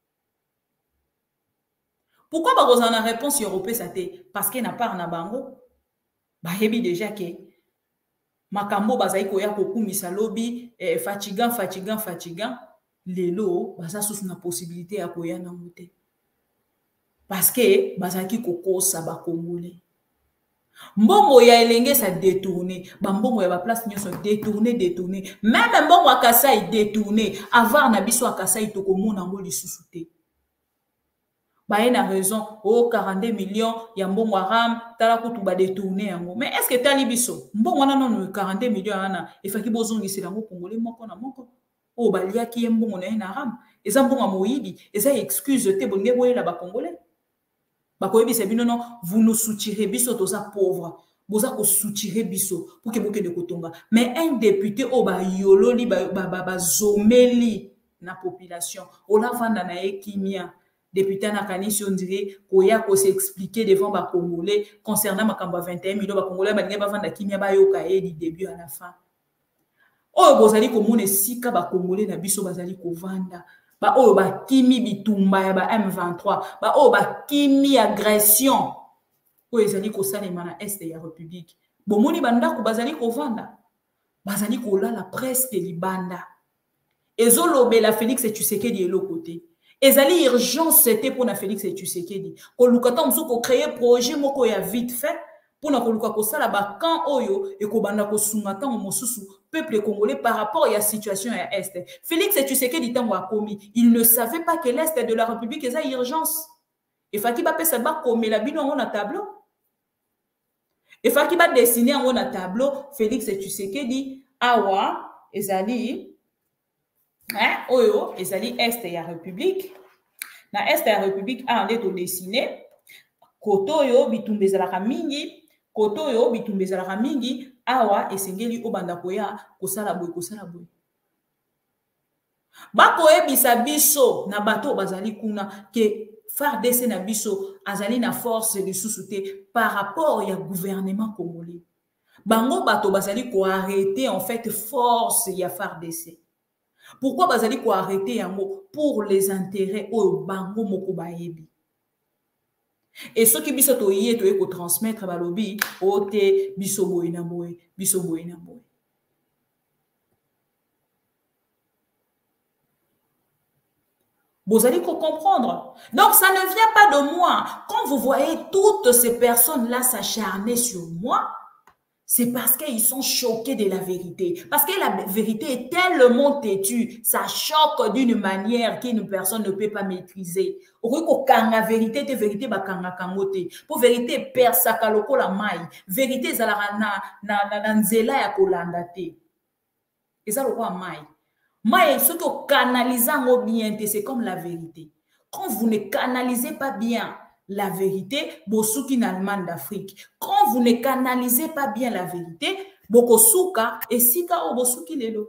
Pourquoi bakoza na réponse à couper sa tête? Parce qu'il n'a pas na bango. Bah hebi déjà que makambo bazai ko ya kokumisa lobi eh, fatigant fatigant fatigant lelo baza sous na possibilité ya koya na moté. Parce que bazaki kokosa ba Congolais. Mbongo ya elenge sa détourné, bambongo ya ba place nyonso détourné détourné, même mbongo akasa i détourné, avoir na biso akasa i tokomona ngo lisusu te. Ba ena raison, oh quarante-deux millions ya mbongo aram, tala kutu ba détourné yango. Mais est-ce que tali biso, mbongo na non quarante millions ana, efaki bozongi sila ngo Congolais moko na moko. Oh balia ki mbongo na ena aram, eza mbongo moyibi, eza excuse te bonge boyela ba Congolais. Vous nous soutirez biso toza pauvre. Vous avez soutiré biso pour que vous de kotonga. Mais un député au ba yololi ba ba ba zomeli na population. O la vanda na ekimia. Député na kanisi on dirait koya ko s'expliquer devant ba Congolais concernant makamba vingt et un millions ba Congolais ba nge ba vanda kimia ba yoka e du début à la fin. Oh bozali ko mone sika ba Congolais na biso bazali ko vanda. ba oyo ba kimi bitumba ya ba M vingt-trois ba oyo ba kimi agression oyo ezali kosalema na este ya République bomoni bandako bazali kovanda bazali kolala presque libanda ezolobela Félix Tshisekedi eloko te ezali urgence c'était pour na Félix Tshisekedi koluka ta musu ko créer projet moko ya vite fait pour na koluka kosala ba camp oyo ekobanda kosunga tango mosusu peuple congolais par rapport à la situation à Est. Félix Tshisekedi tango akomi, il ne savait pas que l'Est de la République est à urgence. Et Faki ba pesa ba komi la bino on a tableau. Et Faki ba dessiner on a tableau Félix Tshisekedi awa ezali hein oyo ezali Est ya République. Na Est ya République a ande to dessiner koto yo bitumbe zalaka mingi koto yo bitumbe zalaka mingi awa esengeli obanda koya kosala boy kosala boy bako ebisa biso na bato bazali kuna ke F A R D C na biso azali na force de sous-souté par rapport ya gouvernement congolais bango bato bazali ko arrêter en fait force ya F A R D C. Pourquoi bazali ko arrêter yango pour les intérêts o bango moko bayebi. Et ce qui biso to yé to eko transmettre balobi ote biso boy na boy biso boy na boy. Vous allez comprendre. Donc ça ne vient pas de moi. Quand vous voyez toutes ces personnes là s'acharner sur moi, c'est parce qu'ils sont choqués de la vérité. Parce que la vérité est tellement têtue, ça choque d'une manière qu'une personne ne peut pas maîtriser. La vérité, c'est vérité, pour vérité, persaka loko la maille. Vérité, c'est la na nzela ya kolandate. Et ça, loko la maille. Maille, ce que canalisant bien, c'est comme la vérité. Quand vous ne canalisez pas bien la vérité, bosuki na Allemagne d'Afrique. Quand vous ne canalisez pas bien la vérité, bokosuka et sika o bosuki lelo.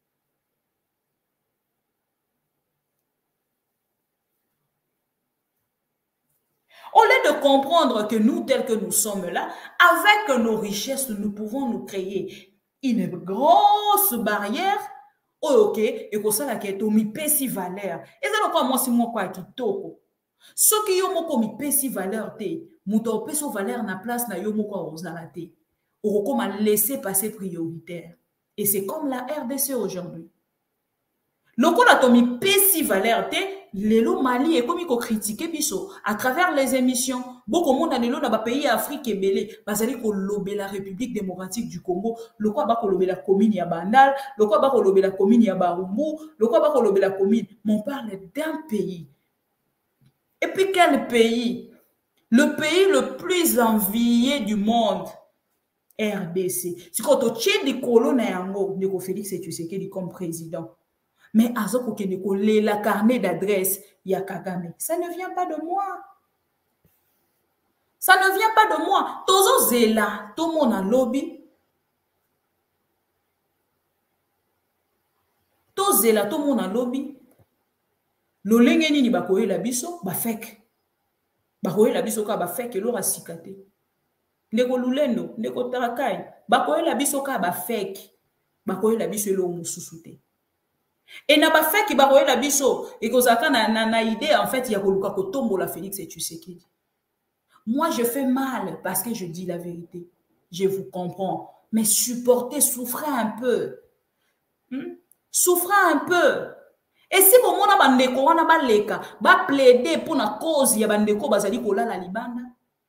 Au lieu de comprendre que nous, tels que nous sommes là, avec nos richesses, nous pouvons nous créer une grosse barrière. Oh, ok, et que ça, la quête, mi pesi valeur. Et ça, quoi, moi, c'est moi, quoi, qui toko. Ce qui yo moko mi pesi valeur te, muto peso valeur na place na yo moko ozala te. Oko ma laisser passer prioritaire. Et c'est comme la R D C aujourd'hui. Loko la to mi pesi valeur te, lelo Mali est comme ko critiquer biso à travers les émissions. Beaucoup monde lelo na ba pays Afrique ebele, bazali ko lobe la République démocratique du Congo, loko ba ko lobe la commune ya Bandal, loko ba ko lobe la commune ya Barumbu, loko ba ko lobe la commune. On parle d'un pays. Et puis quel pays? Le pays le plus envié du monde, R D C. C'est quand on tient des colonnes à Yango, Neko Félix Tshisekedi comme président. Mais Azoko Keneko, la carnet d'adresse, ya Kagame. Ça ne vient pas de moi. Ça ne vient pas de moi. Tozo Zela, tout le monde a lobby. Tozo Zela, tout le monde a lobby. Lolenge nini bakoye la biso ba fake bakoye la biso ka ba fake lo rasikate ndeko lulendo ndeko tarakai bakoye la biso ka ba fake bakoye la biso lo mususute et na ba fake bakoye la biso ekozaka na na, na idée en fait ya koluka ko tombola Félix Tshisekedi. Moi je fais mal parce que je dis la vérité, je vous comprends, mais supportez, souffrez un peu, hmm? Souffrez un peu. Et si vous mona bandeko wana baleka ba plaider pour na cause ya bandeko bazali kolala libanda.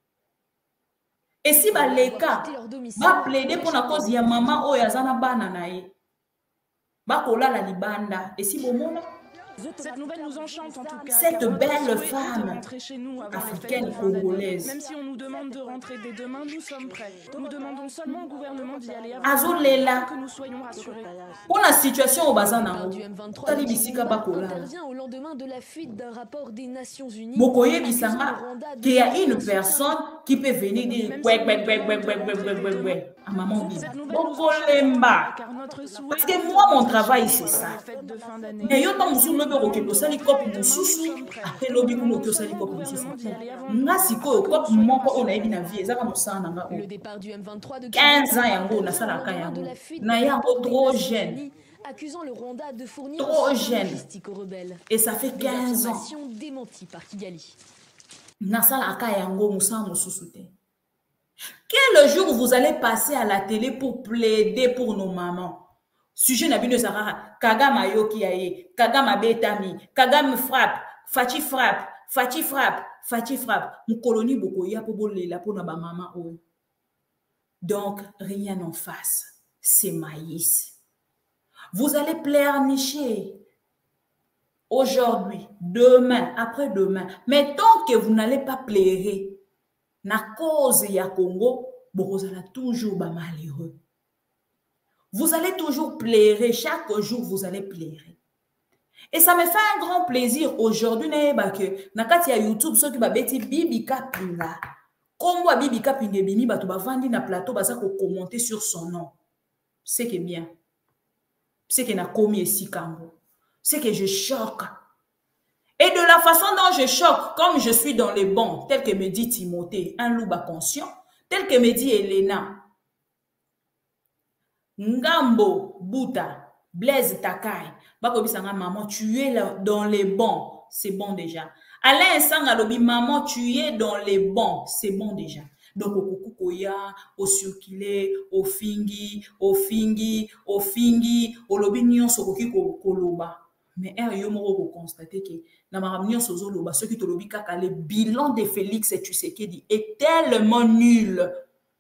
Et si baleka ba plaider pour na cause ya maman oyo azana bana na ye ba kolala libanda. Et si vous mona cette nouvelle nous enchante en tout cas. Cette belle femme africaine congolaise. Même si on nous demande de rentrer dès demain, nous sommes prêts. Nous demandons seulement au gouvernement d'y aller avant que nous soyons rassurés. Pour la situation au Bazana, intervient au lendemain de la fuite d'un rapport des Nations Unies. Bokoye Bissanga, qu'il y a une personne qui peut venir dire ouais ouais ouais ouais ouais ouais ouais ouais à maman Bibi. Bokolemba. Parce que moi mon travail c'est ça. Mais yo tant musu lobe roketo sali kopi mususu après lobi ko moto sali kopi mususu. Nga siko kopi moko ona ebi na vie ezaka musana nga o. Le départ du M vingt-trois de quinze ans yango na sala ka yango. Na yango trop jeune. accusant le Rwanda de fournir trop une jeune. logistique aux rebelles. Et ça fait quinze ans. Démentie par Kigali. Nasala Kayango Moussa Moussoussoute. Quel jour vous allez passer à la télé pour plaider pour nos mamans? Sujet Nabino Zahara, Kagama Yoki Aye, Kagama Betami, Kagame frappe, Fati frappe, Fati frappe, Fati frappe. Mon colonie Bokoya pour boler la pour nos mamans. Donc, rien en face. C'est maïs. Vous allez pleurnicher. Aujourd'hui, demain, après-demain. Mais tant que vous n'allez pas pleurer, na cause ya Congo, vous allez toujours malheureux. Vous allez toujours pleurer. Chaque jour, vous allez pleurer. Et ça me fait un grand plaisir aujourd'hui, que nakati ya YouTube, ceux qui va bêti Bibi Kapinga. Comme moi, Bibi Kapinga bini, ba tuba vandi na plateau, ba ça ko commenter sur son nom. C'est que bien. C'est que na commis ici Kango. C'est que je choque. Et de la façon dont je choque, comme je suis dans les bons, tel que me dit Timothée, un loup conscient, tel que me dit Elena, Ngambo, Bouta, Blaise Takai, Bakobisanga, maman, tu es dans les bons, c'est bon déjà. Alain Sangalobi, maman, tu es dans les bons, c'est bon déjà. Donc, au kukukoya, au circulé, au fingi, au fingi, au fingi, au lobi nyon sokoki koloba. Mais er yo moko ko constater que na maramnyon sozo loba ceux qui te lobi kaka le bilan de Félix Tshisekedi est tellement nul.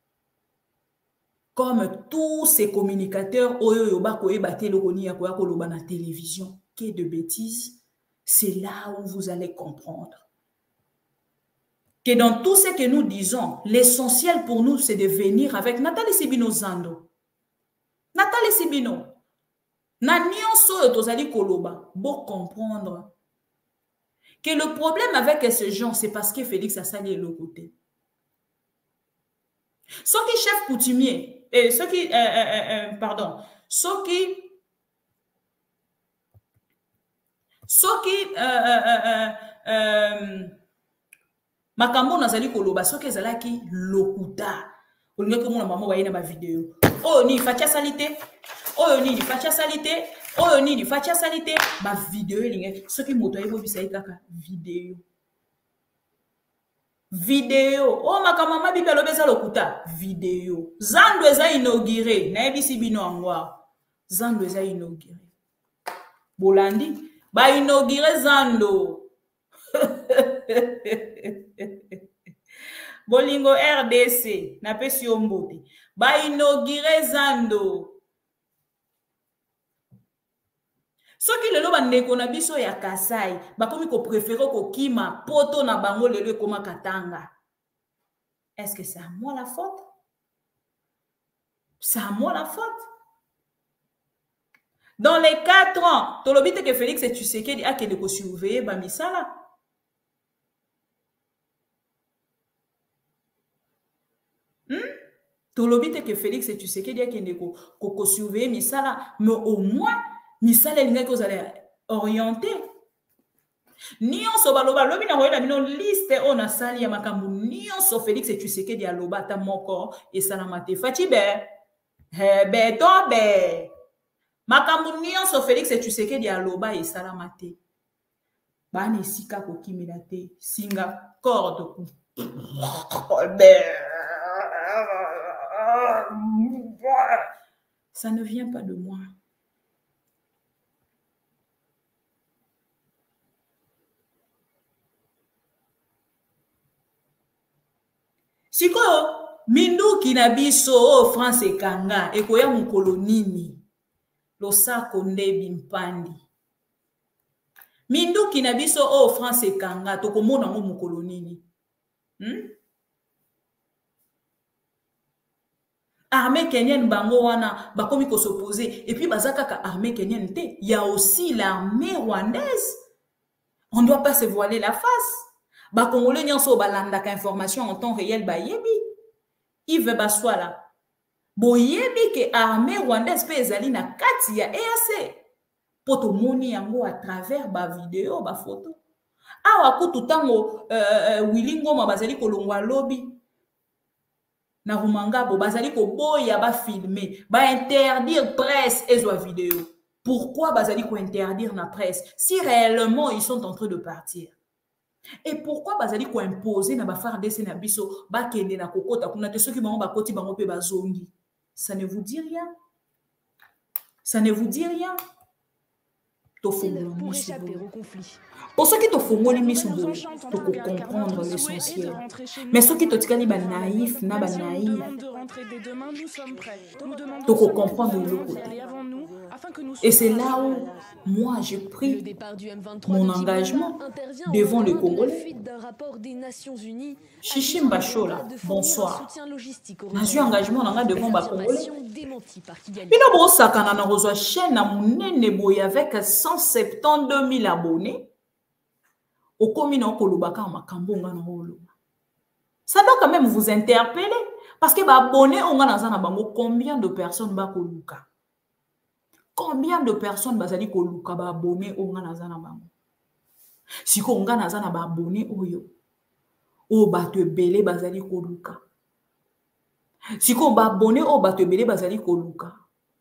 Comme tous ces communicateurs oyo yoba ko ebate lokoni ya ko ya koloba na télévision, que de bêtises, c'est là où vous allez comprendre que dans tout ce que nous disons, l'essentiel pour nous, c'est de venir avec Nathalie Sibino Zando. Nathalie Sibino. Na nyonso tozali koloba, bon comprendre que le problème avec ces gens, c'est parce que Félix a sali le côté. Ceux qui chef coutumier, et ceux qui, euh, euh, euh, pardon, ceux qui, ceux qui, euh, euh, euh, euh, makambo nazali koloba soki ezalaki lokuta olinga ko mona mama waye na ba vidéo oyo ni facha salité oyo ni facha salité oyo ni facha salité ba vidéo elinga soki moto ayebo bisa kaka vidéo vidéo o makambo mama bipe lobeza lokuta vidéo Zando eza inauguré na ebisi bino angwa Zando eza inauguré bolandi ba inauguré Zando Bolingo R D C na pesi ombote ba inauguré Zando soki lelo bandeko na biso ya Kasai bakomi ko préférer ko kima poto na bango lelo koma Katanga. Est-ce que c'est à moi la faute? C'est à moi la faute? Dans les quatre ans, tolobite que Félix Tshisekedi a kende ko surveiller ba misala. Hmm? Tolobite que Félix Tshisekedi a kende ko ko surveiller misala, mais au moins misala linga ko zale orienter. Nyonso baloba lobi na koyela bino liste on a sali ya makambu nyonso Félix Tshisekedi aloba ta moko esalama te fati be he be to be makambu nyonso Félix Tshisekedi aloba esalama te bani sika ko kimela te singa corde ku ça ne vient pas de moi. Siko minduki na biso France ekanga ekoya mukolo nini losako ndebi mpandi minduki na biso o France ekanga tokomona ngo mukolo nini hmm? Armée kenyenne bango wana bakomi ko s'opposer et puis bazaka ka armée kenyenne te, il y a aussi l'armée rwandaise. On ne doit pas se voiler la face. Ba Congolais nyonso balandaka information en temps réel ba yebi. Yves Baswala. Bo yebi ke armée rwandaise pe ezali na kati ya E A C. Poto moni yango à travers ba vidéo ba photo. Awa kutu tango euh, Willy Ngoma bazali kolongwa lobby. Na Rumangabo bazali ko boya ba filmer, ba interdire presse ezwa vidéo. Pourquoi bazali ko interdire la presse si réellement ils sont en train de partir? Et pourquoi bazali ko imposer na ba F A R D C na biso ba kende na kokota kuna te ceux qui bango ba koti bango pe bazongi? Ça ne vous dit rien? Ça ne vous dit rien? Pour échapper au conflit. Pour ceux qui te font pour comprendre l'essentiel. Mais ceux qui te disent ba naïf, na ba naïf. Tu peux comprendre le côté. Et c'est là où moi j'ai pris mon engagement devant le Congolais. Chichi Mbachola, bonsoir. J'ai un engagement devant le Congolais. Bino bo sakana na rozwa chaîne na munene boye avec cent soixante-douze mille abonnés. Au commun kolobaka makambo nga na oloba. Ça doit quand même vous interpeller parce que ba abonné on nga na bango combien de personnes ba koluka? Combien de personnes bazali koluka ba abonné on nga na bango? Si ko nga na ba abonné oyo o ba te belé bazali koluka. Si ko ba abonné o ba te belé bazali koluka.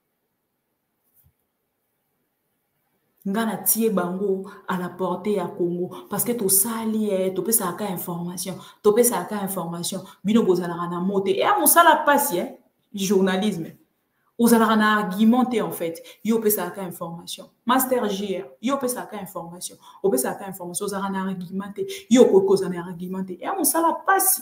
Ngana tie bango à la portée à Congo parce que to sali eh to pesa ka information to pesa ka information bino bozala na moté et à mon sala passe eh journalisme ozala na argumenter en fait yo pesa ka information master J R yo pesa ka information o pesa ka information ozala na argumenter yo ko koza na argumenter et à mon sala passe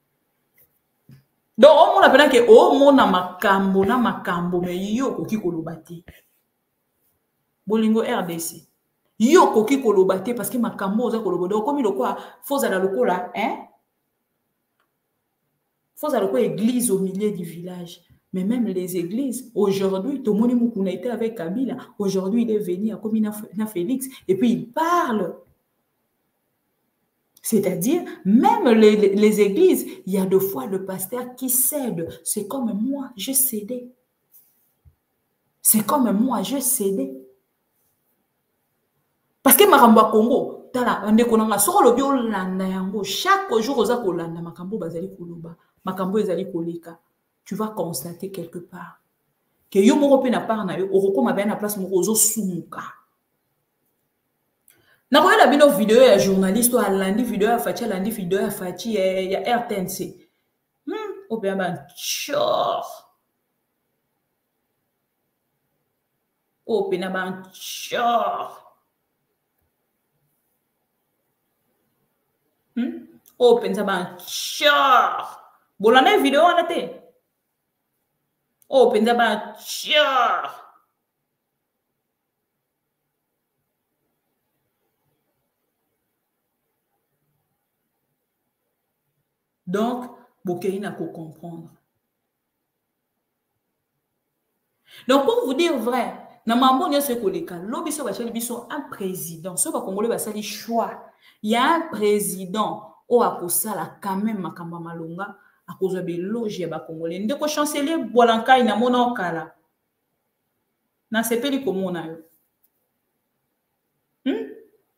donc on appelle que o mona makambo na makambo mais yo ko ki kolobati Bolingo R D C. Yo koki kolobate parce que ma kamo oza kolobodo comme le quoi faut à la lokola hein faut à la église au milieu du village mais même les églises aujourd'hui tout le monde a été avec Kabila aujourd'hui il est venu à comme na Félix et puis il parle c'est-à-dire même les, les, les églises il y a deux fois le pasteur qui cède c'est comme moi je cédais c'est comme moi je cédais. Parce que Maramba Congo, tala ande konanga soko lobi olanda yango chaque jour oza kolanda makambo bazali koloba makambo ezali koleka tu vas constater quelque part que yo moko pe na part na yo okokoma bien na place moko ozo sumuka na koyela bino vidéo ya journaliste ou alandi vidéo ya Fachi alandi vidéo ya Fachi ya R T N C hmm o bien ban chor o pe na ban chor Oh, pensa ban char. Bolana vidéo en été. Oh, pensa ban char. Donc, Bokei n'a qu'à comprendre. Donc, pour vous dire vrai, na mambo n'y a ce koleka. L'obiso va chali biso un président. Ce va congolais va sali choix. Il y a un président. O akosala quand même makamba malonga akozwa beloge ba congolais ndeko chancelier Bolankai na mona okala na sepeli komona yo hmm?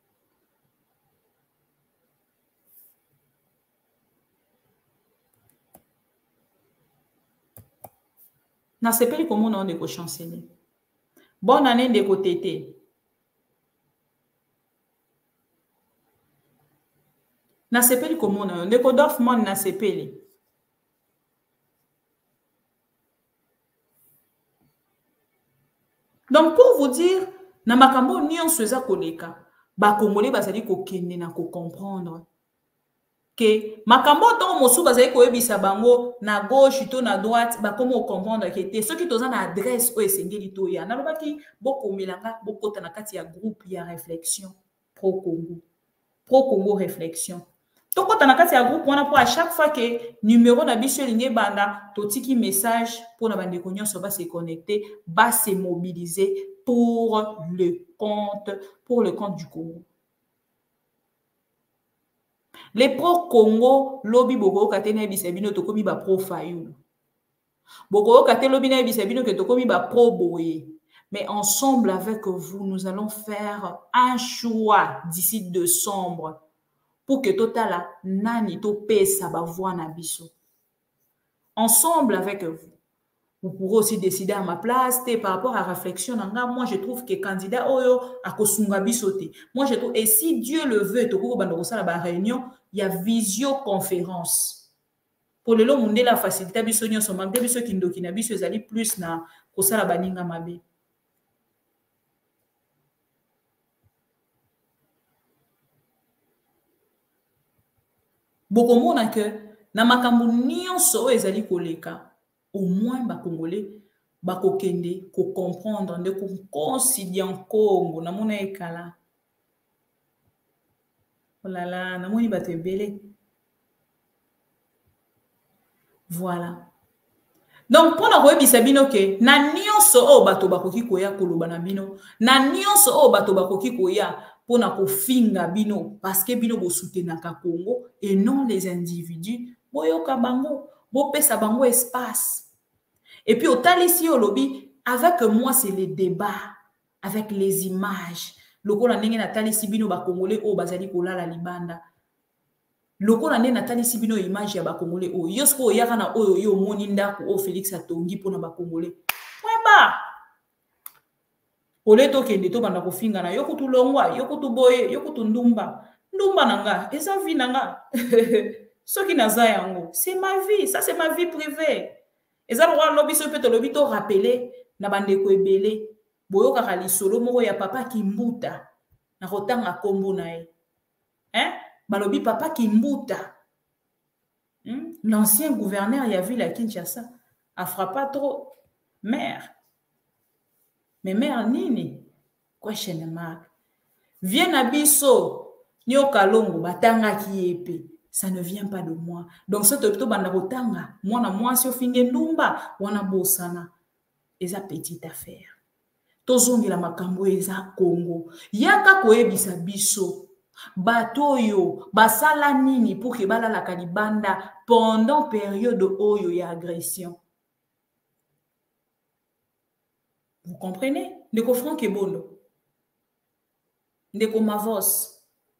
Na sepeli komona ndeko chancelier bonne année ndeko Tété. Na sepeli komona ndeko Dorfman na sepeli. Donc pour vous dire na makambo nyonso eza koleka ba congolais bazali ko kende na ko comprendre que makambo to mosu bazali ko yebisa bango na gauche to na droite ba komo comprendre que te ceux qui toza na adresse o esengeli to ya na lobaki boko milanga bokota na kati ya groupe ya réflexion pro Congo pro Congo réflexion. Donc, quand on a un groupe, on a pour à chaque fois que numéro na biso ligne banda, totiki message pour na bande konyo va se connecter, va se mobiliser pour le compte, pour le compte du Congo. Les pro Congo, lobby boko katene bisabino tokomi ba pro fayulu. Boko katene lobby na bisabino ke tokomi ba pro boye. Mais ensemble avec vous, nous allons faire un choix d'ici décembre. Pour que total nani to pesa ba voix na biso. Ensemble avec vous, vous pourrez aussi décider à ma place. Par rapport à la réflexion, moi, je trouve que candidat Oyo a kosungabi sauté. Moi, je trouve, et si Dieu le veut, la réunion, il y a visioconférence. Pour le long, on a la facilité, biso nyonso magde biso kindo kina biso ezali plus na kosala baninga mabe. Bokomona que na makambo nyonso ezali koleka, au moins ba Congolais ba kokende ko comprendre de ko concilier en Congo na mona ekala. Oh là là, na moni ba tebele. Voilà. Donc, pour nous dire sabino que na nyonso o bato bakoki koya koloba na bino, na nyonso o bato bakoki koya pour na kofinga bino parce que bino bo soutenaka Congo et non les individus, boyoka bango, bo pesa bango espace. Et puis au talisi au lobby avec moi c'est les débats avec les images. Lokola ndenge na talisi bino ba Congolais o bazali kolala libanda. Lokola ndenge na talisi bino image ya ba Congolais o yosko yaka na oyo yo moni ndako o Félix atongi pona ba Congolais. Weba. Ole to kende to banda kofinga na yokutu longwa, yokutu boye, yokutu ndumba. Ndumba nanga, eza vie nanga. Soki naza yango, c'est ma vie, ça c'est ma vie privée. Eza roi lobby so peut lobby to rappeler na bande ko ebele. Boyo kaka lisolo moko ya papa Kimbuta na kotanga kombo na ye. Hein? Balobi papa Kimbuta. Hmm? L'ancien gouverneur y a vu la Kinshasa a frappé trop mère. Mais mère nini? Question mark. Viens à biso, nyo kalongo batanga kiepe. Ça ne vient pas de moi. Donc ce topito banda kotanga, moi na moi si ofinge ndumba, wana bosana. Eza petite affaire. Tozongi la makambo eza Congo. Yaka koyebisa biso. Batoyo, basala nini pour que bala la kalibanda pendant période oyo ya agression. Vous comprenez? Ndeko Franck Ebondo. Ndeko Mavos.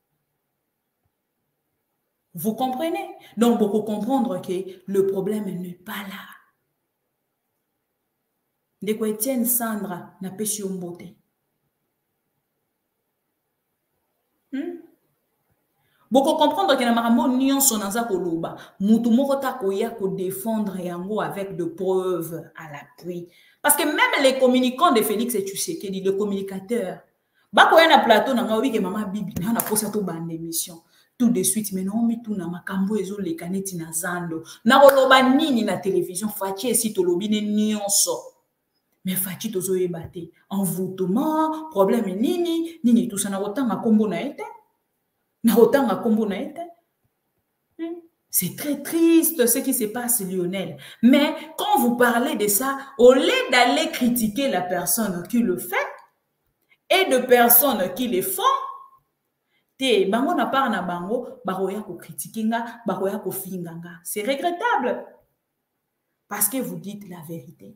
Vous comprenez? Donc, pour comprendre que le problème n'est pas là. Ndeko Etienne Sandra n'a pas su mbote. Hmm? Beaucoup comprendre que na makambo nyonso naza koloba, mutu moko ta koya ko défendre yango avec de preuves à l'appui. Parce que même les communicants de Félix Tshisekedi, le communicateur, ba koya na plateau na ngawi ke mama bibi na na posa to bande émission. Tout de suite maintenant mi tout na makambo ezo le kaneti na zando. Na koloba nini na télévision fachi esi to lobine nyonso. Mais fachi tozo yebate. Envoûtement, problème nini, nini tout ça na kotanga kombo na ete. C'est très triste ce qui se passe, Lionel. Mais quand vous parlez de ça, au lieu d'aller critiquer la personne qui le fait et de personnes qui le font, te bango na par na bango, baroya ko critiquer nga, baroya ko finga nga. C'est regrettable parce que vous dites la vérité.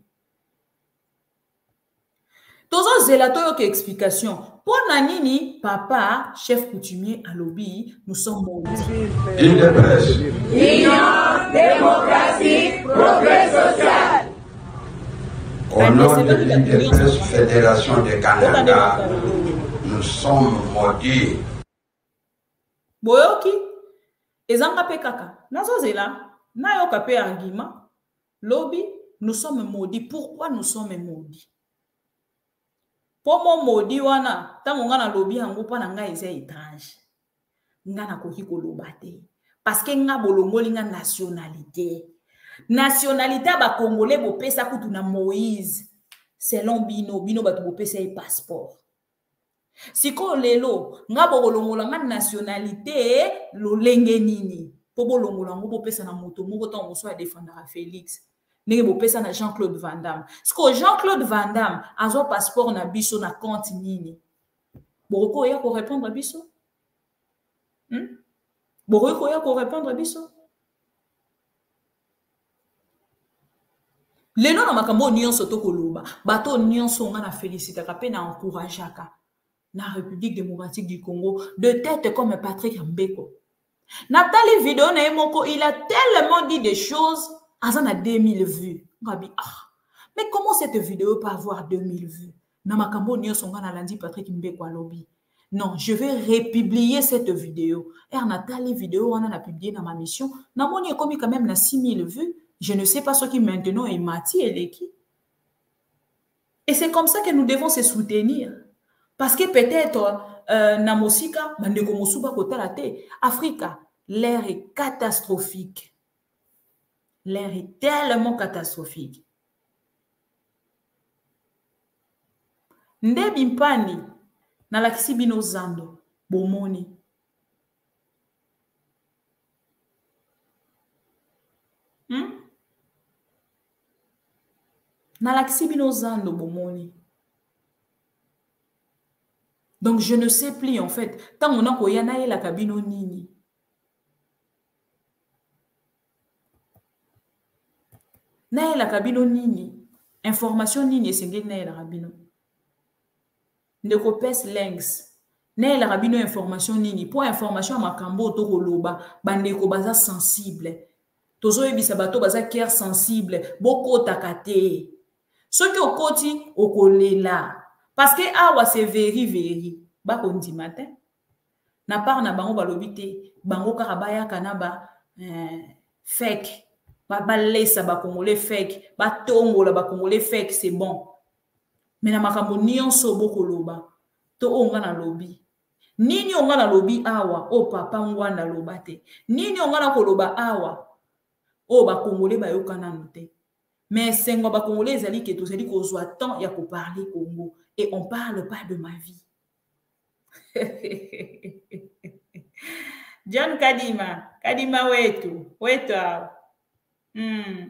Tozo zelato yo ke explication. Pour Nanini, papa, chef coutumier à lobby, nous sommes maudits. Union, démocratie, progrès social. Au nom de l'U D P S, Fédération de Canada, nous sommes maudits. Boyoki, ezanga pe kaka. Nazo zela, na yo kape argument. Lobby, nous sommes maudits. Pourquoi nous sommes maudits? Pour mon maudit wana, ta monga na lobby yango pa na nga eza étrange. Nga na koki koloba te. Parce que nga bolongoli nga nationalité. Nationalité ba Congolais bo pesa kutu na Moïse. Selon bino, bino batu bo pesa e passeport. Siko lelo, nga bolongola nga nationalité lo lenge nini. Po bolongola ngo bo pesa na moto moko ta moso a défendre Félix. N'est pas na Jean-Claude Van Damme. Parce que Jean-Claude Van Damme a son passeport na biso na compte nini. Boroko ya ko répondre biso. Hmm? Boroko ya ko répondre biso. Lelo na makambo nyonso to koloba, bato nyonso nga na féliciter ka pe na encourageaka na République démocratique du Congo de tête comme Patrick Mbeko. Nathalie Vidone Moko, il a tellement dit des choses. En deux mille vues, ah, Mais comment cette vidéo peut avoir deux mille vues? Namakambo Nyo Songa na lundi Patrick Mbekwa lobby. Non, je vais republier cette vidéo. Et en attendant les vidéos, on a publié dans ma mission. Namoni est commis quand même na six mille vues. Je ne sais pas ce qui maintenant est Mati et l'équipe. Et c'est comme ça que nous devons se soutenir. Parce que peut-être, euh, Namosika, Bandeko Mosuba Kotalate, Africa, l'air est catastrophique. L'air est tellement catastrophique. Ndebi mpani na lakisi bino zando bomoni. Hmm? Na lakisi bino zando bomoni. Donc je ne sais plus en fait. Tant on a koyana e la kabino nini. Na e la kabino nini. Information nini esengeli na e la kabino. Ndeko pes links. Ne la rabino information nini. Pour information makambo to koloba. Bandeko baza sensible. Tozo ebisa bato baza cœur sensible. Boko takate. Ce qui okoti okolela. Parce que awa c'est veri veri. Bako ndi matin. Na part na bango balobite. Bango karabaya kanaba euh, fake. Ba balesa ba kongole fake. Ba tongola ba kongole fake c'est bon. Mais na makambo nyonso bokoloba to onga na lobi nini onga na lobi awa o papa ngwanda loba te nini onga na koloba awa o ba kongolais ba yokana note mais sengo ba congolais ezali ke to zeli kozwa temps ya ko parler Congo et on parle pas de ma vie. John Kadima Kadima wetu wetu hmm.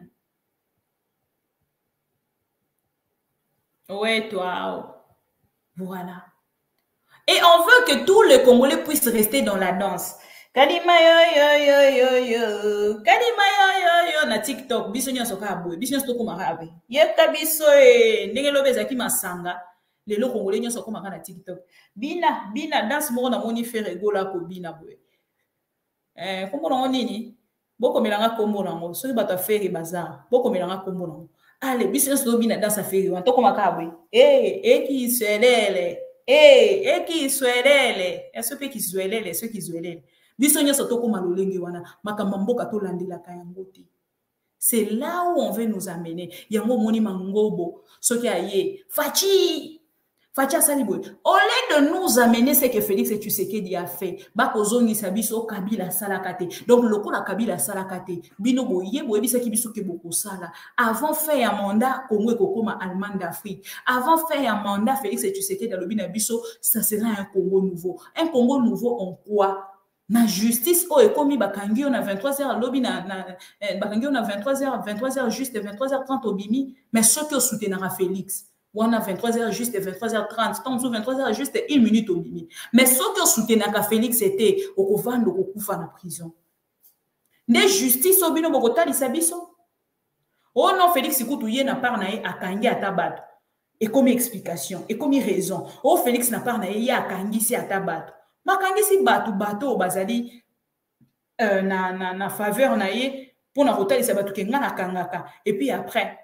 Ouais, toi. Voilà. Et on veut que tous les Congolais puissent rester dans la danse. Kadima yo yo yo yo yo. Kadima yo yo yo na TikTok. Biso nyoso ka boye. Biso nyoso toko marabe. Yeka biso e. Ndenge lobe zaki masanga. Lelo Congolais nyoso ko maka na TikTok. Bina, bina danse mo na moni faire egola ko bina boye. Eh, kombo na nini? Boko melanga kombo na ngo. So bata faire bazar. Boko melanga kombo na ngo. Allez, business lobby na danse affaire. On toko makabwe. Eh, eh qui swelele. Eh, eh qui swelele. Est-ce que qui swelele, ceux qui swelele. Biso nyoso toko malolenge wana makamba mboka to landela kayango te. C'est là où on veut nous amener. Yango moni mangobo, soki aye. Fachi. Fachi asaliboy. Au lieu de nous amener ce que Félix Tshisekedi a fait, bakozongi sabiso Kabila salakate. Donc loko la Kabila salakate. Bino boye boye bisa ki biso ke boko sala. Avant faire un mandat Congo et Kokoma Allemagne d'Afrique. Avant faire un mandat Félix Tshisekedi dans le bina biso, ça sera un Congo nouveau. Un Congo nouveau en quoi? Na justice o ekomi bakangi on a vingt-trois heures lobby na na bakangi on a vingt-trois heures vingt-trois heures juste vingt-trois heures trente au bimi mais ce que soutenira Félix on a vingt-trois heures juste vingt-trois heures trente tant sous vingt-trois heures juste une minute au bimi mais ce que soutenira Félix c'était au kovando ko kufa na prison ne justice o bino bokotali sabiso oh non Félix ikutu ye na part na ye akangi atabato et comme explication et comme raison oh Félix na part na ye akangi si atabato makangisi batu bato bazali euh, na, na, na faveur na ye pour na rotali sa batu kenga na kangaka et puis après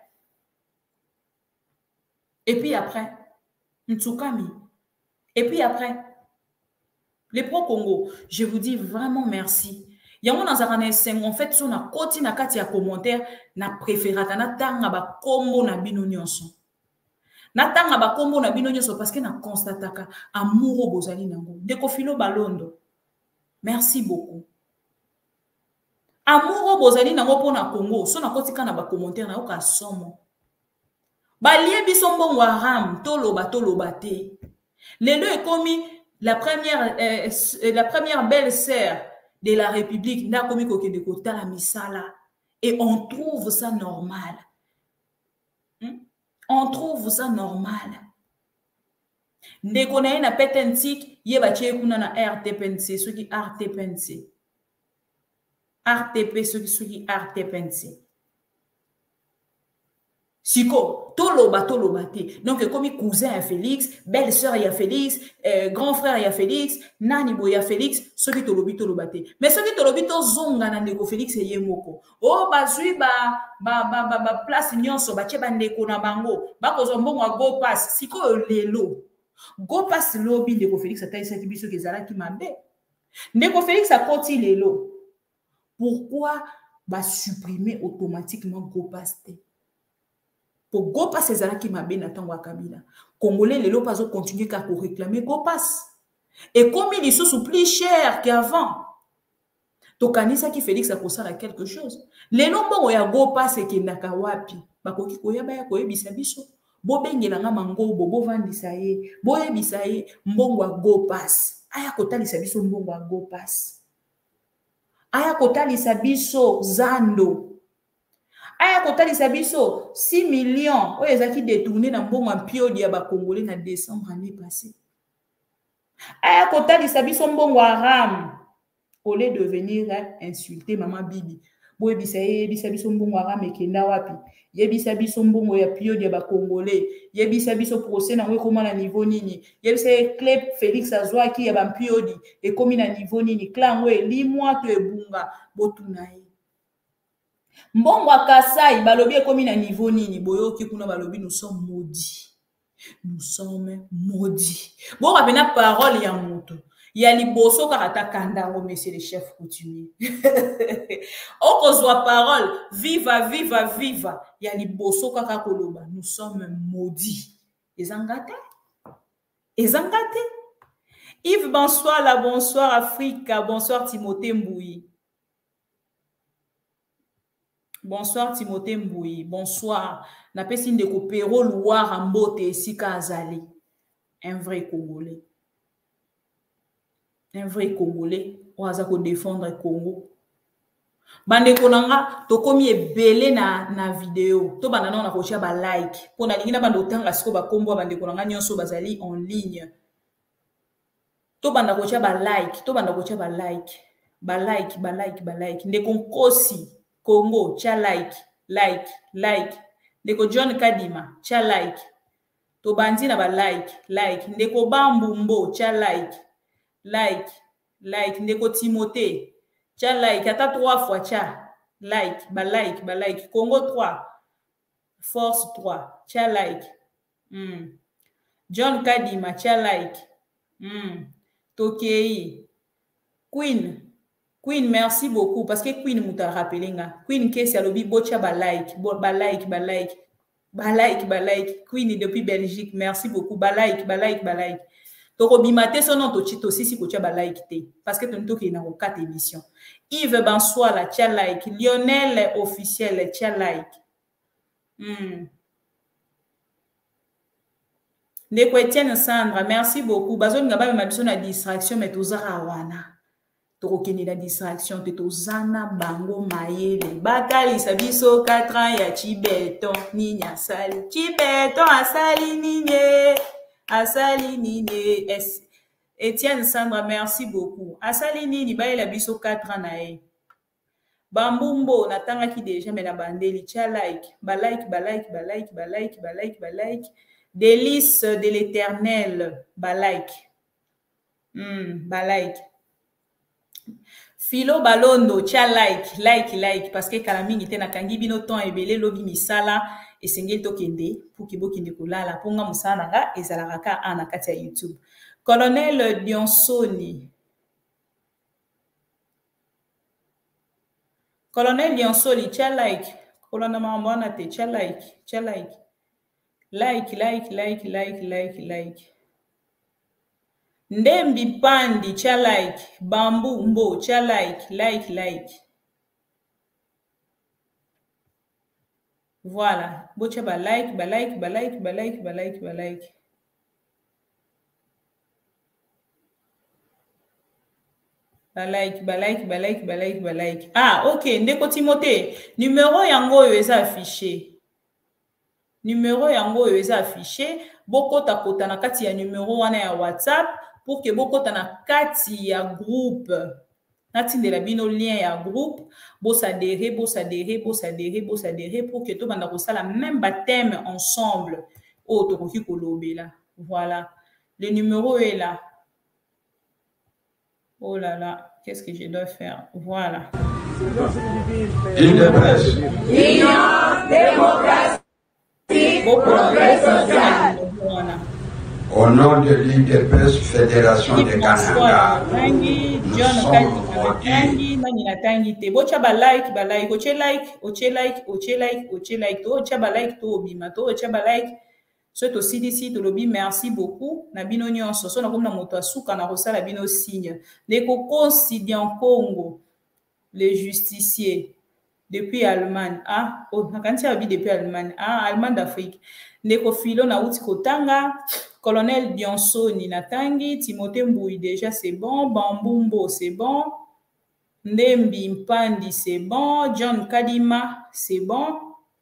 et puis après Ntsukami et puis après les pro Congo je vous dis vraiment merci yango na zakane sengo en fait so na koti na kati ya commentaire na préférata na tanga ba kombo na bino nyonso Natanga ba kombo na bino nyoso parce que na constataka amouro bozali nango. Ndeko Filo Balondo. Merci beaucoup. Amouro bozali nango pona Congo. So na kotika na ba commentaire na yoka somo. Ba lie biso mbongo haram toloba toloba te. Lelo ekomi la première euh, la première belle-sœur de la République na komi kokende kotala misala et on trouve ça normal. Hmm? On trouve ça normal. Ndeko na ye na petentik ye batie kuna na R T P N C ceux qui R T P N C. R T P ceux qui ceux qui R T P N C. Siko, toloba, toloba te. Donc, comme cousin à Félix, belle-sœur à Félix, euh, grand frère à Félix, nani boy à Félix, ceux qui tolobi, toloba te. Mais ceux qui tolobi, to zonga na ndeko Félix et yemoko. Oh, bazui, ba, ba, ba, ba, ba, place nyonso, ba, tcheba ndeko na bango, ba, kozombo mwa go pass, siko lelo. Go pass lobi, ndeko Félix, ata isa tibiso kezala ki mabe. Ndeko Félix a koti lelo. Pourquoi ba supprimer automatiquement go pass te? Pour go pass ces années qui m'a bien attendu à Kabila. Congolais, les lots pas continuer qu'à réclamer go pass. Et comme ils sont plus chers qu'avant, donc Anissa qui Félix a posé à quelque chose. Les lots bon ya go pass et qui n'a qu'à wapi. Bakoki koya baya koye bisabiso. Bo bengela nga mango bobo vandi saye. Bo ye bisaye mbongo go pass. Aya kota lisabiso mbongo go pass. Aya kota lisabiso zando. Aya kotalisa biso six millions oyo ezaki détourné na mbongo en période ya ba Congolais na décembre année passée. Aya kotalisa biso mbongo haram au lieu de venir insulter maman Bibi. Boye bisaye bisa biso mbongo haram ekenda wapi? Yebisa biso mbongo ya période ya ba Congolais. Yebisa biso procès na ngoma na niveau nini? Yebisa Clep Félix azwaki ya ba période et komi na niveau nini? Clan we li moi to ebunga botunaye. Mbongo Kasai, balobi ekomi na niveau nini, boyoki kuna balobi nous sommes maudits. Nous sommes maudits. Bon, rapena parole ya moto. Ya liboso karata kanda o monsieur le chef coutumier. Oko zwa parole, viva, viva, viva. Ya liboso kaka koloba, nous sommes maudits. Ezangate? Ezangate? Yves, bonsoir, la bonsoir Africa, bonsoir Timothée Mbouyi. Bonsoir Timothée Mbouyi, bonsoir. Na pesi ndeko Pero Loire Mbote Sika Azali. Un vrai Congolais. Un vrai Congolais. On a ko défendre le Congo. Bande konanga to komi ebele na na vidéo. To banda na ko chia ba like. Pona lingina bando tanga siko ba kombo bande konanga nyonso bazali en ligne. To banda ko chia ba like, to banda ko chia ba like. Ba like, ba like, ba like. Ndeko Nkosi Congo, cha like, like, like. Ndeko John Kadima, cha like. To bandi na ba like, like. Ndeko Bambumbo, cha like, like, like. Ndeko Timothée, cha like. Ata trois fois cha, like, ba like, ba like. Congo trois, Force trois, cha like. Mm. John Kadima, cha like. Mm. Tokei, Queen. Queen, merci beaucoup. Parce que Queen m'a rappelé. Queen, qu'est-ce que c'est? Bocha ba like, ba like, ba like, ba like, ba like. Queen depuis Belgique, merci beaucoup. Ba like, ba like, ba like. Toko bimate son nom to chito si si kocha ba like te. Parce que ton toki na ko quatre émissions. Yves Bansoir la tia like. Lionel officiel tia like. Hmm. Ndeko Etienne Sandra, merci beaucoup. Bazo ngaba ma biso na distraction mais tozara wana. Tokokende la distraction te tozana bango mayele batali sabiso quatre ans ya Chibeton nini asali Chibeton asali nini asali nini. Etienne Sandra, merci beaucoup. Asali nini ba la biso quatre ans na e Bambumbo natanga ki déjà mais na bandeli tia like ba like ba like ba like ba like ba like ba like. Délice de l'Éternel ba like. Hmm, ba like. Philo Balondo, tia like, like, like, parce que Kalaming était na kangi bino ton ebele lobi misala et sengel to kende pour ki boki ndekolala ponga musana nga ezalaraka ana kati ya YouTube. Colonel Dionsoni. Colonel Dionsoni, tia like. Colonel Mambana te tia like, tia like. Like, like, like, like, like, like. Ndembi Pandi, cha like. Bambu Mbo, cha like, like, like. Voilà. Bocha ba like, ba like, ba like, ba like, ba like, ba like. Ba like, ba like, ba like, ba like, ba like. Ah, ok. Ndeko Timothée. Numéro yango yo eza affiché. Numéro yango yo eza affiché. Boko ta kota na kati ya numéro wana ya WhatsApp. Pour que beaucoup na kati ya groupe natindela bino lien ya groupe, bos adhérer, bos adhérer, bos adhérer, bos adhérer pour que tout banda kosala même baptême ensemble. Oh, tokoki kolobela. Voilà. Le numéro est là. Oh là là, qu'est-ce que je dois faire? Voilà. Ligue de presse. Union, démocratie, progrès social. Au nom de l'I D P S, Fédération de Kananga, nous sommes maudits. Natangi te bocha ba like ba like oche like oche like oche like oche like to ocha ba like to obima to ocha ba like so to C D C to lobi merci beaucoup na bino nyonso so na komna moto asuka na kosala bino signe ndeko Considien Congo le justicier depuis Allemagne ah oh nakanti abi depuis Allemagne ah Allemagne d'Afrique ndeko Filo na uti kotanga colonel Dionsoni natangi Timothée Mboui déjà c'est bon Bambumbo c'est bon Ndembi Mpandi, c'est bon. John Kadima, c'est bon.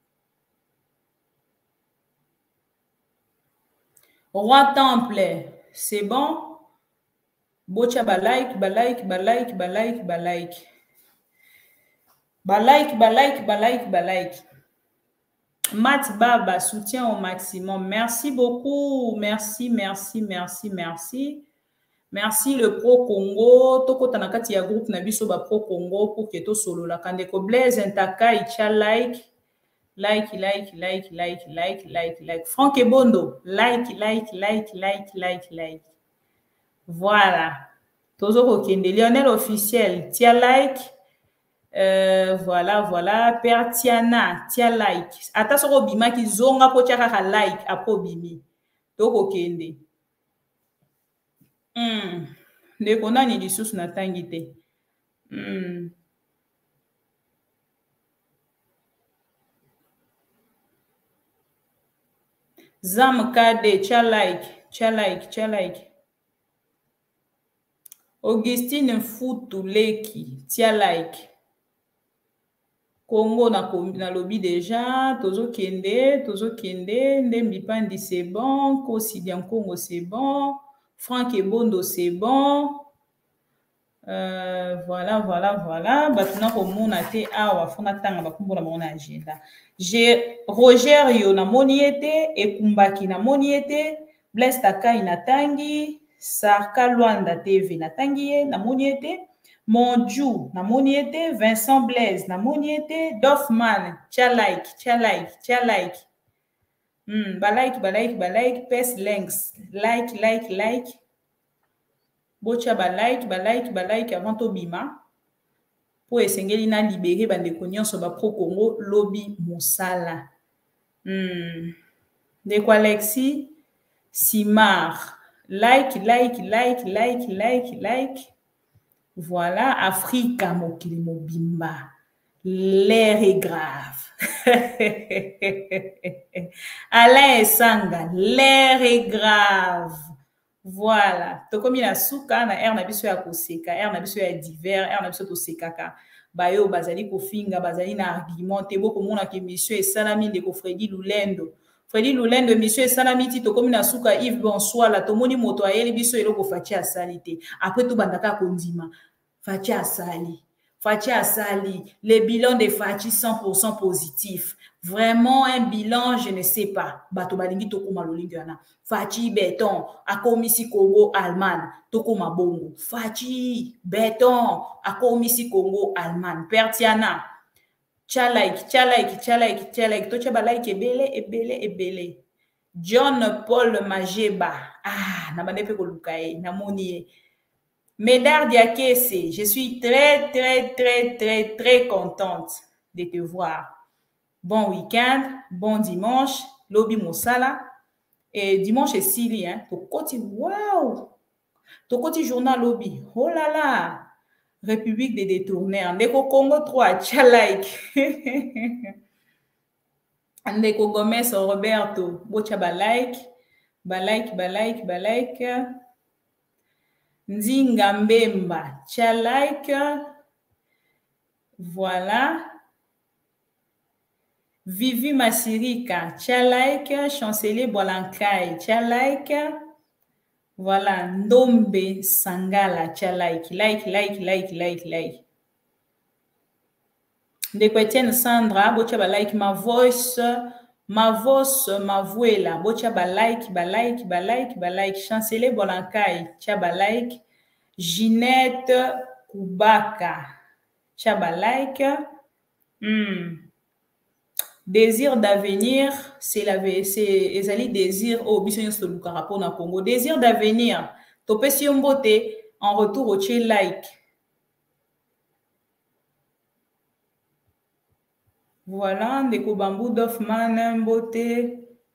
Roi Temple, c'est bon. Bocha ba like, ba like, ba like, ba like, ba like. Ba like, ba like, ba like, ba like. Matt Baba, soutien au maximum. Merci beaucoup. Merci, merci, merci, merci. Merci le Pro Congo. Toko tanakati ya groupe na biso ba Pro Congo pour que to solo la kandeko Blaise Ntakai cha like like like like like like like like Franck Ebondo like like like like like like voilà. Tozo ko kende Lionel officiel tia like euh, voilà voilà Père Tiana tia like ata soko bima ki zonga po tia ka like apo bimi toko kende. Hmm. Ndeko nani lisusu natangi te. Hmm. Zam Kade, cha like, cha like, cha like. Augustine Futuleki, tia like. Congo na, na lobby déjà, tozo kende, tozo kende, Ndembi Pandi c'est bon, Considien Congo c'est bon. Franck Ebondo, c'est bon. Euh, voilà, voilà, voilà. Batuna komona te awa fona tanga bakumbola mona agenda. J'ai Roger yo na moniete et Kumbaki na moniete, Blaise Takai na tangi, Sarka Luanda T V na tangi na moniete, Monju na moniete, Vincent Blaise na moniete, Doffman, cha like, cha like, cha like. Hmm, ba like, ba like, ba like, Pes links, like, like, like. Bocha ba like, ba like, ba like avant Tobima. Pour esengeli na libérer bande nyonso ba Pro Congo lobby mosala. Hmm. De quoi Alexis Simar. Like, like, like, like, like, like. Voilà, Africa mokili mobimba. L'air est grave. Alain Sanga, l'air est grave. Voilà. Tokomi na suka na air na biso ya koseka, air na biso ya divers, air na biso to sekaka. Bayo bazali kofinga, bazali na argument te boko mona ke monsieur et salami de ko Freddy Lulendo. Freddy Lulendo monsieur et salami ti tokomi na suka Yves bonsoir la tomoni moto ayeli biso eloko fachi asalite. Après tout bandaka kondima. Fachi asali. Fachi Asali, les bilans de Fachi cent pour cent positifs. Vraiment un bilan, je ne sais pas. Bato balingi toko malolingana. Fachi béton, akomisi Congo Allemagne, toko mabongo. Fachi béton, akomisi Congo Allemagne. Pertiana. Tcha like, tcha like, tcha like, tcha like. Tocha ba like ebele, ebele, ebele. John Paul Majeba. Ah, na banepe kolukae, na monie. Médard Diakese, je suis très, très, très, très, très contente de te voir. Bon week-end, bon dimanche, Lobi Moussala. Et dimanche est Sili, hein. Ton côté, waouh! Ton côté journal Lobi, oh là là! République des détourneurs. Ndeko Congo trois, tcha like. Ndeko Gomez Roberto, bocha ba like, ba like, ba like, ba like. Nzinga Mbemba, tcha like. Voilà. Vivi Masirika, tcha like. Chancelier Bolankai, tcha like. Voilà, Ndombe Sangala, tia like, like, like, like, like, like. Ndeko Etienne Sandra, bocha ba like ma voice, ma voice, ma voix bocha ba like, ba like, ba like, ba like. Chancelier Bolankai, tia ba like. Ginette Koubaka, tia ba like. Hmm. Désir d'avenir, c'est la c'est ezali désir au bisogno sto lukarapo na Congo. Désir d'avenir, topé si mbote en retour au tché like. Voilà, ndeko Bambou Doffman mbote.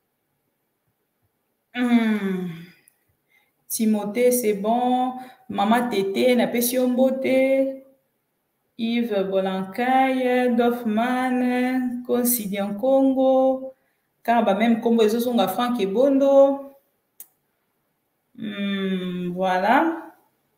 Hmm. Timothée, c'est bon. Maman Tété, na pesi mbote. Yves Bolankai, Doffman, Considian Congo, car même Congo et Zosonga Franck et Bondo. Hmm, voilà.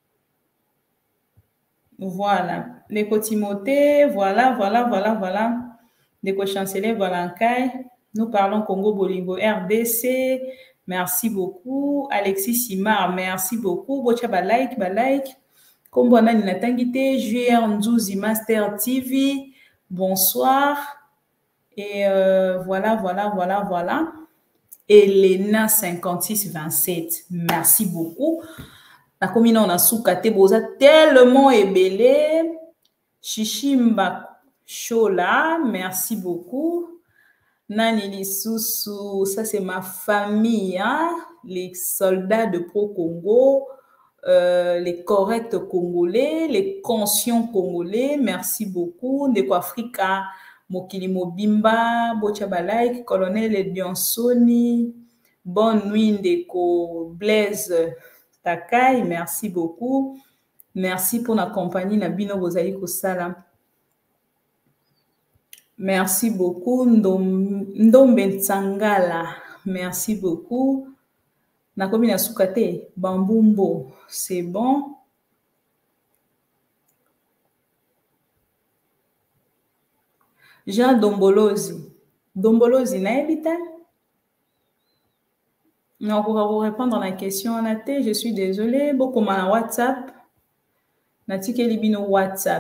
Voilà. Les Timothée, voilà, voilà, voilà, voilà. Les chancelier Bolankai. Nous parlons Congo Bolingo R D C. Merci beaucoup. Alexis Simard, merci beaucoup. Bocha ba like, ba like. Kombo nani natangite, J R Nzouzi Master T V, bonsoir. Et euh, voilà, voilà, voilà, voilà. Elena cinquante-six vingt-sept, merci beaucoup. La commune on a soukate boza tellement ébélé. Chichimba Chola, merci beaucoup. Nani Lisusu, ça c'est ma famille, hein? Les soldats de Pro-Congo. Euh, les corrects congolais, les conscients congolais, merci beaucoup. Ndeko Afrika, Mokili Mobimba, Bochabalai, Colonel Dionsoni, bonne nuit Ndeko Blaise Takai, merci beaucoup. Merci pour la compagnie Nabino Bozali Kosala. Merci beaucoup. Ndombe Ntsangala, merci beaucoup. Nakomi na soukate, Bambumbo, c'est bon. Jean Dombolozi. Dombolozi, naebita? Non, pour vous répondre à la question, Naté, je suis désolée. Beaucoup ma WhatsApp. Nati Kelibino WhatsApp.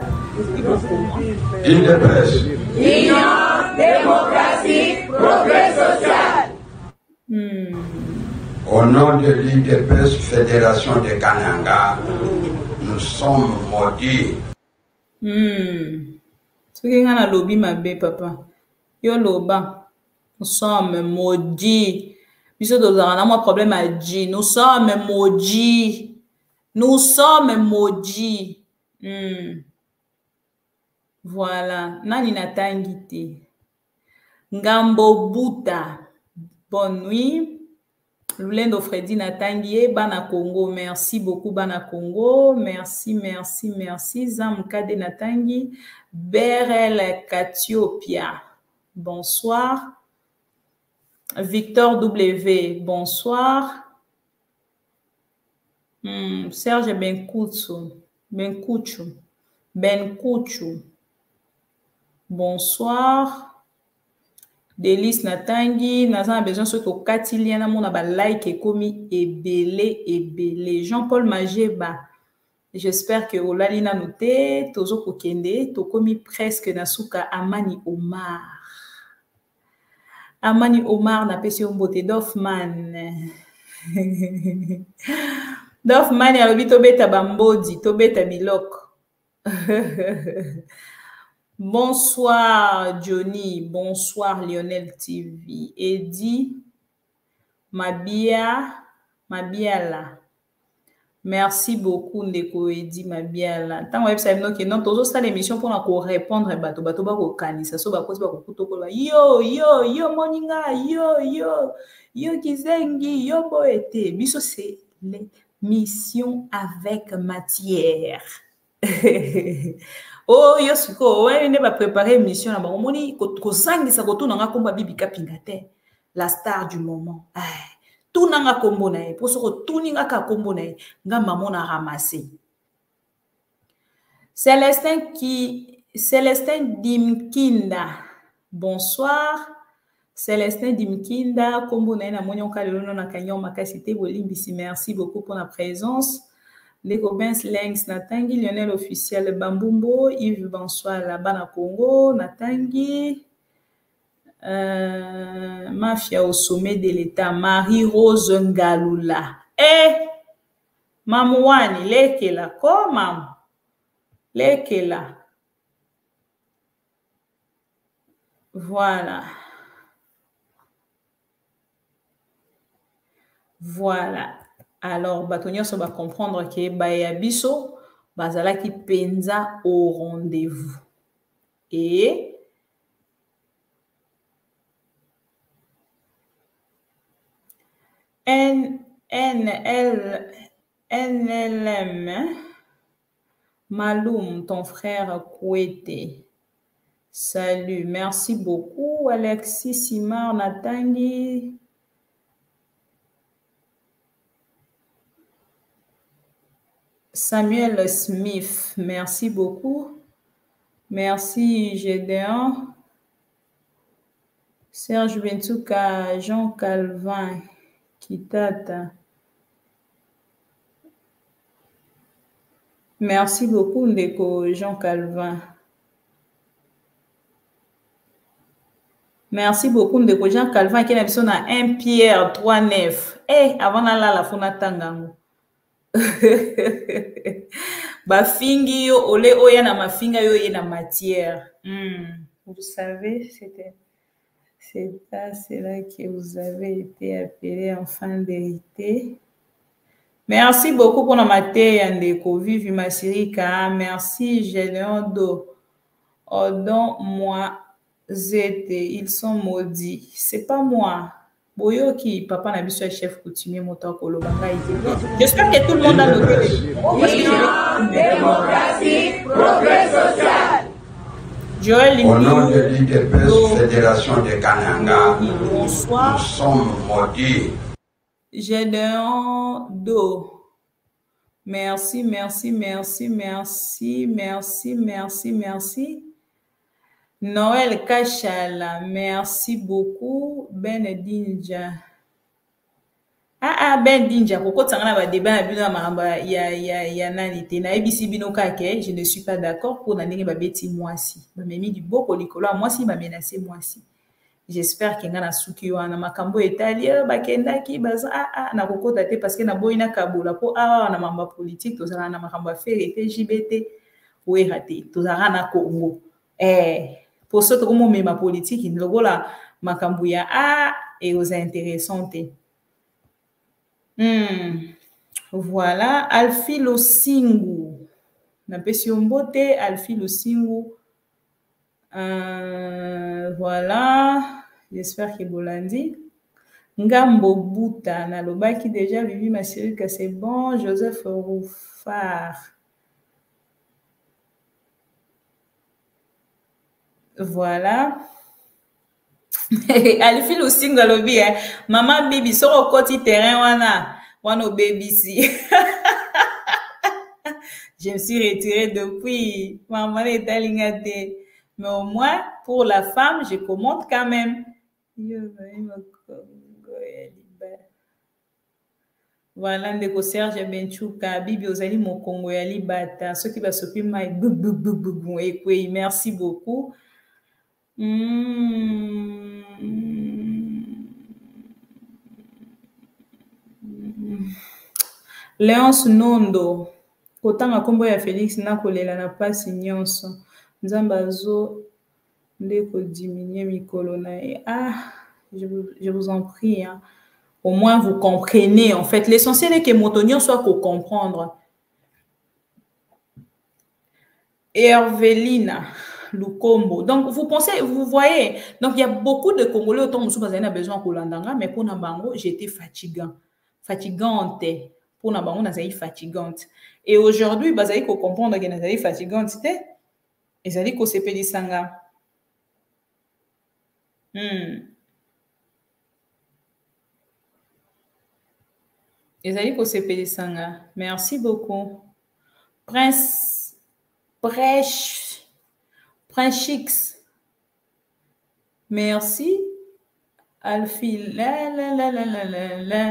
I D P S. Union, démocratie, progrès social. Hmm. Au nom de l'I D P S, Fédération de Kananga, nous sommes maudits. Hmm. Ce qui est dans le lobby, ma belle papa. Yo loba. Nous sommes maudits. Puisque nous avons un problème à dire. Nous sommes maudits. Nous sommes maudits. Hmm. Voilà. Nani natangite. Ngambo Buta. Bonne nuit. Lulendo Freddy Natanguié, Bana Congo, merci beaucoup Bana Congo, merci, merci, merci. Zamkade Natangi, Berel Katiopia, bonsoir. Victor W, bonsoir. Hmm, Serge Benkoutsou, Benkouchou, Benkouchou, bonsoir. Délice Natangi, Nazan a besoin surtout Katiliana, mon aba like et komi ebele ebele. Jean-Paul Majeba, j'espère que Olalina noté, Tozo Kokende, Tokomi presque Nasuka Amani Omar. Amani Omar n'a pas sur beauté Doffman. Doffman, il a le Tobeta Bambodi, Tobeta Bilok. Bonsoir Johnny, bonsoir Lionel T V. Eddie, Mabia, Mabiala. Merci beaucoup Ndeko Eddie Mabiala. Tant que vous avez non, tous ça l'émission pour nous répondre bato bato ba ko kanisa so ba ko ba ko kuto yo yo yo moninga yo yo yo kizengi yo boete. Biso c'est l'émission avec matière. Oh, yo suko, ouais, ne va préparer une mission là-bas. On moni, ko sangi sa koto nanga komba bibi kapingate, la star du moment. Ay, tout nanga kombo nae, pour ce que tout ninga ka kombo nae, nga maman a ramassé. Célestin qui, Célestin Dimkinda, bonsoir. Célestin Dimkinda, Kombo Naina Monyon Kalelono Nakanyon Makasite Bolimbisi, merci beaucoup pour la présence. Les Gobens Lengs Natangi, Lionel Officiel Bambumbo, Yves Bonsoir là-bas Congo, Natangi, euh, Mafia au sommet de l'État, Marie-Rose Ngalula. Eh, Mamouani, Lekela, comment? Lekela. Voilà. Voilà. Alors, Batonio se va comprendre que Baya Biso, Bazala qui penza au rendez-vous. Et N L M Maloum, ton frère Kouete. Salut, merci beaucoup. Alexis Simar Natangi. Samuel Smith, merci beaucoup. Merci Gédéon. Serge Bentouka, Jean Calvin, Kitata. Merci beaucoup, Ndeko Jean Calvin. Merci beaucoup, Ndeko Jean Calvin, qui est à un Pierre trois neuf. Eh, avant là, la fona tangango. Bafingi yo ole oya na mafinga yo ye na matière. Mm. Vous savez, c'était c'est là, c'est là que vous avez été appelé enfant vérité. Merci beaucoup pour la matière Ndeko Vivi Masirika. Merci Géléon Do. Odon moi zete, ils sont maudits. C'est pas moi. Boyoki, papa n'a vu ce chef coutumier Motakolo Banga. J'espère que tout le monde a noté. Union, démocratie, progrès social. Joël Au nom de l'I D P S, Fédération de Kananga, nous sommes maudits. Gédéon Do. Merci, merci, merci, merci, merci, merci, merci. Noël Kachala, merci beaucoup. Ben Dinja. Ah ah, Ben Dinja, pourquoi tu as un débat à ya ya ya nanite na ebisi bino kake, je ne suis pas d'accord pour nanenge babeti moi si. Ba memi du boko likolo moi si ba menacer moi si. J'espère que ngana suki wana makambo italien bakenda ki baza ah ah na kokota te parce que na boyina kabula po ah na mamba politique tozala na makambo affaire et L G B T oui raté tozala na Congo. Eh pour ce que moi ma politique il logola makambo ya ah et aux intéressante. Hmm. Voilà, Alfi Losingu. Na pesi mbote Alfi Losingu. Euh, voilà, j'espère que Bolandi. Ngambo Bouta, Naloba qui déjà Vivi ma série que c'est bon. Joseph Roufard. Voilà. Alfi Losingu alobi, hein. Maman Bibi, sort au côté terrain, wana, wana baby si. Je me suis retirée depuis. Maman est alingate. Mais au moins, pour la femme, je commente quand même. Voilà, Ndeko Serge Benchouka, Bibi Ozali Mokongo Yali Bata, ceux qui va s'occuper, merci beaucoup. Mm. Léonce Nondo, kotanga kombo ya Félix nakolela na pasi nyonso. Nzamba zo ndeko diminuer mikolo na e. Ah, je vous, je vous en prie, hein. Au moins vous comprenez en fait. L'essentiel est que Motonio soit pour comprendre. Hervelina Lukombo. Donc vous pensez, vous voyez, donc il y a beaucoup de Congolais autant que vous avez besoin de Landanga, mais pour Nabango, j'étais fatigant, fatigante. Pour Nabango, nazaï fatigante. Et aujourd'hui, bazaï ko comprendre que nazaï fatigante, c'était et ça dit qu'on s'est payé sanga. Hmm. Et ça dit qu'on s'est payé sanga. Merci beaucoup. Prince Prêche Prince Chix. Merci. Alfie, la la la la la la la.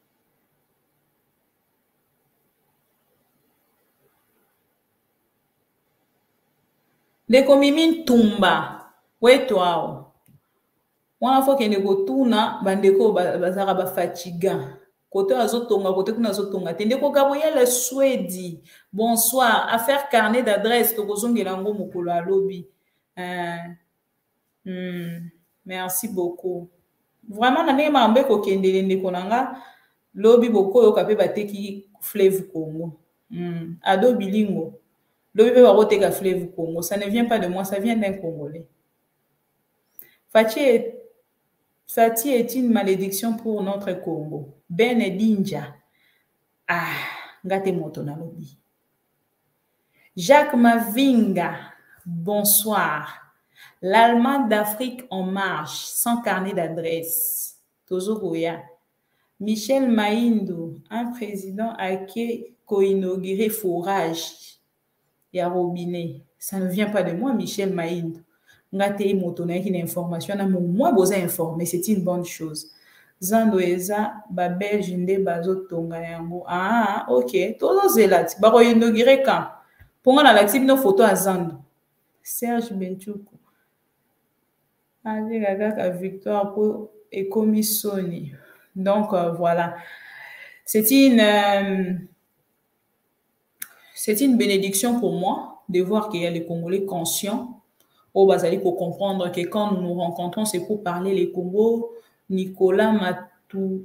Ndeko Mimi Tumba, wetwao. Wana fo kende kotuna bandeko bazara ba fatiga. Kote azotonga, kote kuna azotonga. Ndeko Gabriel Swedi. Bonsoir. Affaire carnet d'adresse tokozongela ngo mokolo alobi. Euh, hmm, merci beaucoup. Vraiment na ndenge mambe ko kendele ndeko nanga lobi boko yo kape bateki Fleuve Congo. Hmm, ado bilingo. Lobi pe bakoteka Fleuve Congo, ça ne vient pas de moi, ça vient d'un Congolais. Fati est, Fati est une malédiction pour notre Congo. Ben Dinja. Ah, ngate moto na lobi. Jacques Mavinga, bonsoir. L'Allemagne d'Afrique en marche, sans carnet d'adresse. Tozo Goya. Michel Maïndo, un président à qui co-inauguré forage. Ya robinet. Ça ne vient pas de moi, Michel Maïndo. Ngate motona qui information na moi boza informé, c'est une bonne chose. Zando eza ba belge nde bazo tonga yango. Ah, OK. Tozo zelat. Ba ko inauguré quand? Ponga na laxi bino photo à Zando. Serge Benchuku. Allez gaga victoire pour Ekomi Sony. Donc euh, voilà. C'est une euh, c'est une bénédiction pour moi de voir qu'il y a les Congolais conscients. Au Bazali pour comprendre que quand nous nous rencontrons, c'est pour parler les Congo. Nicolas Matou.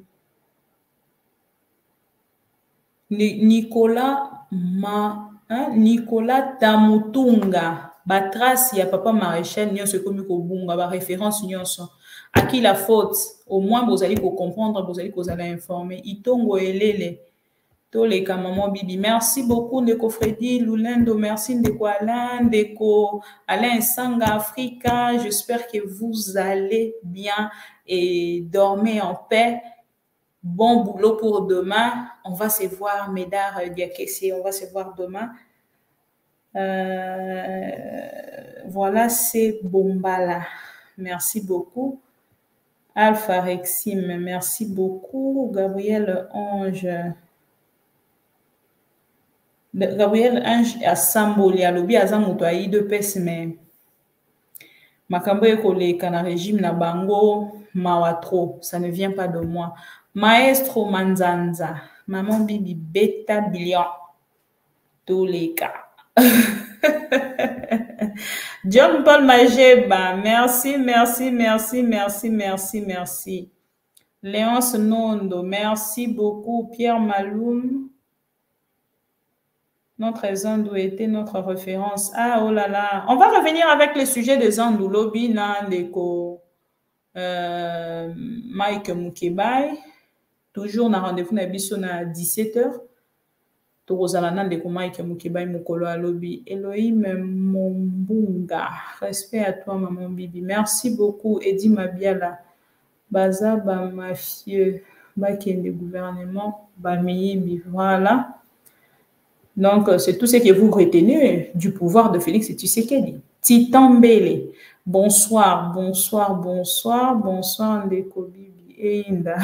Nicolas Ma, hein? Nicolas Tamutunga. Batras, il y a papa maréchal, il y a ce comme Kobunga, ba référence, il y a à qui la faute. Au moins, vous allez comprendre, vous allez vous allez informer. Itongo elele. Les maman Bibi. Merci beaucoup, Ndeko Freddy, Lulendo, merci Ndeko Alain, Ndeko Alain Sanga Africa. J'espère que vous allez bien et dormez en paix. Bon boulot pour demain. On va se voir, Médard Diakessi, on va se voir demain. Euh, voilà, c'est Bombala. Merci beaucoup. Alpha Rexim, merci beaucoup. Gabriel Ange. Gabriel Ange a Samboli a lobi aza moto ayi de pesi me makambo ekoleka na régime na bango mawa trop, ça ne vient pas de moi. Maestro Manzanza, maman Bibi Beta Billion tous les cas. John Paul Majeba, merci, merci, merci, merci, merci, merci. Léonce Nondo, merci beaucoup. Pierre Maloum. Notre Zandou était notre référence. Ah, oh là là. On va revenir avec le sujet de Zandou. Lobi, Nandeko, euh, Mike Mukebai. Toujours, on a rendez-vous à dix-sept heures. Torozala Nandeko, Mike Mukebai, Mukolo Alobi. Elohim Mombunga. Respect à toi, maman Bibi. Merci beaucoup, Eddie Mabiala. Baza, ba mafieux. Bakende gouvernement. Bamiyibi. Voilà. Donc, c'est tout ce que vous retenez du pouvoir de Félix Tshisekedi. Titambele. Bonsoir, bonsoir, bonsoir, bonsoir, Ndeko Bibi. Einda.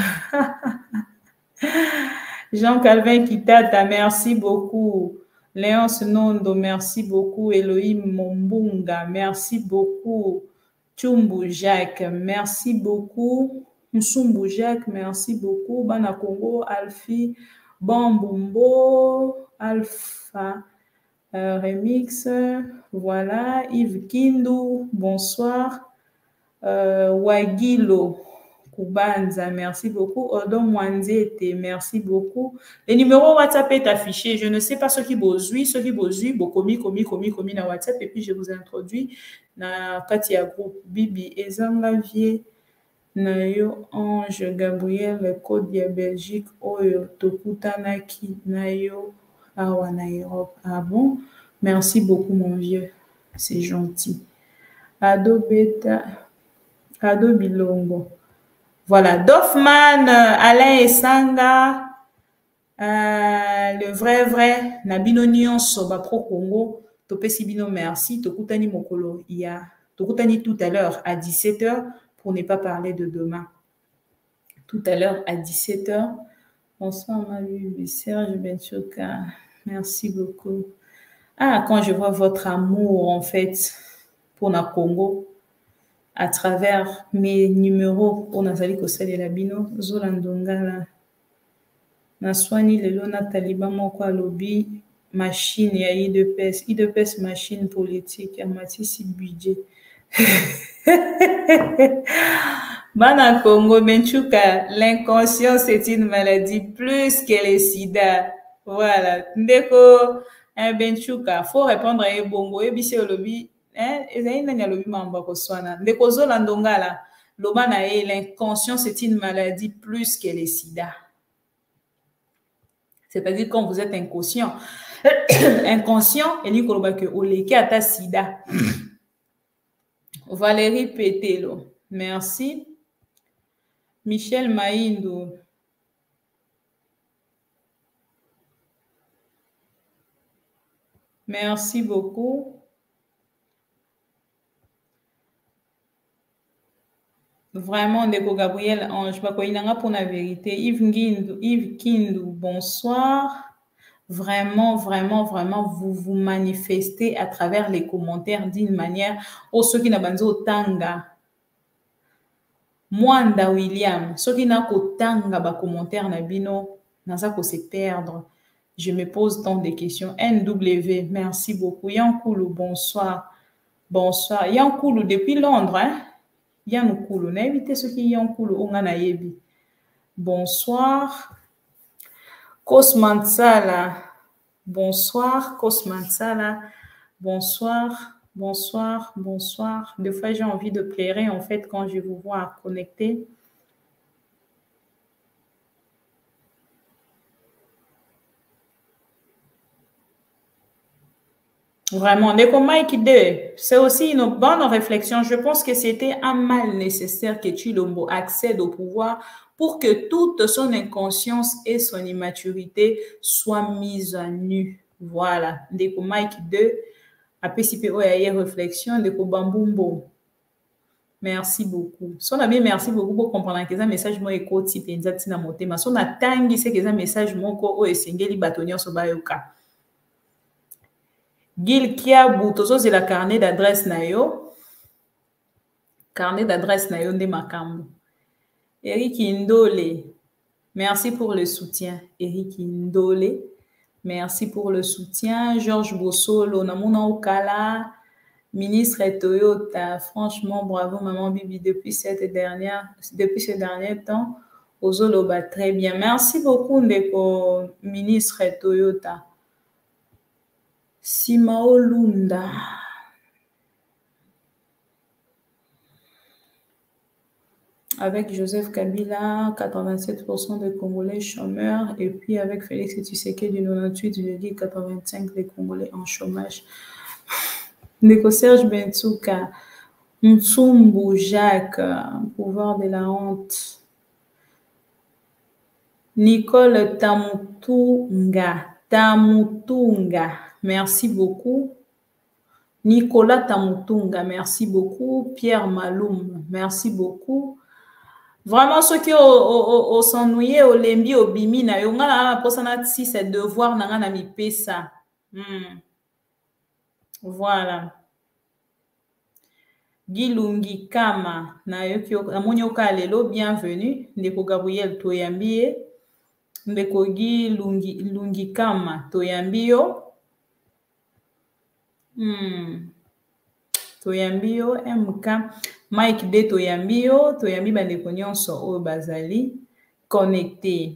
Jean-Calvin Kitata, merci beaucoup. Léonce Nondo, merci beaucoup. Elohim Mombunga, merci beaucoup. Tchumbu Jacques, merci beaucoup. Msumbu Jacques, merci beaucoup. Bana Congo, Alfie, Bambumbo, Alpha euh, Remix, voilà. Yves Kindu, bonsoir. Euh, Wagilo Kubanza, merci beaucoup. Odom Wanzete, merci beaucoup. Le numéro WhatsApp est affiché. Je ne sais pas ce qui besoin, ce qui besoin, bokomi, komi, komi, komi na WhatsApp. Et puis je vous introduis na Katia Group Bibi Ezangavier. Nayo Ange Gabriel, le code de Belgique, Oyo Tokutanaki, Nayo Awana Europe. Ah bon? Merci beaucoup, mon vieux. C'est gentil. Ado Beta, Ado Bilongo. Voilà. Doffman, Alain Esanga, euh, le vrai, vrai, Nabino Nyonso, Bapro Congo, Topesi Bino, merci. Tokutani Mokolo, il y a Tokutani tout à l'heure à dix-sept heures. Pour ne pas parler de demain. tout à l'heure à dix-sept heures. Bonsoir, ma vie, Serge Benchouka. Merci beaucoup. Ah, quand je vois votre amour, en fait, pour le Congo, à travers mes numéros, pour Nazali Kosali Labino, Zolandongala, Naswani Lelona Taliban Moko Alobi, machine ya I D P S, I D P S machine politique, Amatisi budget. Bana Congo Benchouka, l'inconscience est une maladie plus que le sida. Voilà. Ndeko Benchouka, faut répondre à Ebongo, Ebisi Olobi, hein, Ezaï Nanya Lobi Mamba Koswana. Ndeko Zolandongala, Lobana e, l'inconscience est une maladie plus que le sida. C'est-à-dire quand vous êtes inconscient, inconscient, et ni koloba que oleke ata sida. Valérie Pételo, merci. Michel Maïndou. Merci beaucoup. Vraiment, Ndeko Gabriel Ange, Bakoinanga pour la vérité. Yves Ngindou, Yves Kindou, bonsoir. Vraiment, vraiment, vraiment, vous vous manifestez à travers les commentaires d'une manière. Oh, ceux qui n'ont pas au tanga. Mwanda William, ceux qui n'ont qu'au tanga, bas commentaire nabino, n'a ça qu'on se perdre. Je me pose tant de questions. N W, merci beaucoup. Yankoulou, bonsoir. Bonsoir. Yankoulou, depuis Londres, hein? Yankoulou, n'a évité ceux qui Yankoulou, on a yebi. Bonsoir. Kosmansala, bonsoir. Kosmansala, bonsoir, bonsoir, bonsoir. Des fois, j'ai envie de pleurer, en fait, quand je vous vois connecter. Vraiment, Ndeko Mike deux, c'est aussi une bonne réflexion. Je pense que c'était un mal nécessaire que Tshilombo accède au pouvoir pour que toute son inconscience et son immaturité soient mises à nu. Voilà. Ndeko Mike deux, a participé à une réflexion. Ndeko Bambumbo. Merci beaucoup. Son ami, merci beaucoup pour comprendre que ça message moi éco type exact na moté. Mais son atangi c'est que ça message moi ko o esengeli batonio so bayoka. Gil Kiabou, tozo c'est la carnet d'adresse na yo. Carnet d'adresse na yo nde makambo. Eric Indole, merci pour le soutien. Eric Indole, merci pour le soutien. Georges Bossolo, Namuna Okala, ministre Toyota, franchement bravo maman Bibi depuis cette dernière, depuis ce dernier temps. Ozoloba très bien. Merci beaucoup Ndeko ministre Toyota. Simao Lunda. Avec Joseph Kabila, quatre-vingt-sept pour cent des Congolais chômeurs. Et puis avec Félix Tshisekedi du quatre-vingt-huit, je dis quatre-vingt-cinq des Congolais en chômage. Ndeko Serge Bentsouka, Mtsumbu Jacques, pouvoir de la honte. Nicole Tamutunga, Tamutunga, merci beaucoup. Nicolas Tamutunga, merci beaucoup. Pierre Maloum, merci beaucoup. Vraiment, ceux qui ont s'ennuyé, au lembi, au bimi, na yonga na posana si c'est devoir na na mi pesa. Voilà. Gilungi Kama, na yokio, na monyoka lelo, bienvenue. Ndeko Gabriel Toyambie. Ndeko Gilungi Lungi Kama, Toyambio. Hmm. Toyambio, M K. Mike de Toyambio, Toyambi bandeko nyonso o bazali connecté.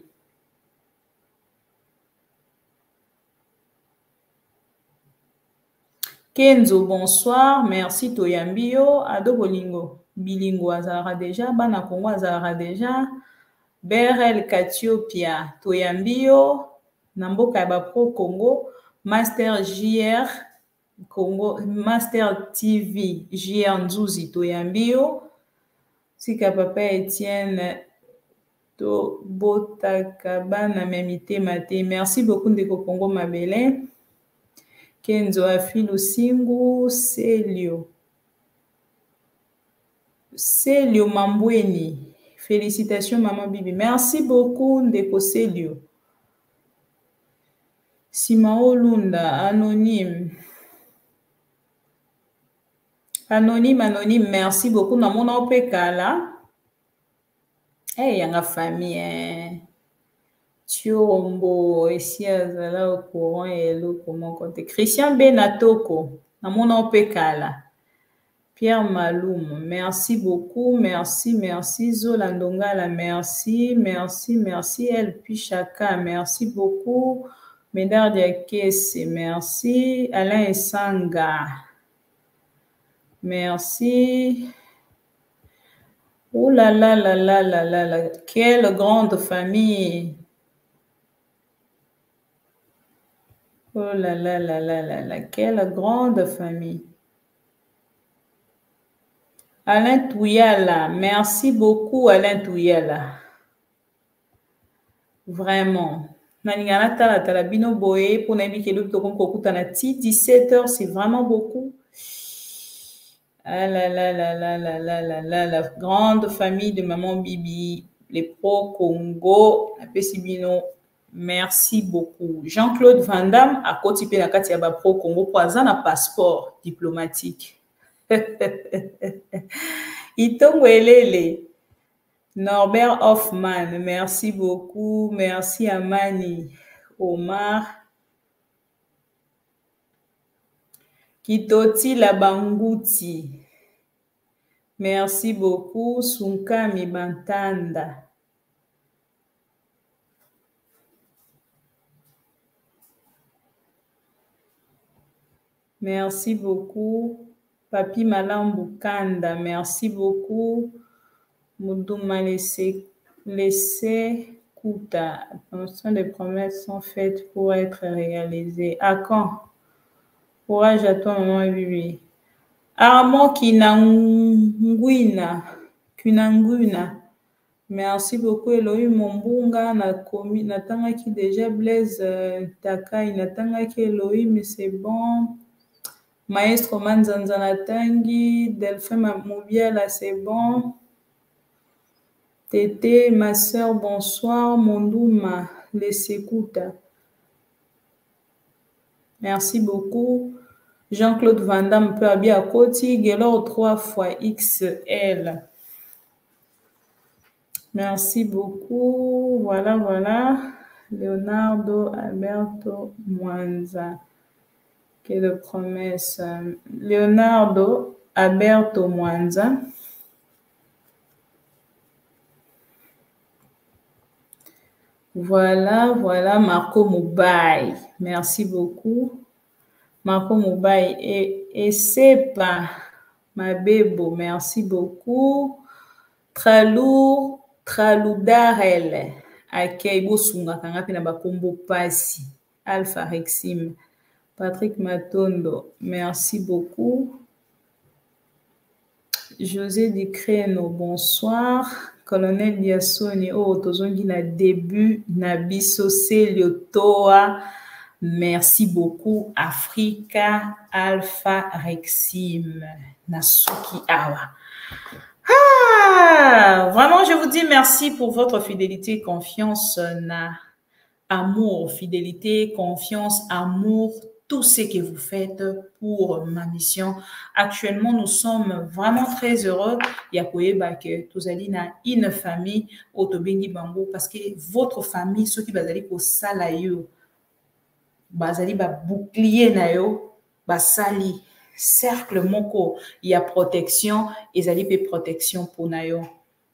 Kenzo, bonsoir, merci Toyambio. Ado Bolingo, Bilingo azara déjà, Bana Kongo azara déjà. Berel Katiopia, Toyambio, Namboka Pro Congo, Master J R Congo, Master T V, J R Nzuzi, Toyambio, Sika Papa Etienne, To Botakabana Memite Mate. Merci beaucoup Ndeko Congo Mabele. Kenzo Afilu Singu, Celio. Celio Mambweni. Félicitations, maman Bibi. Merci beaucoup, Ndeko Selio. Simao Lunda, anonyme. Anonyme, anonyme, merci beaucoup. Dans mon O P K là. Eh, y a une famille, hein. Tiombo, ici, là, au courant, et l'autre, comment compter. Christian Benatoko, dans mon O P K là. Pierre Maloum, merci beaucoup, merci, merci. Zola Ndongala, merci, merci, merci. El Pichaka, merci beaucoup. Médard Diakese, merci. Alain Essanga, merci. Oh là là là là là là là, quelle grande famille. Oh là là là là là là, quelle grande famille. Alain Touyala, merci beaucoup Alain Touyala. Vraiment. Naningana tala tala bino boye pour n'indiquer le tokon kokutanati dix-sept heures, c'est vraiment beaucoup. Ah là là là là là là là là, la grande famille de maman Bibi, les pro-Congo, la Pessibino, merci beaucoup. Jean-Claude Van Damme, à côté de la Katiaba pro-Congo, pour un passeport diplomatique. Itongo Elele, Norbert Hoffman, merci beaucoup. Merci Amani, Omar, Kitoti Labanguti, merci beaucoup. Sunkami Bantanda, merci beaucoup. Papi Malambu Kanda, merci beaucoup. Moudouma laissé, laissé Kouta. Attention, les promesses sont faites pour être réalisées. À quand? Courage à toi, maman Bibi. Armand Kinanguina, Kinanguina. Merci beaucoup, Elohim Mombunga. Natanga qui déjà Blaise Takai. Natanga qui Elohim, c'est bon. Maestro Manzanzana Tangi, Delphin Moubiala, c'est bon. Tété, ma soeur, bonsoir. Mondouma, les écoutes. Merci beaucoup. Jean-Claude Van Damme, peu habillé à côté. Gelor trois fois X L. Merci beaucoup. Voilà, voilà. Leonardo Alberto Mwanza. Quelle promesse. Leonardo Alberto Mwanza. Voilà, voilà. Marco Moubaye. Merci beaucoup. Marco Moubaye. Et, et c'est pas ma bébé. Merci beaucoup. Tralour, Traloudarel. Akeibo Sunga Kangapi na bakombo pasi. Alpha Rexim. Patrick Matondo, merci beaucoup. José Dicreno, bonsoir. Colonel Diasoni, oh, tozongi na début, Nabiso Seliotoa, merci beaucoup. Africa Alpha Rexim, Nasuki Awa. Ah, vraiment, je vous dis merci pour votre fidélité et confiance. Na amour, fidélité, confiance, amour, tout ce que vous faites pour ma mission. Actuellement, nous sommes vraiment très heureux. Yakoyeba que tous allez na une famille Otobengi Bango parce que votre famille, ceux qui bazali ko salayo, bazali ba bouclier na yo, basali cercle moko, il y a protection, ezali pe protection pour na yo.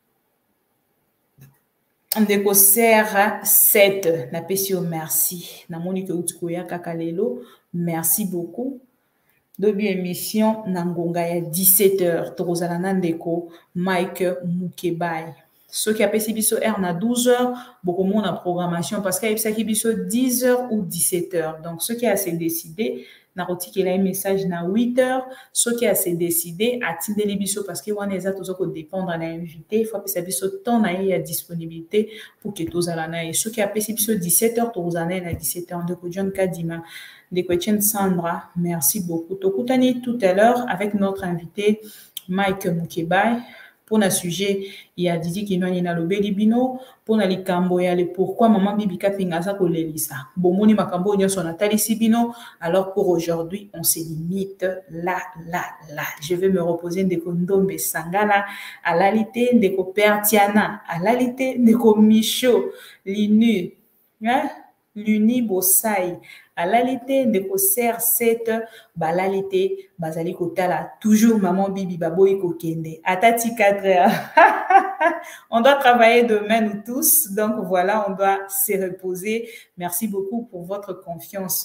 Ndeko Serra sept, na pesio merci. Na moni ke utikoya kakalelo, merci beaucoup. Dobi émission Nangonga ya dix-sept heures. Torozalana Ndeko, Mike Mukebay. Ceux qui appellent biso R na douze heures, beaucoup moins en programmation parce qu'il y a biso dix heures ou dix-sept heures. Donc, ceux qui a assez décidé, na roti qui a un message na huit heures, ceux qui a assez décidé, à tindé les biso parce qu'il y a des autres qui dépendent de l'invité, il faut que ça biso temps na y a disponibilité pour que tous alana et ceux qui appellent biso dix-sept heures, tous alana à dix-sept heures. De John Kadima, de Etienne Sandra, merci beaucoup. Tokutani tout à l'heure avec notre invité Mike Mukebay. pour le sujet, il y a Didi qui nous a lobé libino, pour le likambo et le pourquoi maman bibi kapinga sa kolelisa. Bomoni makambo nyo son Nathalie Sibino. Alors pour aujourd'hui, on se limite là, là, là. Je vais me reposer ndeko Ndombe Sangala, à l'alité ndeko Père Tiana, à l'alité ndeko Micho, Linu, hein? Luni Bosai, à l'alité ndeko Ser sept, balalité, bazali kotala, toujours maman bibi baboy kokende, atati quatre heures. On doit travailler demain nous tous, donc voilà, on doit se reposer. Merci beaucoup pour votre confiance.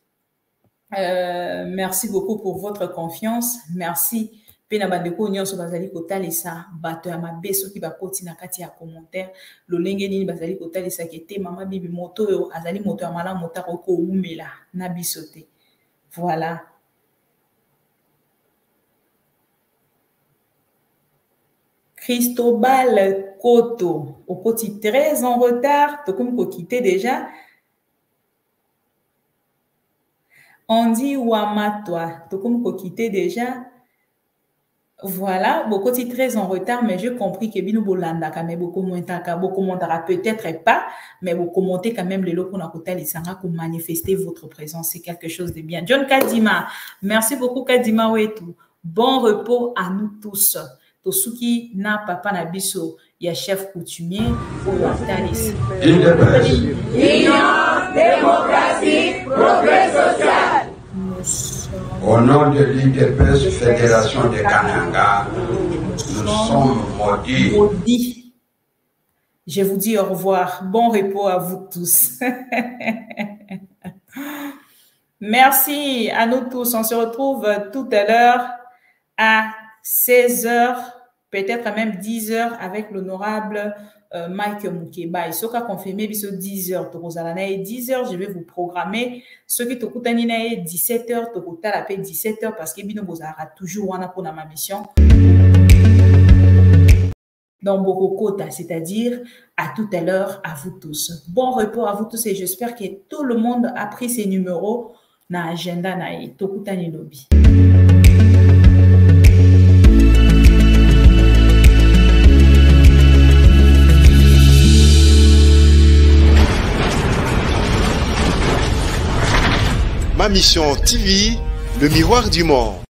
Euh, merci beaucoup pour votre confiance. Merci. Pena bandeko nyonso bazali kotalisa bato ya mabeso ki bakoti na kati ya commentaire lolenge nini bazali kotalisa kete mama bibi moto yo azali moto ya mala motako ko umela na bisote. Voilà. Cristobal Koto, au côté très en retard, tout comme quitter déjà. On dit Wamatwa, tout comme quitter déjà. Voilà, beaucoup de très en retard, mais j'ai compris que Bino Bolanda, quand même, beaucoup moins beaucoup commentera peut-être pas, mais vous commentez quand même les locaux à côté les sangs pour manifester votre présence. C'est quelque chose de bien. John Kadima, merci beaucoup Kadima Wetu. Bon repos à nous tous. Tosuki na papa na biso, ya chef coutumier pour Watalis. Union, démocratie, progrès social. Au nom de l'I D P S, Fédération de Kananga, nous sommes maudits. maudits. Je vous dis au revoir. Bon repos à vous tous. Merci à nous tous. On se retrouve tout à l'heure à seize heures, peut-être même dix heures avec l'honorable euh, Mike Mukeba. Il sera confirmé biso dix heures. dix heures, je vais vous programmer. Ce qui est dix-sept heures, dix-sept heures parce que bino bozara toujours wana pour ma mission. Dans Bokokota, c'est-à-dire à tout à l'heure à vous tous. Bon repos à vous tous et j'espère que tout le monde a pris ses numéros na agenda na Tokutani Lobby. Ma mission T V, le miroir du monde.